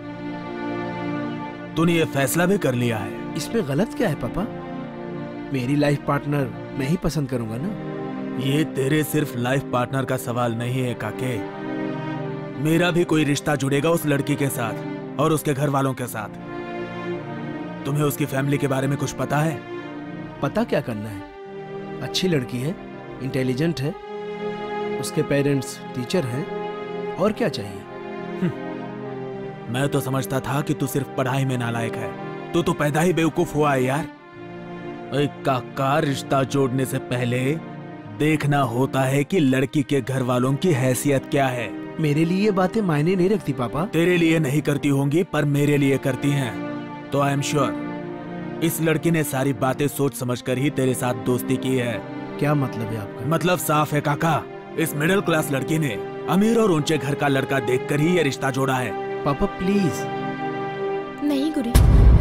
तूने ये फैसला भी कर लिया है? इसमें गलत क्या है पापा? मेरी लाइफ पार्टनर मैं ही पसंद करूंगा ना। ये तेरे सिर्फ लाइफ पार्टनर का सवाल नहीं है काके, मेरा भी कोई रिश्ता जुड़ेगा उस लड़की के साथ और उसके घर वालों के साथ। तुम्हें उसकी फैमिली के बारे में कुछ पता है? पता क्या करना है, अच्छी लड़की है, इंटेलिजेंट है, उसके पेरेंट्स टीचर हैं, और क्या चाहिए? मैं तो समझता था कि तू सिर्फ पढ़ाई में नालायक है, तू तो पैदा ही बेवकूफ हुआ है यार। एक काका, रिश्ता जोड़ने से पहले देखना होता है कि लड़की के घर वालों की हैसियत क्या है। मेरे लिए ये बातें मायने नहीं रखती पापा। तेरे लिए नहीं करती होंगी पर मेरे लिए करती हैं। तो आई एम श्योर इस लड़की ने सारी बातें सोच समझकर ही तेरे साथ दोस्ती की है। क्या मतलब है आपका? मतलब साफ है काका, इस मिडिल क्लास लड़की ने अमीर और ऊंचे घर का लड़का देखकर ही ये रिश्ता जोड़ा है। पापा प्लीज। नहीं गुरी,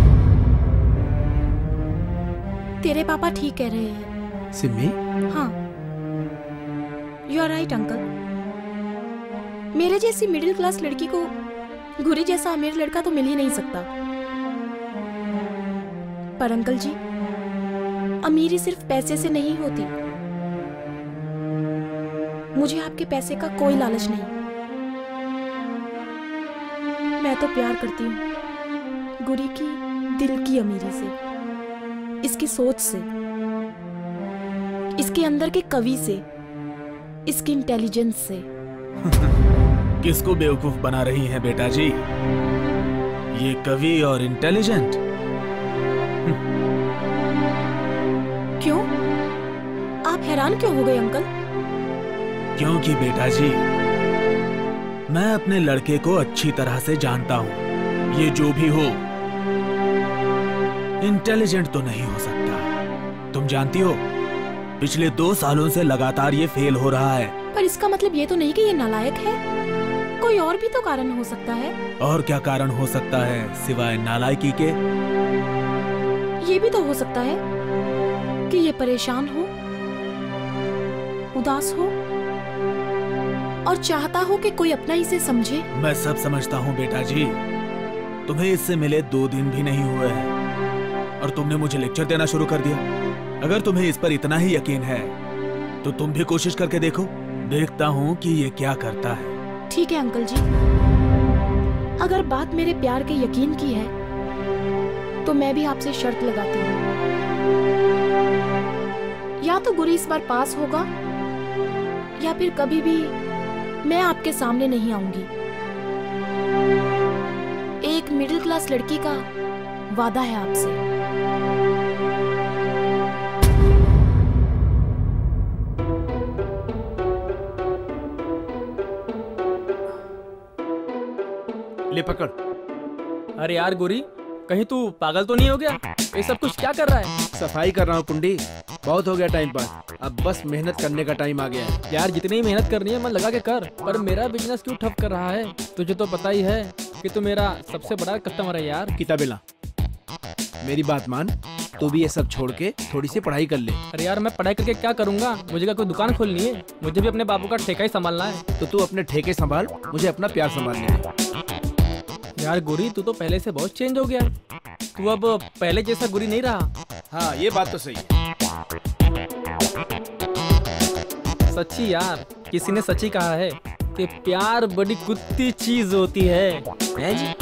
तेरे पापा ठीक कह रहे हैं। सिम्मी? हाँ, यू आर राइट अंकल। मेरे जैसी मिडिल क्लास लड़की को गुरी जैसा अमीर लड़का तो मिल ही नहीं सकता। पर अंकल जी, अमीरी सिर्फ पैसे से नहीं होती। मुझे आपके पैसे का कोई लालच नहीं। मैं तो प्यार करती हूँ गुरी की दिल की अमीरी से, इसकी सोच से, इसके अंदर के कवि से, इसकी इंटेलिजेंस से। किसको बेवकूफ बना रही हैं बेटा जी? ये कवि और इंटेलिजेंट? क्यों? आप हैरान क्यों हो गए अंकल? क्योंकि बेटा जी मैं अपने लड़के को अच्छी तरह से जानता हूँ। ये जो भी हो इंटेलिजेंट तो नहीं हो सकता। तुम जानती हो पिछले दो सालों से लगातार ये फेल हो रहा है। पर इसका मतलब ये तो नहीं कि ये नालायक है। कोई और भी तो कारण हो सकता है। और क्या कारण हो सकता है सिवाय नालायकी के? ये भी तो हो सकता है कि ये परेशान हो, उदास हो और चाहता हो कि कोई अपना इसे समझे। मैं सब समझता हूँ बेटा जी, तुम्हें इससे मिले दो दिन भी नहीं हुए हैं और तुमने मुझे लेक्चर देना शुरू कर दिया। अगर तुम्हें इस पर इतना ही यकीन है तो तुम भी कोशिश करके देखो, देखता हूँ कि ये क्या करता है। ठीक है अंकल जी, अगर बात मेरे प्यार के यकीन की है तो मैं भी आपसे शर्त लगाती हूँ, या तो गुरी इस बार पास होगा या फिर कभी भी मैं आपके सामने नहीं आऊंगी। एक मिडिल क्लास लड़की का वादा है आपसे। ले पकड़। अरे यार गोरी, कहीं तू पागल तो नहीं हो गया? ये सब कुछ क्या कर रहा है? सफाई कर रहा हूँ पुंडी, बहुत हो गया टाइम पास, अब बस मेहनत करने का टाइम आ गया है। यार जितनी ही मेहनत करनी है मन लगा के कर, पर मेरा बिजनेस क्यों ठप कर रहा है? तुझे तो पता ही है कि तू मेरा सबसे बड़ा कस्टमर है यार। किताबेला, मेरी बात मान, तू भी ये सब छोड़ के थोड़ी सी पढ़ाई कर ले। अरे यार मैं पढ़ाई करके क्या करूंगा? मुझे क्या कोई दुकान खोलनी है? मुझे भी अपने बाबू का ठेका ही संभालना है। तो तू अपने ठेके संभाल, मुझे अपना प्यार संभालने दे। यार गोरी, तू तो पहले से बहुत चेंज हो गया, तू अब पहले जैसा गोरी नहीं रहा। हाँ ये बात तो सही है। सच्ची यार, किसी ने सच्ची कहा है कि प्यार बड़ी कुत्ती चीज होती है, है जी?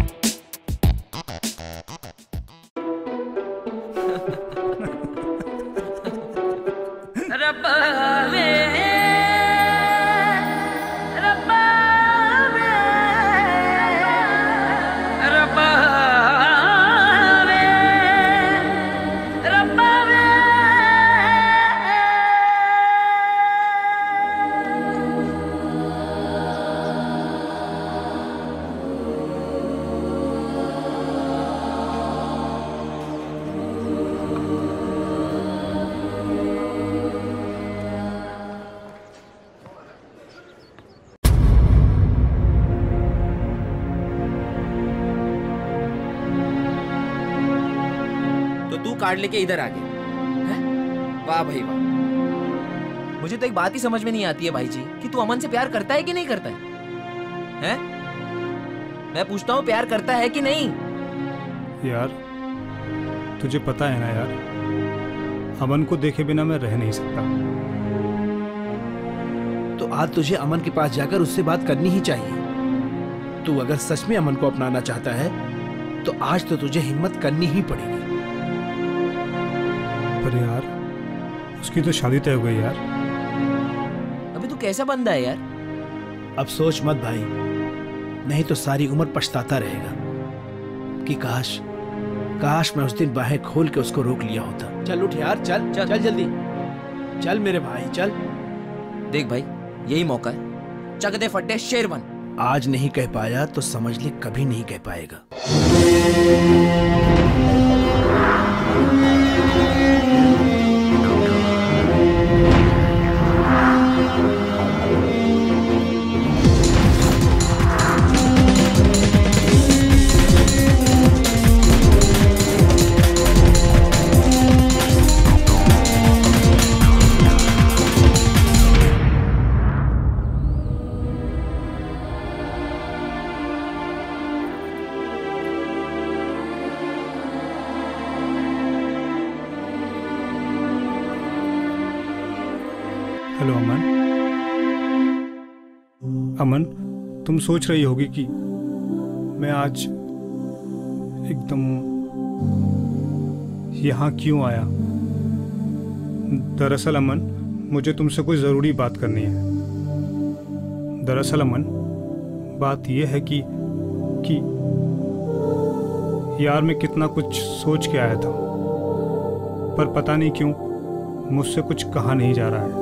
कार्ड लेके इधर आ गए हैं? वाह भाई वाह। मुझे तो एक बात ही समझ में नहीं आती है भाई जी कि तू अमन से प्यार करता है कि नहीं करता है? हैं? मैं पूछता हूँ, प्यार करता है कि नहीं? यार तुझे पता है ना यार, अमन को देखे बिना मैं रह नहीं सकता। तो आज तुझे अमन के पास जाकर उससे बात करनी ही चाहिए। तू अगर सच में अमन को अपनाना चाहता है तो आज तो तुझे हिम्मत करनी ही पड़ेगी। पर यार उसकी तो शादी तय हो गई यार। अबे तू कैसा बंदा है यार? अब सोच मत भाई, नहीं तो सारी उम्र पछताता रहेगा कि काश काश मैं उस दिन बाहें खोल के उसको रोक लिया होता। चल उठ यार, चल चल, चल जल्दी चल मेरे भाई चल। देख भाई, यही मौका है, चक दे फट्टे शेर बन। आज नहीं कह पाया तो समझ ले कभी नहीं कह पाएगा। हेलो अमन। अमन, तुम सोच रही होगी कि मैं आज एकदम यहाँ क्यों आया। दरअसल अमन, मुझे तुमसे कोई ज़रूरी बात करनी है। दरअसल अमन, बात यह है कि कि यार मैं कितना कुछ सोच के आया था, पर पता नहीं क्यों मुझसे कुछ कहा नहीं जा रहा है।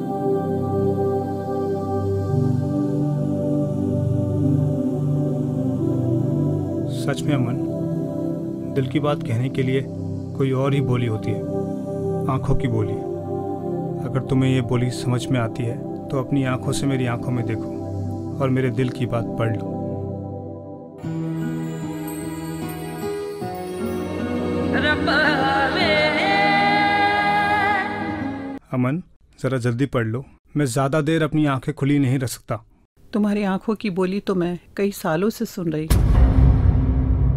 सच में अमन, दिल की बात कहने के लिए कोई और ही बोली होती है, आंखों की बोली। अगर तुम्हें ये बोली समझ में आती है तो अपनी आंखों से मेरी आंखों में देखो और मेरे दिल की बात पढ़ लो। अमन, जरा जल्दी पढ़ लो, मैं ज्यादा देर अपनी आंखें खुली नहीं रख सकता। तुम्हारी आंखों की बोली तो मैं कई सालों से सुन रही हूँ।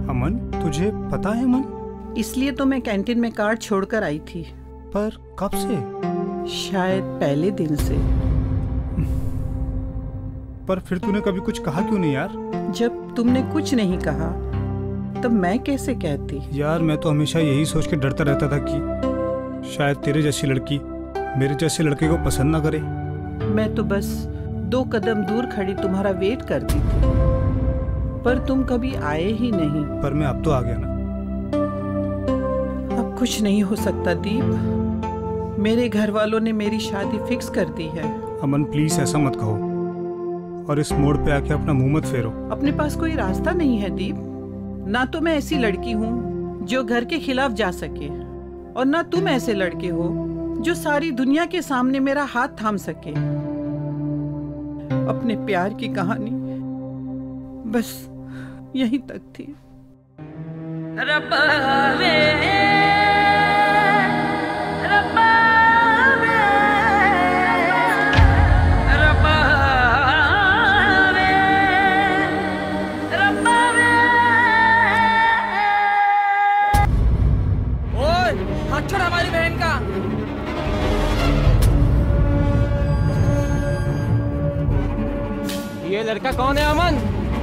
अमन, तुझे पता है अमन? इसलिए तो मैं कैंटीन में कार्ड छोड़कर आई थी। पर कब से? शायद पहले दिन से। पर फिर तूने कभी कुछ कहा क्यों नहीं यार? जब तुमने कुछ नहीं कहा तब मैं कैसे कहती? यार मैं तो हमेशा यही सोच के डरता रहता था कि शायद तेरे जैसी लड़की मेरे जैसे लड़के को पसंद ना करे। मैं तो बस दो कदम दूर खड़ी तुम्हारा वेट करती थी, पर तुम कभी आए ही नहीं। पर मैं अब तो आ गया ना। अब कुछ नहीं हो सकता दीप। मेरे घर वालों ने मेरी शादी फिक्स कर दी है। अमन प्लीज ऐसा मत कहो, और इस मोड़ पे आके अपना मुंह मत फेरो। अपने पास कोई रास्ता नहीं है दीप। ना तो मैं ऐसी लड़की हूँ जो घर के खिलाफ जा सके, और ना तुम ऐसे लड़के हो जो सारी दुनिया के सामने मेरा हाथ थाम सके। अपने प्यार की कहानी बस यहीं तक थी। रब्बा वे, रब्बा वे, रब्बा वे, रब्बा वे। ओए, हाथ छोड़ हमारी बहन का। ये लड़का कौन है अमन?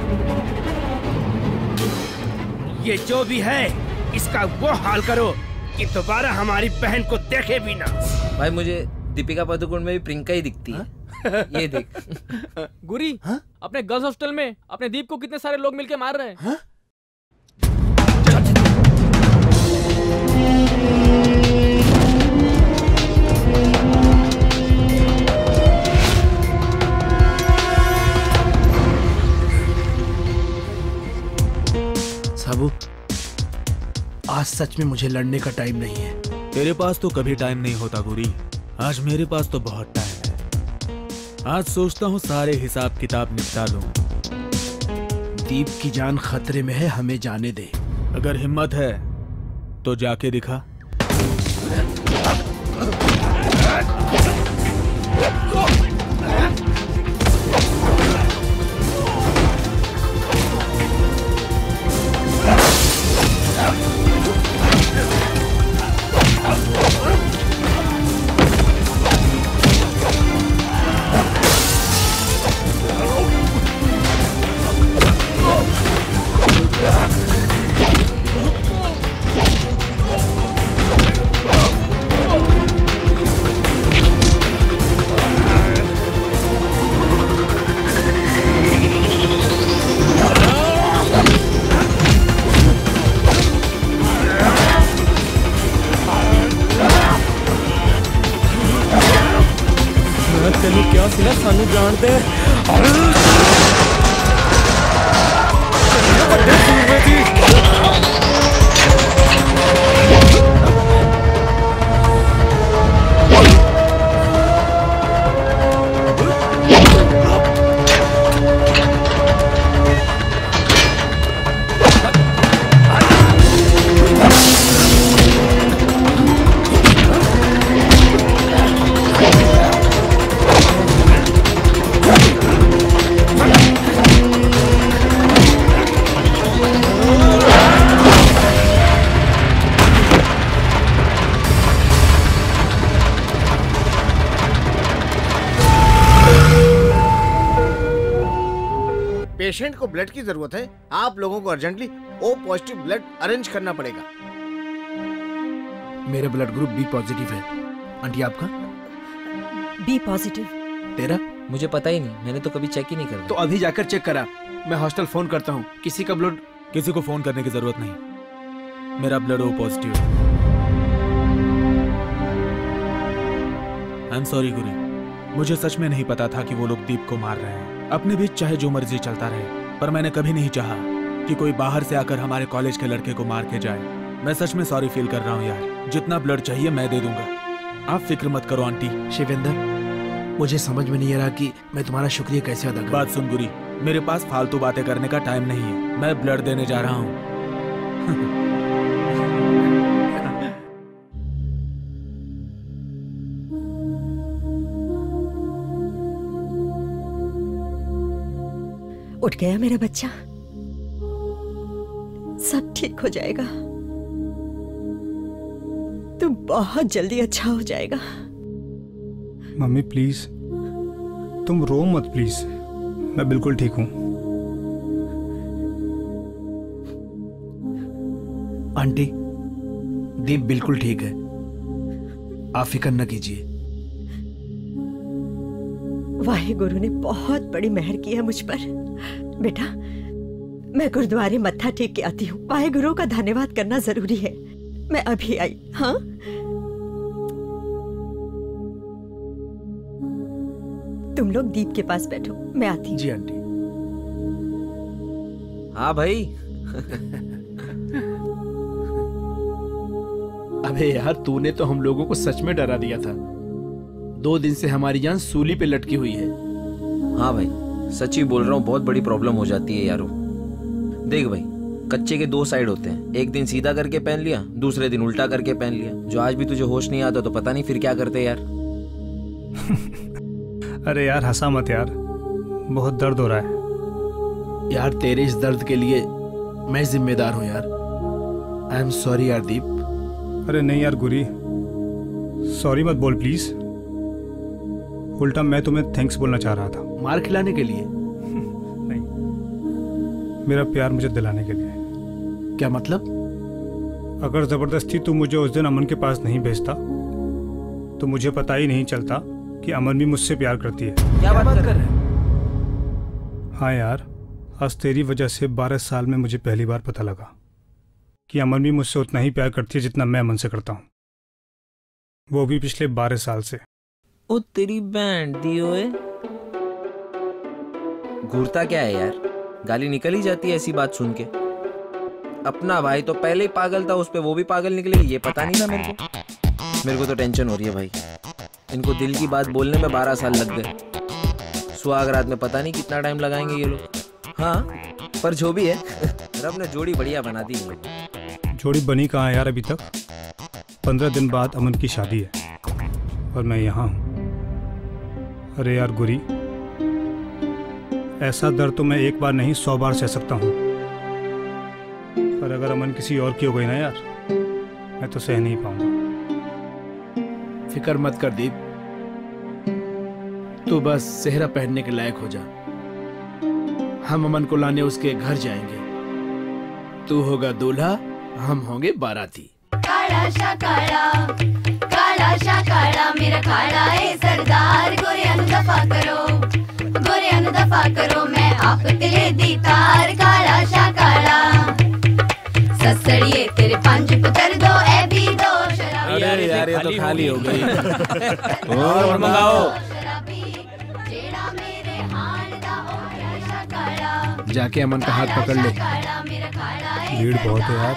ये जो भी है इसका वो हाल करो कि दोबारा हमारी बहन को देखे भी ना। भाई मुझे दीपिका पादुकोण में भी प्रियंका ही दिखती है। ये देख। गुरी, हा? अपने गर्ल्स हॉस्टल में अपने दीप को कितने सारे लोग मिलके मार रहे हैं। हा? साबू, आज सच में मुझे लड़ने का टाइम नहीं है। तेरे पास तो कभी टाइम नहीं होता गुरी, आज मेरे पास तो बहुत टाइम है। आज सोचता हूँ सारे हिसाब किताब निपटा लूं। दीप की जान खतरे में है, हमें जाने दे। अगर हिम्मत है तो जाके दिखा। क्या सिला सानू जानते पेशेंट को ब्लड की जरूरत है। आप लोगों को urgently O positive blood arrange करना पड़ेगा। मेरा ब्लड ग्रुप बी पॉजिटिव है। आंटी आपका? B positive. तेरा? मुझे पता ही नहीं, मैंने तो कभी चेक ही नहीं करा। तो अभी जाकर चेक करा। मैं हॉस्टल फोन करता हूँ। किसी का ब्लड? किसी को फोन करने की जरूरत नहीं, मेरा ब्लड ओ पॉजिटिव है। आई एम सॉरी गुरी, मुझे सच में नहीं पता था कि वो लोग दीप को मार रहे हैं। अपने बीच चाहे जो मर्जी चलता रहे, पर मैंने कभी नहीं चाहा कि कोई बाहर से आकर हमारे कॉलेज के लड़के को मार के जाए। मैं सच में सॉरी फील कर रहा हूँ यार। जितना ब्लड चाहिए मैं दे दूंगा, आप फिक्र मत करो आंटी। शिवेंद्र, मुझे समझ में नहीं आ रहा कि मैं तुम्हारा शुक्रिया कैसे अदा करूं। बात सुन गुरी, मेरे पास फालतू बातें करने का टाइम नहीं है। मैं ब्लड देने जा रहा हूँ। उठ गया मेरा बच्चा? सब ठीक हो जाएगा। तू बहुत जल्दी अच्छा हो जाएगा। मम्मी प्लीज, तुम रो मत प्लीज, मैं बिल्कुल ठीक हूँ। आंटी, दीप बिल्कुल ठीक है, आप फिक्र न कीजिए। वाहिगुरु ने बहुत बड़ी मेहर की है मुझ पर। बेटा, मैं गुरुद्वारे मत्था टेक के आती हूँ। वाहिगुरु का धन्यवाद करना जरूरी है। मैं अभी आई। हाँ, तुम लोग दीप के पास बैठो, मैं आती हूँ। जी आंटी। हाँ भाई। अबे यार, तूने तो हम लोगों को सच में डरा दिया था। दो दिन से हमारी जान सूली पे लटकी हुई है। हाँ भाई, सच्ची बोल रहा हूँ, बहुत बड़ी प्रॉब्लम हो जाती है यारो। देख भाई, कच्चे के दो साइड होते हैं। एक दिन सीधा करके पहन लिया, दूसरे दिन उल्टा करके पहन लिया। जो आज भी तुझे होश नहीं आता तो पता नहीं फिर क्या करते यार। अरे यार हंसा मत यार, बहुत दर्द हो रहा है। यार तेरे इस दर्द के लिए मैं जिम्मेदार हूँ यार। आई एम सॉरी यार दीप। अरे नहीं यार गुरी, सॉरी मत बोल प्लीज। उल्टा मैं तुम्हें थैंक्स बोलना चाह रहा था। मार खिलाने के लिए? नहीं, मेरा प्यार मुझे दिलाने के लिए। क्या मतलब? अगर जबरदस्ती तू मुझे उस दिन अमन के पास नहीं भेजता तो मुझे पता ही नहीं चलता कि अमन भी मुझसे प्यार करती है। क्या बात कर रहे हैं? हाँ यार, आज तेरी वजह से बारह साल में मुझे पहली बार पता लगा कि अमन भी मुझसे उतना ही प्यार करती है जितना मैं अमन से करता हूँ, वो भी पिछले बारह साल से। ओ तेरी बैंड दी ओए। घूरता क्या है यार, गाली निकल ही जाती है ऐसी बात सुन के। अपना भाई तो पहले ही पागल था, उस पे वो भी पागल निकले, ये पता नहीं था मेरे को। मेरे को तो टेंशन हो रही है भाई। इनको दिल की बात बोलने में बारह साल लग गए, सुहागरात में पता नहीं कितना टाइम लगाएंगे ये लोग। हाँ, पर जो भी है, रब ने जोड़ी बढ़िया बना दी। जोड़ी बनी कहाँ यार अभी तक? पंद्रह दिन बाद अमन की शादी है और मैं यहाँ हूँ। अरे यार गुरी, ऐसा दर्द तो मैं एक बार नहीं सौ बार सह सकता हूँ, पर अगर अमन किसी और की हो गई ना यार, मैं तो सह नहीं पाऊंगा। फिक्र मत कर दीप, तू बस सेहरा पहनने के लायक हो जा। हम अमन को लाने उसके घर जाएंगे। तू होगा दूल्हा, हम होंगे बाराती। काला शा काला, काला शा काला, मेरा काला है सरदार। गोरियां नु दफा करो, गोरियां नु दफा करो, मैं आप तिले दी तार। काला शा काला, ससड़िए तेरे पंज पुत्र दो, ए भी दो शराबी। अरे यार ये तो खाली हो गई। और मंगाओ। जाके अमन का हाथ पकड़ ले। भीड़ बहुत है यार।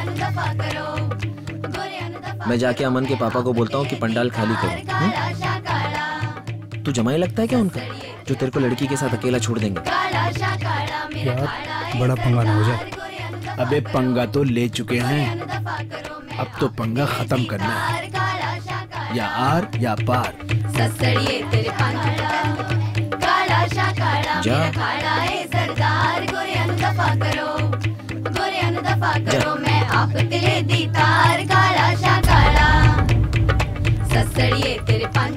मैं जाके अमन के पापा को बोलता हूँ कि पंडाल खाली करो। तू जमाई लगता है क्या उनका, जो तेरे को लड़की के साथ अकेला छोड़ देंगे? यार बड़ा पंगा ना हो जाए। अबे पंगा तो ले चुके हैं, अब तो पंगा खत्म करना है, या आर या पार। ससड़िए तेरे पंज काला शा काला, मेरा काला है सरदार। गोरियां नु दफा करो, गोरियां नु दफा करो, मैं आप तिले दी तार। काला शा काला, ससड़िए तेरे पंज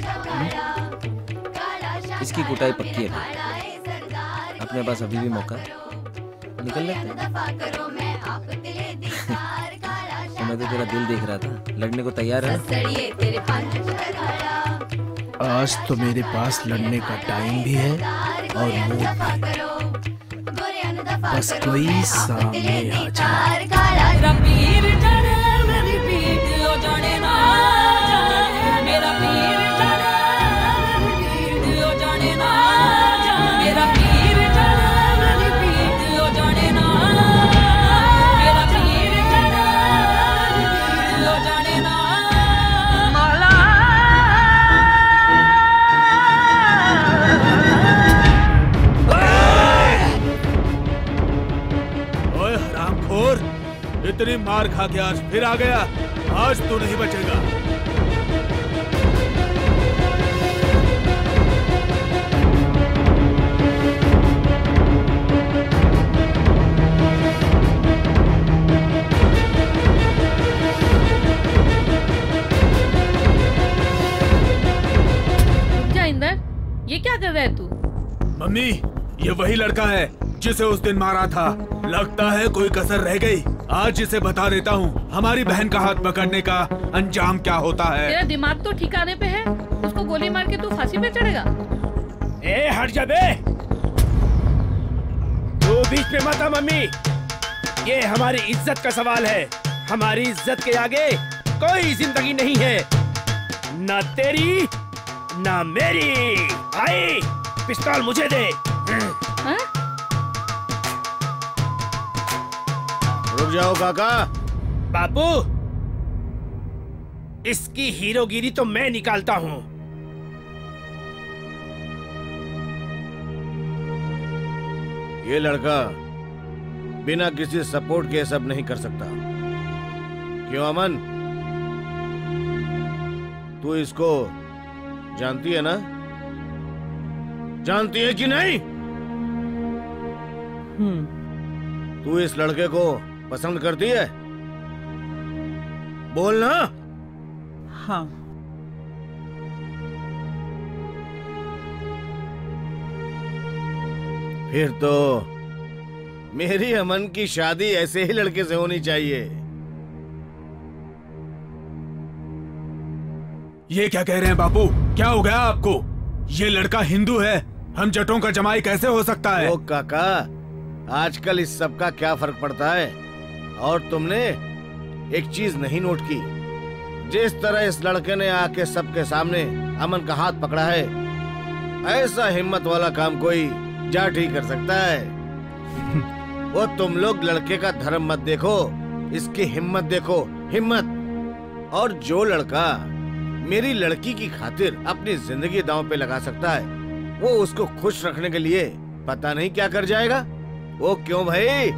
इसकी कुटाई पक्की है, अपने पास अभी भी मौका, निकल लेते हैं। तो मैं तो तेरा दिल देख रहा था, लड़ने को तैयार है ना? आज तो मेरे पास लड़ने का टाइम भी है और मूड भी। बस कोई सामने आ जाए। इतनी मार खा के आज फिर आ गया, आज तू नहीं बचेगा। कर रहा है तू? मम्मी, ये वही लड़का है जिसे उस दिन मारा था। लगता है कोई कसर रह गई। आज इसे बता देता हूँ हमारी बहन का हाथ पकड़ने का अंजाम क्या होता है। तेरा दिमाग तो ठिकाने पे है, उसको गोली मार के तू फांसी पे चढ़ेगा? ए हट जा बे, तू बीच में मत आ मम्मी। ये हमारी इज्जत का सवाल है। हमारी इज्जत के आगे कोई जिंदगी नहीं है, ना तेरी ना मेरी। आई पिस्तौल मुझे दे। हाँ? रुक जाओ काका। बापू, इसकी हीरोगिरी तो मैं निकालता हूँ। ये लड़का बिना किसी सपोर्ट के सब नहीं कर सकता। क्यों अमन, तू इसको जानती है ना? जानती है कि नहीं? हम्म। तू इस लड़के को पसंद करती है? बोल ना। हाँ। फिर तो मेरी अमन की शादी ऐसे ही लड़के से होनी चाहिए। ये क्या कह रहे हैं बापू? क्या हो गया आपको? ये लड़का हिंदू है, हम जटों का जमाई कैसे हो सकता है? ओ काका, आजकल इस सब का क्या फर्क पड़ता है? और तुमने एक चीज नहीं नोट की, जिस तरह इस लड़के ने आके सबके सामने अमन का हाथ पकड़ा है, ऐसा हिम्मत वाला काम कोई जाट ही कर सकता है। वो तुम लोग लड़के का धर्म मत देखो, इसकी हिम्मत देखो, हिम्मत। और जो लड़का मेरी लड़की की खातिर अपनी जिंदगी दांव पे लगा सकता है, वो उसको खुश रखने के लिए पता नहीं क्या कर जाएगा। वो क्यों भाई?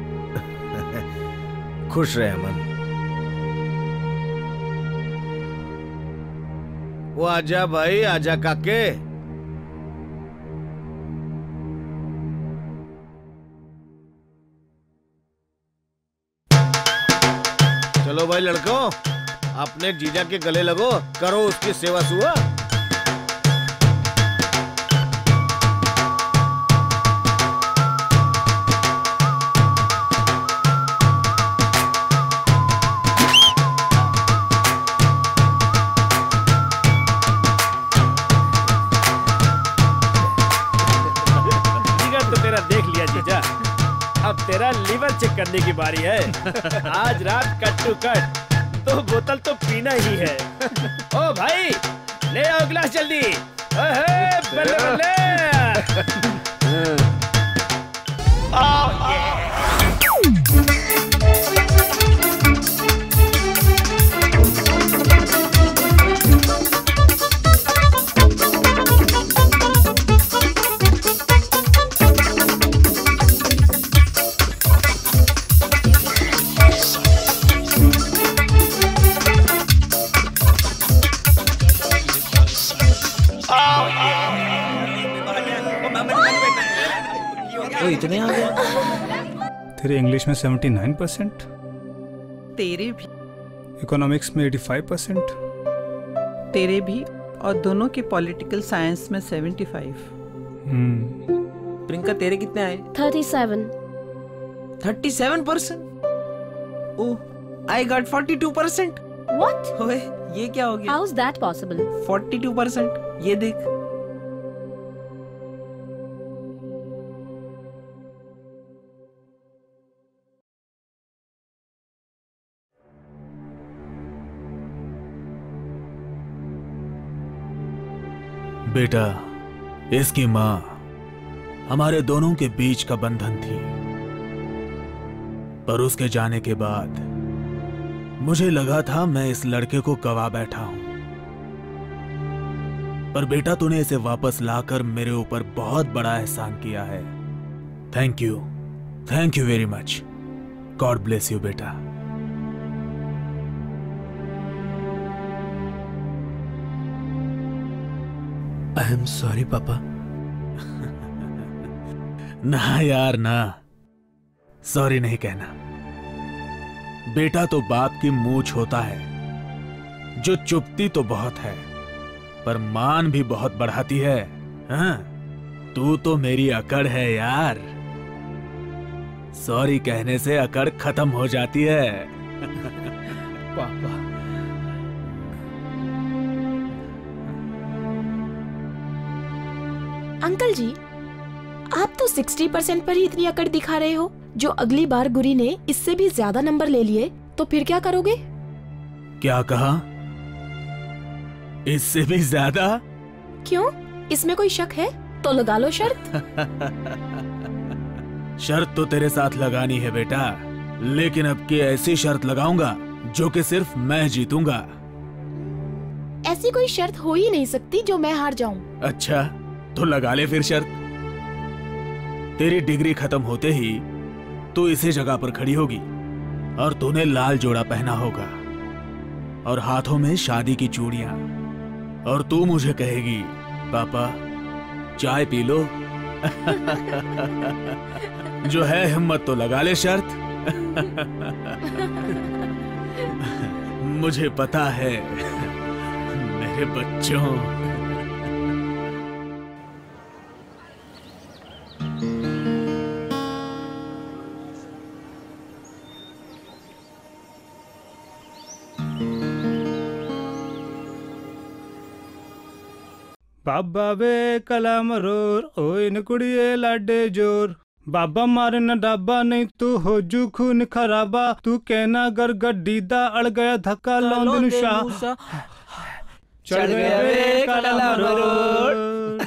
खुश रहे अमन। वो आजा भाई, आजा काके। चलो भाई लड़कों, अपने जीजा के गले लगो, करो उसकी सेवा सुआ। तो तेरा देख लिया जीजा, अब तेरा लीवर चेक करने की बारी है। आज रात कट टू कट तो बोतल तो पीना ही है। ओ भाई, ले आओ गिलास जल्दी। ओहे, बल्ले बल्ले। इतने आ गए? तेरे इंग्लिश में सेवेंटी नाइन परसेंट, तेरे भी, इकोनॉमिक्स में एटी फाइव परसेंट, तेरे भी, और दोनों के पॉलिटिकल साइंस में सेवेंटी फाइव। प्रियंका तेरे कितने आए? Thirty seven. Thirty seven percent? Oh, I got forty two percent. What? ओए, ये क्या हो गया? How is that possible? Forty two percent, ये देख। बेटा, इसकी माँ हमारे दोनों के बीच का बंधन थी, पर उसके जाने के बाद मुझे लगा था मैं इस लड़के को गवा बैठा हूं। पर बेटा, तूने इसे वापस लाकर मेरे ऊपर बहुत बड़ा एहसान किया है। Thank you, thank you very much. God bless you बेटा। आई एम सॉरी पापा। ना यार ना, सॉरी नहीं कहना। बेटा तो बाप की मूंछ होता है, जो चुपती तो बहुत है पर मान भी बहुत बढ़ाती है। हाँ, तू तो मेरी अकड़ है यार। सॉरी कहने से अकड़ खत्म हो जाती है। पापा अंकल जी, आप तो साठ परसेंट पर ही इतनी अकड़ दिखा रहे हो। जो अगली बार गुरी ने इससे भी ज्यादा नंबर ले लिए तो फिर क्या करोगे? क्या कहा? इससे भी ज्यादा? क्यों, इसमें कोई शक है? तो लगा लो शर्त। शर्त तो तेरे साथ लगानी है बेटा, लेकिन अब की ऐसी शर्त लगाऊंगा जो कि सिर्फ मैं जीतूंगा। ऐसी कोई शर्त हो ही नहीं सकती जो मैं हार जाऊं। अच्छा, तो लगा ले फिर शर्त। तेरी डिग्री खत्म होते ही तू इसी जगह पर खड़ी होगी और तूने लाल जोड़ा पहना होगा और हाथों में शादी की चूड़ियां, और तू मुझे कहेगी, पापा चाय पी लो। जो है हिम्मत तो लगा ले शर्त। मुझे पता है मेरे बच्चों। बाबा वे कला मरोर ओए न कुड़िए लाडे जोर, बाबा मारे न डाबा नहीं तू हो जू खून खराबा, तू कहना गर गड्डी दा अड़ गया धक्का लौंदन शाह, चढ़ गया वे कला मरोर।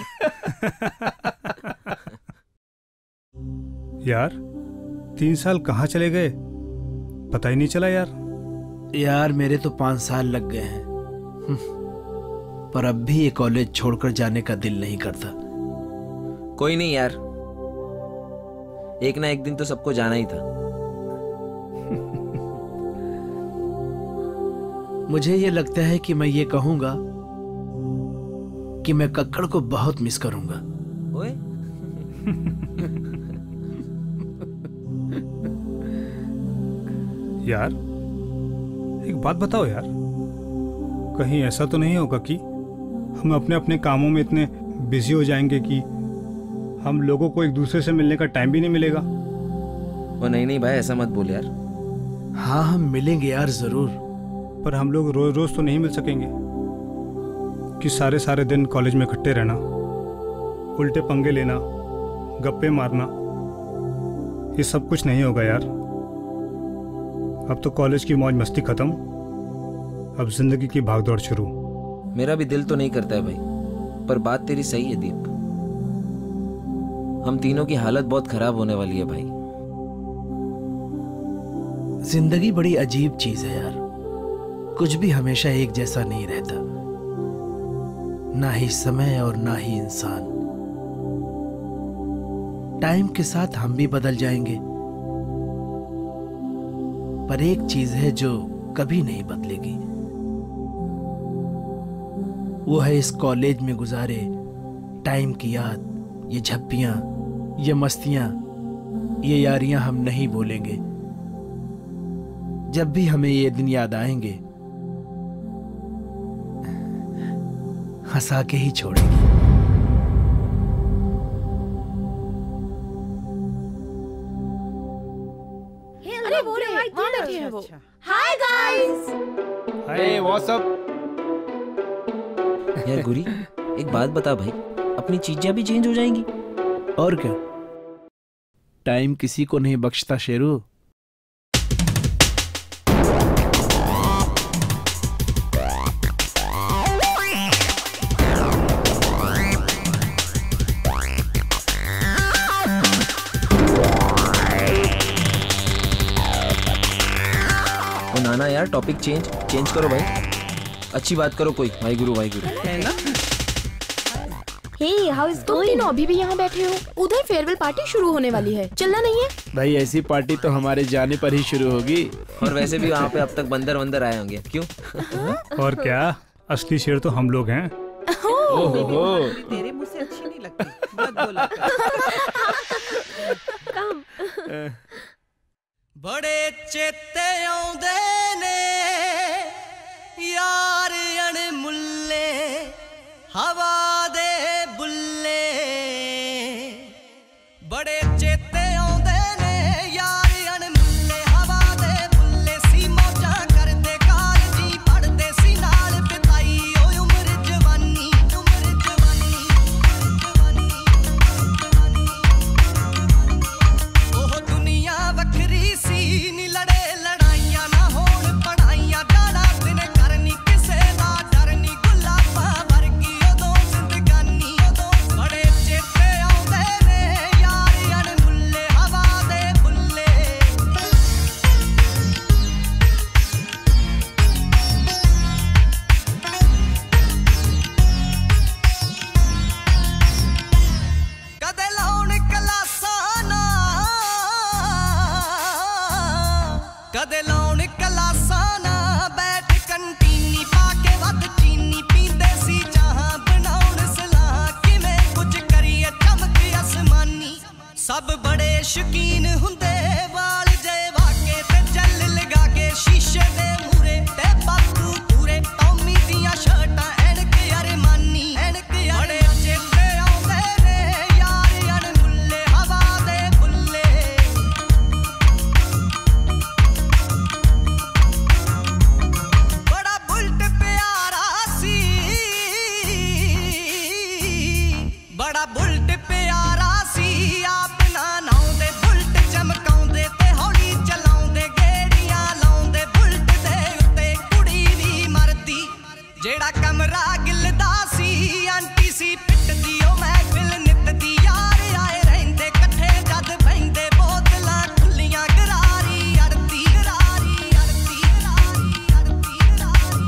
यार तीन साल कहाँ चले गए पता ही नहीं चला यार। यार मेरे तो पांच साल लग गए हैं, पर अब भी ये कॉलेज छोड़कर जाने का दिल नहीं करता। कोई नहीं यार, एक ना एक दिन तो सबको जाना ही था। मुझे ये लगता है कि मैं ये कहूंगा कि मैं कक्कड़ को बहुत मिस करूंगा। ओए? यार एक बात बताओ यार, कहीं ऐसा तो नहीं होगा कि हम अपने अपने कामों में इतने बिजी हो जाएंगे कि हम लोगों को एक दूसरे से मिलने का टाइम भी नहीं मिलेगा? वो नहीं नहीं भाई, ऐसा मत बोल यार। हाँ हम मिलेंगे यार जरूर, पर हम लोग रोज रोज तो नहीं मिल सकेंगे कि सारे सारे दिन कॉलेज में इकट्ठे रहना, उल्टे पंगे लेना, गप्पे मारना, ये सब कुछ नहीं होगा यार। अब तो कॉलेज की मौज मस्ती खत्म, अब जिंदगी की भागदौड़ शुरू। मेरा भी दिल तो नहीं करता है भाई, पर बात तेरी सही है दीप। हम तीनों की हालत बहुत खराब होने वाली है भाई। जिंदगी बड़ी अजीब चीज है यार, कुछ भी हमेशा एक जैसा नहीं रहता, ना ही समय और ना ही इंसान। टाइम के साथ हम भी बदल जाएंगे, पर एक चीज है जो कभी नहीं बदलेगी, वो है इस कॉलेज में गुजारे टाइम की याद। ये झप्पियां, ये मस्तियां, ये यारियां हम नहीं भूलेंगे। जब भी हमें ये दिन याद आएंगे हंसा के ही छोड़ेंगे। अरे वो रहे, वहाँ बैठे हैं वो। Hi guys. Hey what's up? यार गुरी, एक बात बता भाई, अपनी चीजें भी चेंज हो जाएंगी? और क्या, टाइम किसी को नहीं बख्शता शेरू। ओ नाना यार, टॉपिक चेंज चेंज करो भाई, अच्छी बात करो कोई। भाई गुरु भाई गुरु। हे हाउ इज तुम तीनों अभी भी यहाँ बैठे हो? उधर फेयरवेल पार्टी शुरू होने वाली है, चलना नहीं है? भाई ऐसी पार्टी तो हमारे जाने पर ही शुरू होगी। और वैसे भी वहाँ पे अब तक बंदर वंदर आए होंगे, क्यों? और क्या, असली शेर तो हम लोग हैं। ओहो, तेरे मुंह से अच्छी नहीं लगती, मत बोला कर। बड़े चेते आउंदे ने यार अणमुल्ले, हवा दे बुल्ले कमरा गिलदा सी आंटी सी पिटदी ओ महफिल नित दी यार आए रहंदे कट्ठे जद बहिंदे बोतलां खुल्लियां गरारी अड़ती गरारी अड़ती गरारी अड़ती गरारी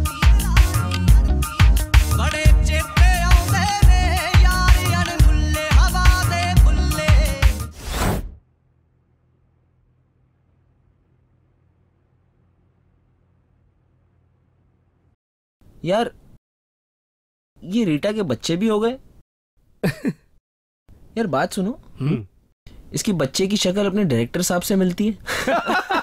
बड़े चेते आउंदे ने यार अनमुल्ले हवा दे बुल्ले। यार ये रीटा के बच्चे भी हो गए। यार बात सुनो, इसकी बच्चे की शक्ल अपने डायरेक्टर साहब से मिलती है।